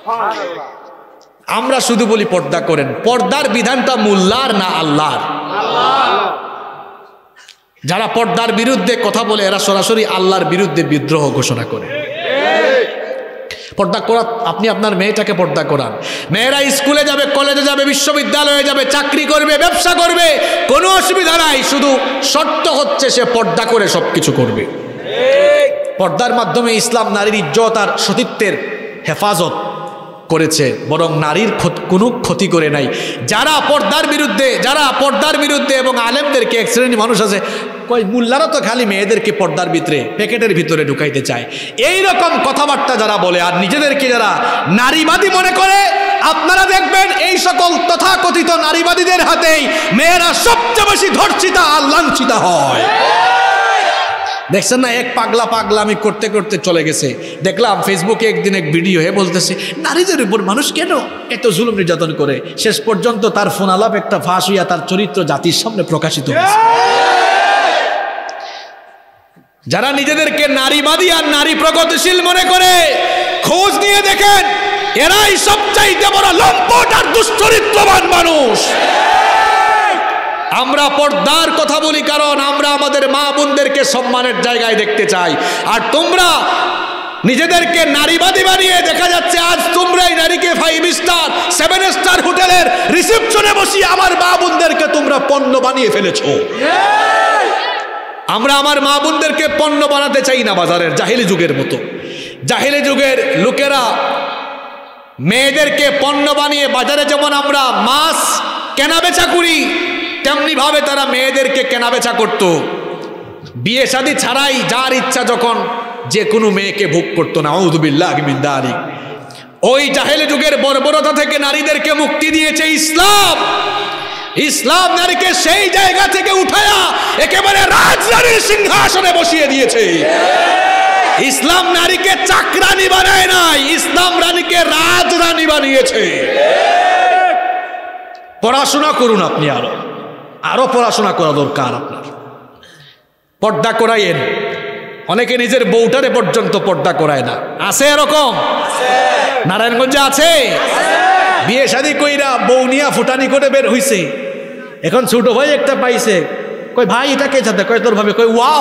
আমরা শুধু বলি পর্দা করেন, পর্দার বিধানটা মোল্লার না আল্লাহর? যারা পর্দার বিরুদ্ধে কথা বলে এরা সরাসরি আল্লাহর বিরুদ্ধে বিদ্রোহ ঘোষণা করে। পর্দা করা, আপনি আপনার মেয়েটাকে পর্দা করান। মেয়েরা স্কুলে যাবে, কলেজে যাবে, বিশ্ববিদ্যালয়ে যাবে, চাকরি করবে, ব্যবসা করবে, কোনো অসুবিধা নাই, শুধু শর্ত হচ্ছে সে পর্দা করে সবকিছু করবে। পর্দার মাধ্যমে ইসলাম নারীর ইজ্জত আর সতীত্বের হেফাজত করেছে, বরং নারীর কোনো ক্ষতি করে নাই। যারা পর্দার বিরুদ্ধে যারা পর্দার বিরুদ্ধে এবং আলেমদেরকে, এক শ্রেণী মানুষ আছে কই মোল্লারা তো খালি মেয়েদেরকে পর্দার ভিতরে প্যাকেটের ভিতরে ঢুকাইতে চায়, এই রকম কথাবার্তা যারা বলে আর নিজেদেরকে যারা নারীবাদী মনে করে, আপনারা দেখবেন এই সকল তথাকথিত নারীবাদীদের হাতেই মেয়েরা সবচেয়ে বেশি ধর্ষিতা আর লাঞ্ছিতা হয়। দেখছেন না, এক পাগলা পাগলামি করতে করতে চলে গেছে। দেখলাম ফেসবুকে একদিন এক ভিডিও হে বলতেছে নারীদের উপর মানুষ কেন এত জুলুম নির্যাতন করে, শেষ পর্যন্ত তার ফোন আলাপ একটা ফাঁস হইয়া তার চরিত্র জাতির সামনে প্রকাশিত হয়েছে। যারা নিজেদেরকে নারীবাদী আর নারী প্রগতিশীল মনে করে, খোঁজ নিয়ে দেখেন এরাই সবচাইতে বড় লম্পট আর দুশ্চরিত্রবান মানুষ। আমরা পর্দার কথা বলি কারণ আমরা আমাদের মা বোনদেরকে সম্মানের জায়গায় দেখতে চাই, আর তোমরা নিজেদেরকে নারীবাদী বানিয়ে দেখা যাচ্ছে আজ তোমরাই নারীকে ফাইভ স্টার সেভেন স্টার হোটেলের রিসেপশনে বসিয়ে আমার মা বোনদেরকে তোমরা পণ্য বানিয়ে ফেলেছো। আমরা আমার মা বোনদেরকে পণ্য বানাতে চাই না বাজারের জাহিলি যুগের মতো। জাহিলি যুগের লোকেরা মেয়েদেরকে পণ্য বানিয়ে বাজারে যেমন আমরা মাছ কেনাবেচা করি, তেমনি ভাবে তারা মেয়েদেরকে কেনাবেচা করত। বিয়ে শাদী ছাড়াই যার ইচ্ছা যখন যে কোনো মেয়েকে ভোগ করতো না। আউযুবিল্লাহি মিন যালিক। ওই জাহেলি যুগের বর্বরতা থেকে নারীদেরকে মুক্তি দিয়েছে ইসলাম। ইসলাম নারীকে সেই জায়গা থেকে উঠায়া একেবারে রাজরানীর সিংহাসনে বসিয়ে দিয়েছে। ইসলাম নারীকে চাকরানি বানায় নাই, ইসলাম রানীকে রাজরানী বানিয়েছে। পড়াশোনা করুন, আপনি আরো আরো পড়াশোনা করা দরকার আপনার। পর্দা করাইয়েন। অনেকে নিজের বউটারে পর্যন্ত পর্দা করায় না, আছে এরকম? নারায়ণগঞ্জে আছে। বিয়ে শাদী কইরা বউ নিয়া ফুটানি করে বের হইছে, এখন ছোট ভাই একটা পাইছে, কই ভাই এটা কে সাথে, কয় তোর ভাবে, কই ওয়াও।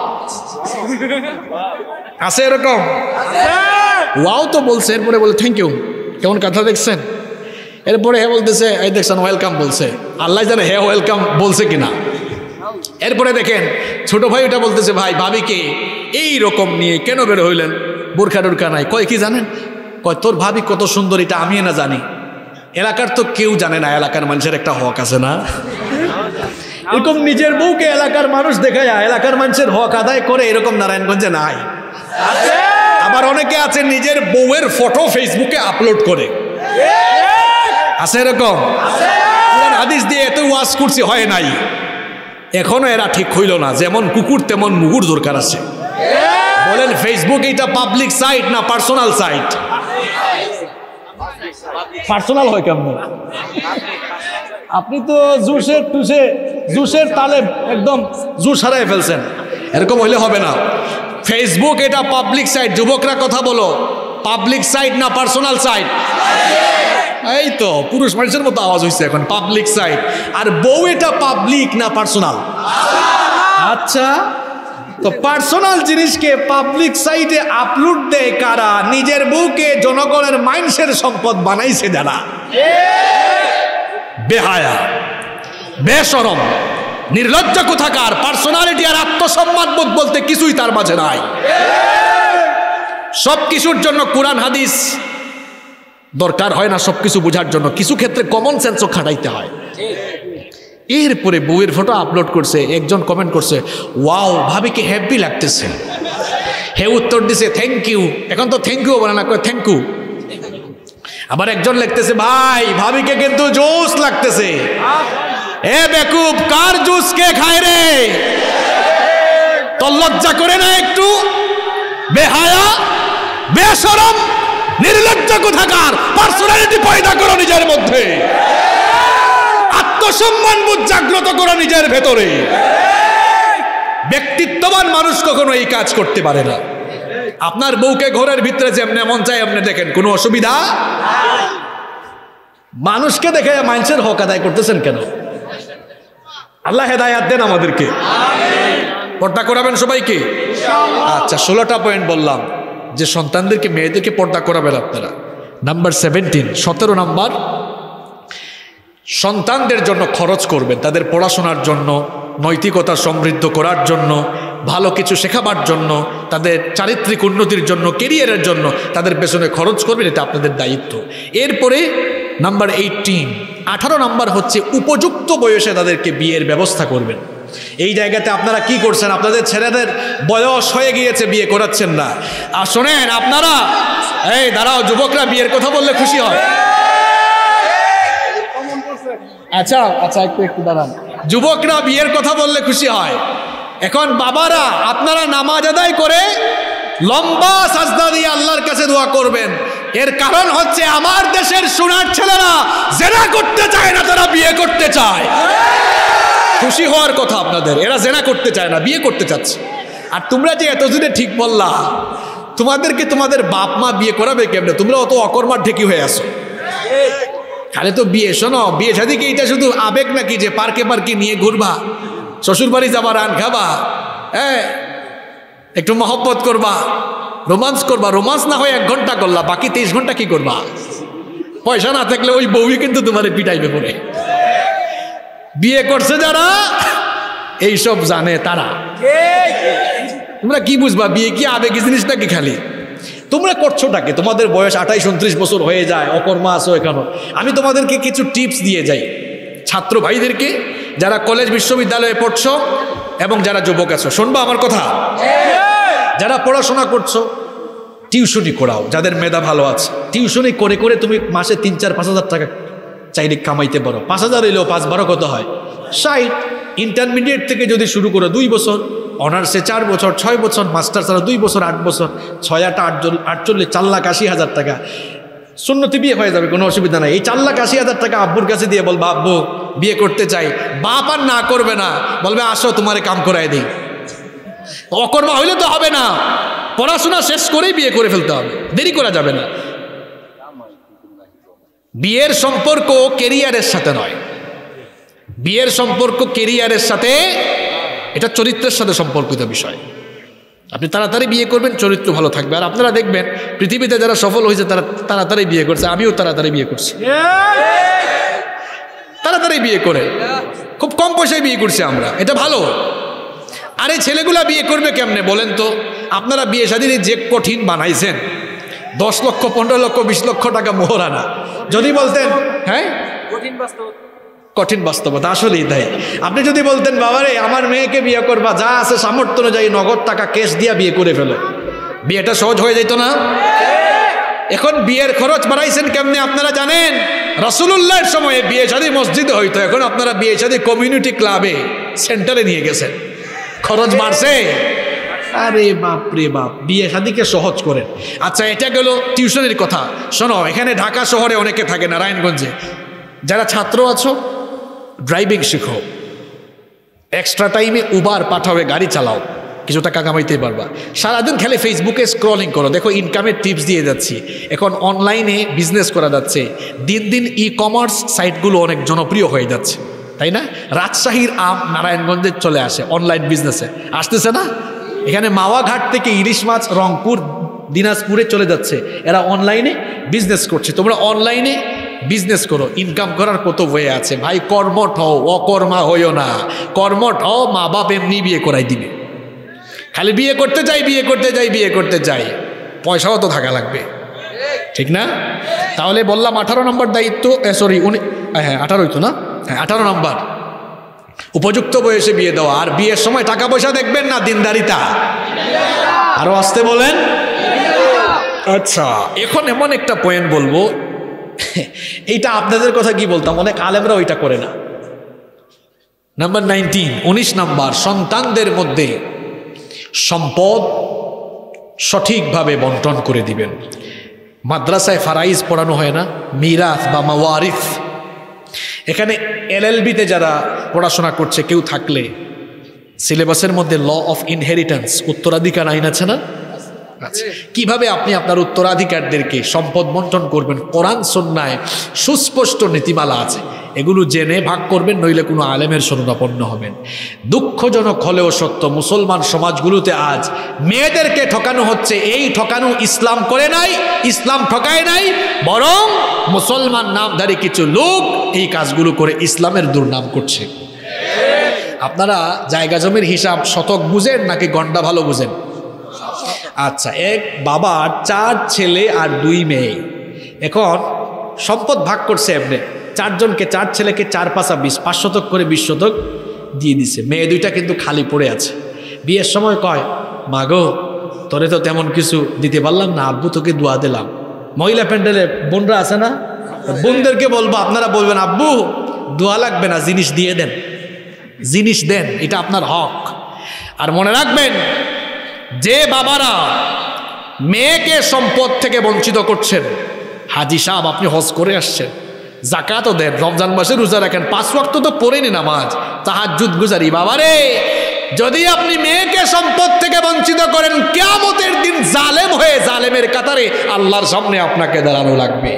আছে এরকম? ওয়াও তো বলছে, এরপরে বলে থ্যাংক ইউ। কেমন কথা দেখছেন? এরপরে হে বলতেছে এই দেখছেন ওয়েলকাম বলছে, আল্লাহ জানে হে ওয়েলকাম বলছে কিনা। এরপরে দেখেন ছোট ভাই ওটা বলতেছে ভাই ভাবিকে এই রকম নিয়ে কেন বের হইলেন, বোরখা টোরখা নাই। কয় কি জানেন, কয় তোর ভাবি কত সুন্দর এটা আমি না জানি, এলাকার তো কেউ জানে না, এলাকার মানুষের একটা হক আছে না। এরকম নিজের বউকে এলাকার মানুষ দেখায় এলাকার মানুষের হক আদায় করে, এরকম নারায়ণগঞ্জে নাই। আবার অনেকে আছে নিজের বউয়ের ফটো ফেসবুকে আপলোড করে, আছে এরকম? হাদিস দিয়ে এত ওয়াজ করছি হয় নাই, এখনো এরা ঠিক হইল না। যেমন কুকুর তেমন মুগুর দরকার আছে। বলেন ফেসবুক এটা পাবলিক সাইট না পার্সোনাল সাইট? পার্সোনাল হয় কেমন? আপনি তো জুসের টুসে জুসের তালে একদম জুস হারাই ফেলছেন, এরকম হইলে হবে না। ফেসবুক এটা পাবলিক সাইট। যুবকরা কথা বলো, পাবলিক সাইট না পার্সোনাল সাইট? এই তো পুরুষ মানুষের মতো আওয়াজ হয়েছে এখন, পাবলিক সাইট। আর বউ এটা পাবলিক না পার্সোনাল? আচ্ছা, তো পার্সোনাল জিনিসকে পাবলিক সাইটে আপলোড দেয় কারা? নিজের বউকে জনগণের মানুষের সম্পদ বানাইছে যারা। বেহায়া, বেশরম, নির্লজ্জ কোথাকার। পার্সোনালিটি আর আত্মসম্মান বোধ বলতে কিছুই তার মাঝে নাই। সব কিছুর জন্য কোরআন হাদিস দরকার হয় না, সবকিছু বোঝার জন্য কিছু ক্ষেত্রে কমন সেন্সও খাটাইতে হয়। এরপরে বউয়ের ফটো আপলোড করছে, একজন কমেন্ট করছে ওয়াও ভাবিকে হ্যাপি লাগতেছে। হে উত্তর দিছে থ্যাংক ইউ। এখন তো থ্যাংক ইউ বলে না, কয় থ্যাংক ইউ। আবার একজন লিখতেছে ভাই ভাবিকে কিন্তু জুস লাগতেছে। এ বেকুব, কার জুস কে খায় রে? তোর লজ্জা করে না একটু? বেহায়া, বেশরম, নির্লজ্জ কোথাকার। পার্সোনালিটি পয়দা করো নিজের মধ্যে, আত্মসম্মান বোধ জাগ্রত করো নিজের ভেতরে। ব্যক্তিত্ববান মানুষ কখনো এই কাজ করতে পারে না। আপনার বউকে ঘরের ভিতরে যেমনে মন চায় এমনি দেখেন, কোনো অসুবিধা? মানুষকে দেখে মানুষের হক আদায় করতেছেন কেন? আল্লাহ হেদায়াত দেন আমাদেরকে। পর্দা করাবেন সবাইকে। আচ্ছা, ষোলোটা পয়েন্ট বললাম যে সন্তানদেরকে, মেয়েদেরকে পর্দা করাবেন আপনারা। নাম্বার সেভেন্টিন, সতেরো নাম্বার, সন্তানদের জন্য খরচ করবেন, তাদের পড়াশোনার জন্য, নৈতিকতা সমৃদ্ধ করার জন্য, ভালো কিছু শেখাবার জন্য, তাদের চারিত্রিক উন্নতির জন্য, কেরিয়ারের জন্য তাদের পেছনে খরচ করবেন, এটা আপনাদের দায়িত্ব। এরপরে নাম্বার এইটিন, আঠারো নাম্বার হচ্ছে উপযুক্ত বয়সে তাদেরকে বিয়ের ব্যবস্থা করবেন। এই জায়গাতে আপনারা কি করছেন? আপনাদের ছেলেদের বয়স হয়ে গিয়েছে, বিয়ে করাচ্ছেন না। আর শোনেন আপনারা, এই দাঁড়াও, যুবকরা বিয়ের কথা বললে খুশি হয়। আচ্ছা আচ্ছা একটু একটু দাঁড়ান। যুবকরা বিয়ের কথা বললে খুশি হয়। এখন বাবারা, আপনারা নামাজ আদায় করে লম্বা সাজদা দিয়ে আল্লাহর কাছে দোয়া করবেন। এর কারণ হচ্ছে আমার দেশের সোনার ছেলেরা জেনা করতে চায় না, তারা বিয়ে করতে চায়। খুশি হওয়ার কথা আপনাদের, এরা জেনা করতে চায় না, বিয়ে করতে চাচ্ছে। আর তোমরা যে এতদিনে ঠিক বললা, তোমাদেরকে তোমাদের বাপ মা বিয়ে করাবে কেমনে? তোমরা অত অকর্মার ঢেকি হয়ে আসো। খালি তো বিয়ে, শোনো, বিয়ে শাদীকে এটা শুধু আবেগ নাকি যে পার্কে পার্কে নিয়ে ঘুরবা, শ্বশুর বাড়ি যাবা, রান খাবা, হ্যাঁ, একটু মহব্বত করবা, রোমান্স করবা। রোমান্স না হয় এক ঘন্টা করলা, বাকি তেইশ ঘন্টা কি করবা? পয়সা না থাকলে ওই বউই কিন্তু তোমার পিটাইবে পড়ে। বিয়ে করছে যারা এইসব জানে তারা। তোমরা কি বুঝবা বিয়ে কি আবেগী জিনিস নাকি? খালি তোমরা করছোটাকে, তোমাদের বয়স আঠাইশ উনত্রিশ বছর হয়ে যায়, অকর্মা আসো এখানে। আমি তোমাদেরকে কিছু টিপস দিয়ে যাই ছাত্র ভাইদেরকে, যারা কলেজ বিশ্ববিদ্যালয়ে পড়ছো এবং যারা যুবক আছো, শুনবা আমার কথা। যারা পড়াশোনা করছো, টিউশনি করাও। যাদের মেধা ভালো আছে, টিউশনি করে করে তুমি মাসে তিন চার পাঁচ হাজার টাকা চাইলে কামাইতে পারো। পাঁচ হাজার এলেও পাঁচ বারো কত হয়? ষাট। ইন্টারমিডিয়েট থেকে যদি শুরু করো, দুই বছর, অনার্সে চার বছর, ছয় বছর, মাস্টার ছাড়া দুই বছর, আট বছর, ছয় আট আটচল্লিশ, চার লাখ আশি হাজার টাকা সুন্নতি বিয়ে হয়ে যাবে, কোনো অসুবিধা নাই। এই চার লাখ আশি হাজার টাকা আব্বুর কাছে দিয়ে বলবা, আব্বু বিয়ে করতে চাই। বাপ আর না করবে না, বলবে আসো তোমারে কাম করাই দিই। অকর্মা হইলে তো হবে না, পড়াশোনা শেষ করেই বিয়ে করে ফেলতে হবে, দেরি করা যাবে না। বিয়ের সম্পর্ক কেরিয়ারের সাথে নয়, বিয়ের সম্পর্ক কেরিয়ারের সাথে, এটা চরিত্রের সাথে সম্পর্কিত বিষয়। আপনি তাড়াতাড়ি বিয়ে করবেন, চরিত্র ভালো থাকবে। আর আপনারা দেখবেন পৃথিবীতে যারা সফল হয়েছে তারা তাড়াতাড়ি বিয়ে করছে। আমিও তাড়াতাড়ি বিয়ে করছি, তাড়াতাড়ি বিয়ে করে খুব কম পয়সায় বিয়ে করছি আমরা, এটা ভালো। আরে ছেলেগুলা বিয়ে করবে কেমনে বলেন তো? আপনারা বিয়ে শাদীর যে কঠিন বানাইছেন, দশ লক্ষ পনেরো লক্ষ বিশ লক্ষ টাকা মোহরানা, যদি বলতেন, হ্যাঁ কঠিন বাস্তবতা, কঠিন বাস্তবতা আসলেই তাই। আপনি যদি বলতেন, বাবারে আমার মেয়েকে বিয়ে করবা, যা আছে সামর্থ্য অনুযায়ী নগদ টাকা ক্যাশ দিয়া বিয়ে করে ফেলো, বিয়েটা সহজ হয়ে যেত না? এখন বিয়ের খরচ বাড়াইছেন কেমনে আপনারা জানেন? রাসূলুল্লাহর সময়ে বিয়ে শাদী মসজিদে হইতো, এখন আপনারা বিয়ে শাদী কমিউনিটি ক্লাবে, সেন্টারে নিয়ে গেছেন, খরচ বাড়ছে। আরে বাপ রে বাপ, বিয়ে শাদীকে সহজ করেন। আচ্ছা, এটা গেল টিউশনের কথা। শোনো, এখানে ঢাকা শহরে অনেকে থাকে, নারায়ণগঞ্জে যারা ছাত্র আছো, ড্রাইভিং শিখো, এক্সট্রা টাইমে উবার পাঠাবে, গাড়ি চালাও, কিছু টাকা কামাইতে পারবা। সারাদিন খেলে ফেসবুকে স্ক্রলিং করো, দেখো ইনকামের টিপস দিয়ে যাচ্ছি। এখন অনলাইনে বিজনেস করা যাচ্ছে, দিন দিন ই কমার্স সাইটগুলো অনেক জনপ্রিয় হয়ে যাচ্ছে, তাই না? রাজশাহীর আম নারায়ণগঞ্জে চলে আসে অনলাইন বিজনেসে, আসতেছে না? এখানে মাওয়াঘাট থেকে ইলিশ মাছ রংপুর দিনাজপুরে চলে যাচ্ছে, এরা অনলাইনে বিজনেস করছে। তোমরা অনলাইনে বিজনেস করো, ইনকাম করার কত ওয়ে আছে ভাই। কর্মঠ হও, অকর্মা হইও না। কর্মঠ হও, মা বাপ এমনি বিয়ে করাই দিবে। খালি বিয়ে করতে চাই, বিয়ে করতে চাই, বিয়ে করতে চাই, পয়সাও তো থাকা লাগবে, ঠিক না? তাহলে বললাম আঠারো নম্বর দায়িত্ব, সরি উনি হ্যাঁ আঠারোই তো না, হ্যাঁ আঠারো নম্বর, উপযুক্ত বয়সে বিয়ে দেওয়া। আর বিয়ের সময় টাকা পয়সা দেখবেন না, দিনদারিতা। আরো আসতে বলেন। আচ্ছা, এখন এমন একটা পয়েন্ট বলবো, এইটা আপনাদের কথা কি বলতাম, অনেক আলেমরা ওইটা করে না। নাম্বার নাইনটিন, উনিশ নাম্বার, সন্তানদের মধ্যে সম্পদ সঠিকভাবে বন্টন করে দিবেন। মাদ্রাসায় ফারাইজ পড়ানো হয় না, মিরাথ বা মাওয়ারিস। এখানে এলএলবিতে যারা পড়াশোনা করছে কেউ থাকলে, সিলেবাসের মধ্যে ল অফ ইনহেরিটেন্স, উত্তরাধিকার আইন আছে না? আচ্ছা, কিভাবে আপনি আপনার উত্তরাধিকারদেরকে সম্পদ বন্টন করবেন, কোরআন সুন্নায় সুস্পষ্ট নীতিমালা আছে। এগুলো জেনে ভাগ করবেন, নইলে কোনো আলেমের শরণাপন্ন হবেন। দুঃখজনক হলেও সত্য, মুসলমান সমাজগুলোতে আজ মেয়েদেরকে ঠকানো হচ্ছে। এই ঠকানো ইসলাম করে নাই, ইসলাম ঠকায় নাই, বরং মুসলমান নামধারী কিছু লোক এই কাজগুলো করে ইসলামের দুর্নাম করছে। আপনারা জায়গা জমির হিসাব শতক বুঝেন নাকি গন্ডা ভালো বুঝেন? আচ্ছা, এক বাবার চার ছেলে আর দুই মেয়ে, এখন সম্পদ ভাগ করছে এমনি, চারজনকে, চার ছেলেকে চার পাঁচা বিশ, পাঁচ শতক করে বিশ শতক দিয়ে দিছে। মেয়ে দুইটা কিন্তু খালি পড়ে আছে। বিয়ের সময় কয়, মা গো তোরে তো তেমন কিছু দিতে পারলাম না, আব্বু তোকে দোয়া দিলাম। মহিলা প্যান্ডেলে বোনরা আছে না, বোনদেরকে বলবো, আপনারা বলবেন আব্বু দোয়া লাগবে না, জিনিস দিয়ে দেন, জিনিস দেন, এটা আপনার হক। আর মনে রাখবেন, যে বাবারা মেয়েকে সম্পদ থেকে বঞ্চিত করছেন, হাজি সাহেব আপনি হজ করে আসছেন, যাকাতও দেন, রমজান মাসে রোজা রাখেন, পাঁচ ওয়াক্ত তো পড়েনি নামাজ, তাহাজ্জুদ গুজারি, বাবারে যদি আপনি মেয়েকে সম্পদ থেকে বঞ্চিত করেন, কিয়ামতের দিন জালেম হয়ে জালেমের কাতারে আল্লাহর সামনে আপনাকে দাঁড়ানো লাগবে।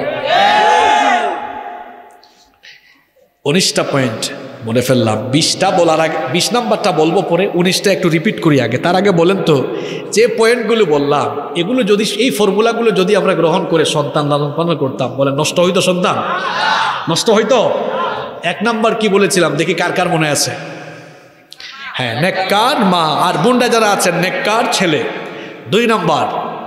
উনিশটা পয়েন্ট বলে ফেললাম, বিশটা বলার আগে বিশ নাম্বারটা বলবো পরে, উনিশটা একটু রিপিট করি আগে। তার আগে বলেন তো, যে পয়েন্টগুলো বললাম এগুলো যদি, এই ফর্মুলাগুলো যদি আমরা গ্রহণ করে সন্তান লালন পালন করতাম, বলে নষ্ট হইতো সন্তান? নষ্ট হইতো? এক নাম্বার কি বলেছিলাম দেখি কার কার মনে আছে? হ্যাঁ, নেককার মা আর বোনরা যারা আছেন নেককার ছেলে। দুই নাম্বার,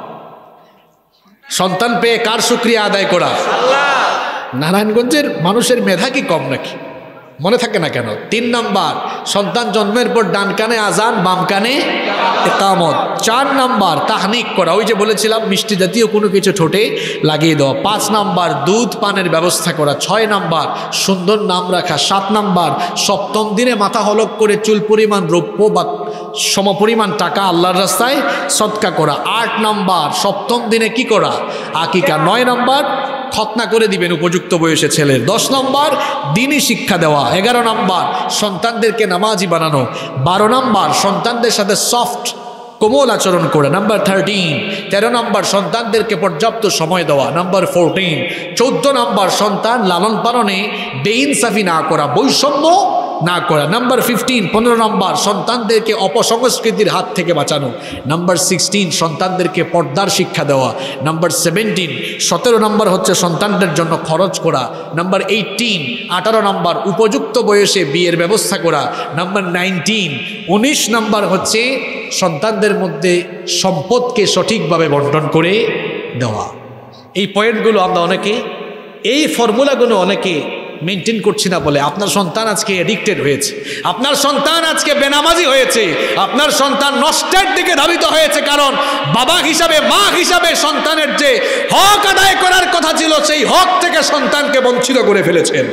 সন্তান পেয়ে কার শুকরিয়া আদায় করা? নারায়ণগঞ্জের মানুষের মেধা কি কম নাকি? মনে থাকে না কেন? তিন নাম্বার, সন্তান জন্মের পর ডান কানে আজান, বাম কানে ইকামত। চার নাম্বার, তাহনিক করা, ওই যে বলেছিলাম মিষ্টি জাতীয় কোনো কিছু ঠোঁটে লাগিয়ে দেওয়া। পাঁচ নাম্বার, দুধ পানের ব্যবস্থা করা। ছয় নাম্বার, সুন্দর নাম রাখা। সাত নাম্বার, সপ্তম দিনে মাথা হলক করে চুল পরিমাণ রৌপ্য বা সমপরিমাণ টাকা আল্লাহর রাস্তায় সদকা করা। আট নাম্বার, সপ্তম দিনে কি করা? আকিকা। নয় নাম্বার, খতনা করে দিবেন উপযুক্ত বয়সে ছেলের। দশ নম্বর, দিনী শিক্ষা দেওয়া। এগারো নম্বর, সন্তানদেরকে নামাজি বানানো। বারো নম্বর, সন্তানদের সাথে সফট কোমল আচরণ করে। Number thirteen. তেরো নম্বর, সন্তানদেরকে পর্যাপ্ত সময় দেওয়া। Number fourteen. চোদ্দ নম্বর, সন্তান লালন পালনে বেইনসাফি না করা, বৈষম্য না করা। Number fifteen. পনেরো নম্বর, সন্তানদেরকে অপসংস্কৃতির হাত থেকে বাঁচানো। নাম্বার সিক্সটিন, সন্তানদেরকে পর্দার শিক্ষা দেওয়া। Number seventeen. সতেরো নম্বর হচ্ছে সন্তানদের জন্য খরচ করা। Number eighteen. আঠারো নম্বর, উপযুক্ত বয়সে বিয়ের ব্যবস্থা করা। Number nineteen. উনিশ নম্বর হচ্ছে সন্তানদের মধ্যে সম্পদকে সঠিকভাবে বন্টন করে দেওয়া। এই পয়েন্টগুলো আমরা অনেকে, এই ফর্মুলাগুলো অনেকে মেনটেন করছি না বলে আপনার সন্তান আজকে এডিক্টেড হয়েছে, আপনার সন্তান আজকে বেনামাজি হয়েছে, আপনার সন্তান নষ্টের দিকে ধাবিত হয়েছে। কারণ বাবা হিসাবে, মা হিসাবে সন্তানের যে হক আদায় করার কথা ছিল, সেই হক থেকে সন্তানকে বঞ্চিত করে ফেলেছেন।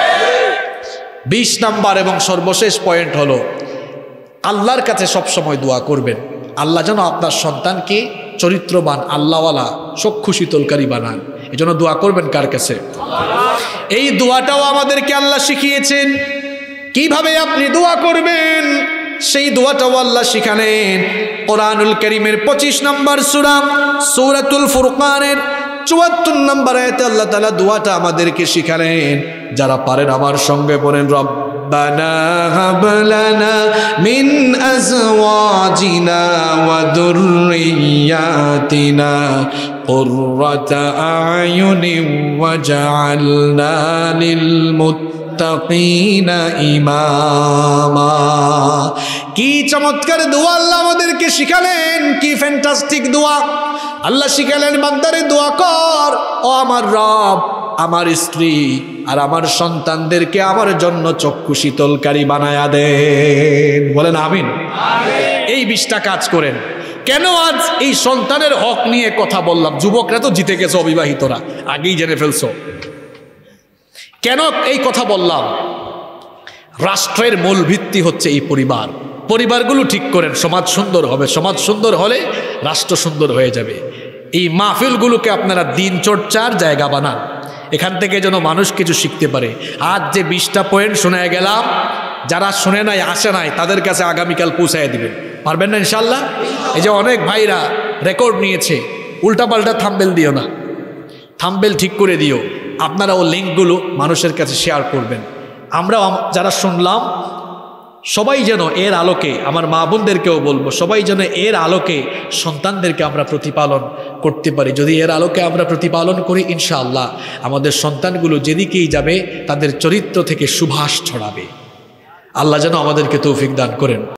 বিশ নাম্বার এবং সর্বশেষ পয়েন্ট হলো, আল্লাহর কাছে সবসময় দোয়া করবেন, আল্লাহ যেন আপনার সন্তানকে চরিত্রবান, আল্লাহওয়ালা, চক্ষু শীতলকারী বানান। এই জন্য দোয়া করবেন কার কাছে? এই দোয়াটাও আমাদেরকে আল্লাহ শিখিয়েছেন কিভাবে আপনি দোয়া করবেন, সেই দোয়াটাও আল্লাহ শিখালেন কোরআনুল কারীমের পঁচিশ নম্বর সূরা সূরাতুল ফুরকানের চুয়াত্তর নম্বর আয়াতে আল্লাহ তাআলা দোয়াটা আমাদেরকে শিখালেন। যারা পারেন আমার সঙ্গে পড়েন, রব্বানা হাব লানা মিন আজওয়াজিনা ওয়া যুররিয়াতিনা কুররাতা আয়ুনিন ওয়াজআলনা লিল মুত্তাকিনা ইমামা। কি চমৎকার দোয়া আল্লাহ আমাদেরকে শিখালেন, কি ফ্যান্টাস্টিক দোয়া। আল্লাহ শিখালেন, বান্দারে দোয়া কর, ও আমার রব, আমার স্ত্রী আর আমার সন্তানদেরকে আমার জন্য চক্ষু শীতলকারী বানায়া দেন। বলেন আমিন। এই বিশটা কাজ করেন। কেন আজ এই সন্তানের হক নিয়ে কথা বললাম? যুবকরা তো জিতে গেছে, অবিবাহিতরা আগেই জেনে ফেলছো। কেন এই কথা বললাম? রাষ্ট্রের মূল ভিত্তি হচ্ছে এই পরিবার। পরিবারগুলো ঠিক করেন, সমাজ সুন্দর হবে। সমাজ সুন্দর হলে রাষ্ট্র সুন্দর হয়ে যাবে। এই মাহফিলগুলোকে আপনারা দিন চর্চার জায়গা বানান, এখান থেকে যেন মানুষ কিছু শিখতে পারে। আজ যে বিশটা পয়েন্ট শুনে গেলাম, যারা শুনে নাই, আসে নাই, তাদের কাছে আগামীকাল পৌঁছায় দিবেন। পারবেন না ইনশাল্লাহ? এই যে অনেক ভাইরা রেকর্ড নিয়েছে, উল্টাপাল্টা থাম্বেল দিও না, থাম্বেল ঠিক করে দিও। আপনারাও লিঙ্কগুলো মানুষের কাছে শেয়ার করবেন। আমরাও যারা শুনলাম সবাই যেন এর আলোকে, আমার মা বোনদেরকেও বলবো, সবাই যেন এর আলোকে সন্তানদেরকে আমরা প্রতিপালন করতে পারি। যদি এর আলোকে আমরা প্রতিপালন করি, ইনশাআল্লাহ আমাদের সন্তানগুলো যেদিকেই যাবে তাদের চরিত্র থেকে সুবাস ছড়াবে। আল্লাহ যেন আমাদেরকে তৌফিক দান করেন।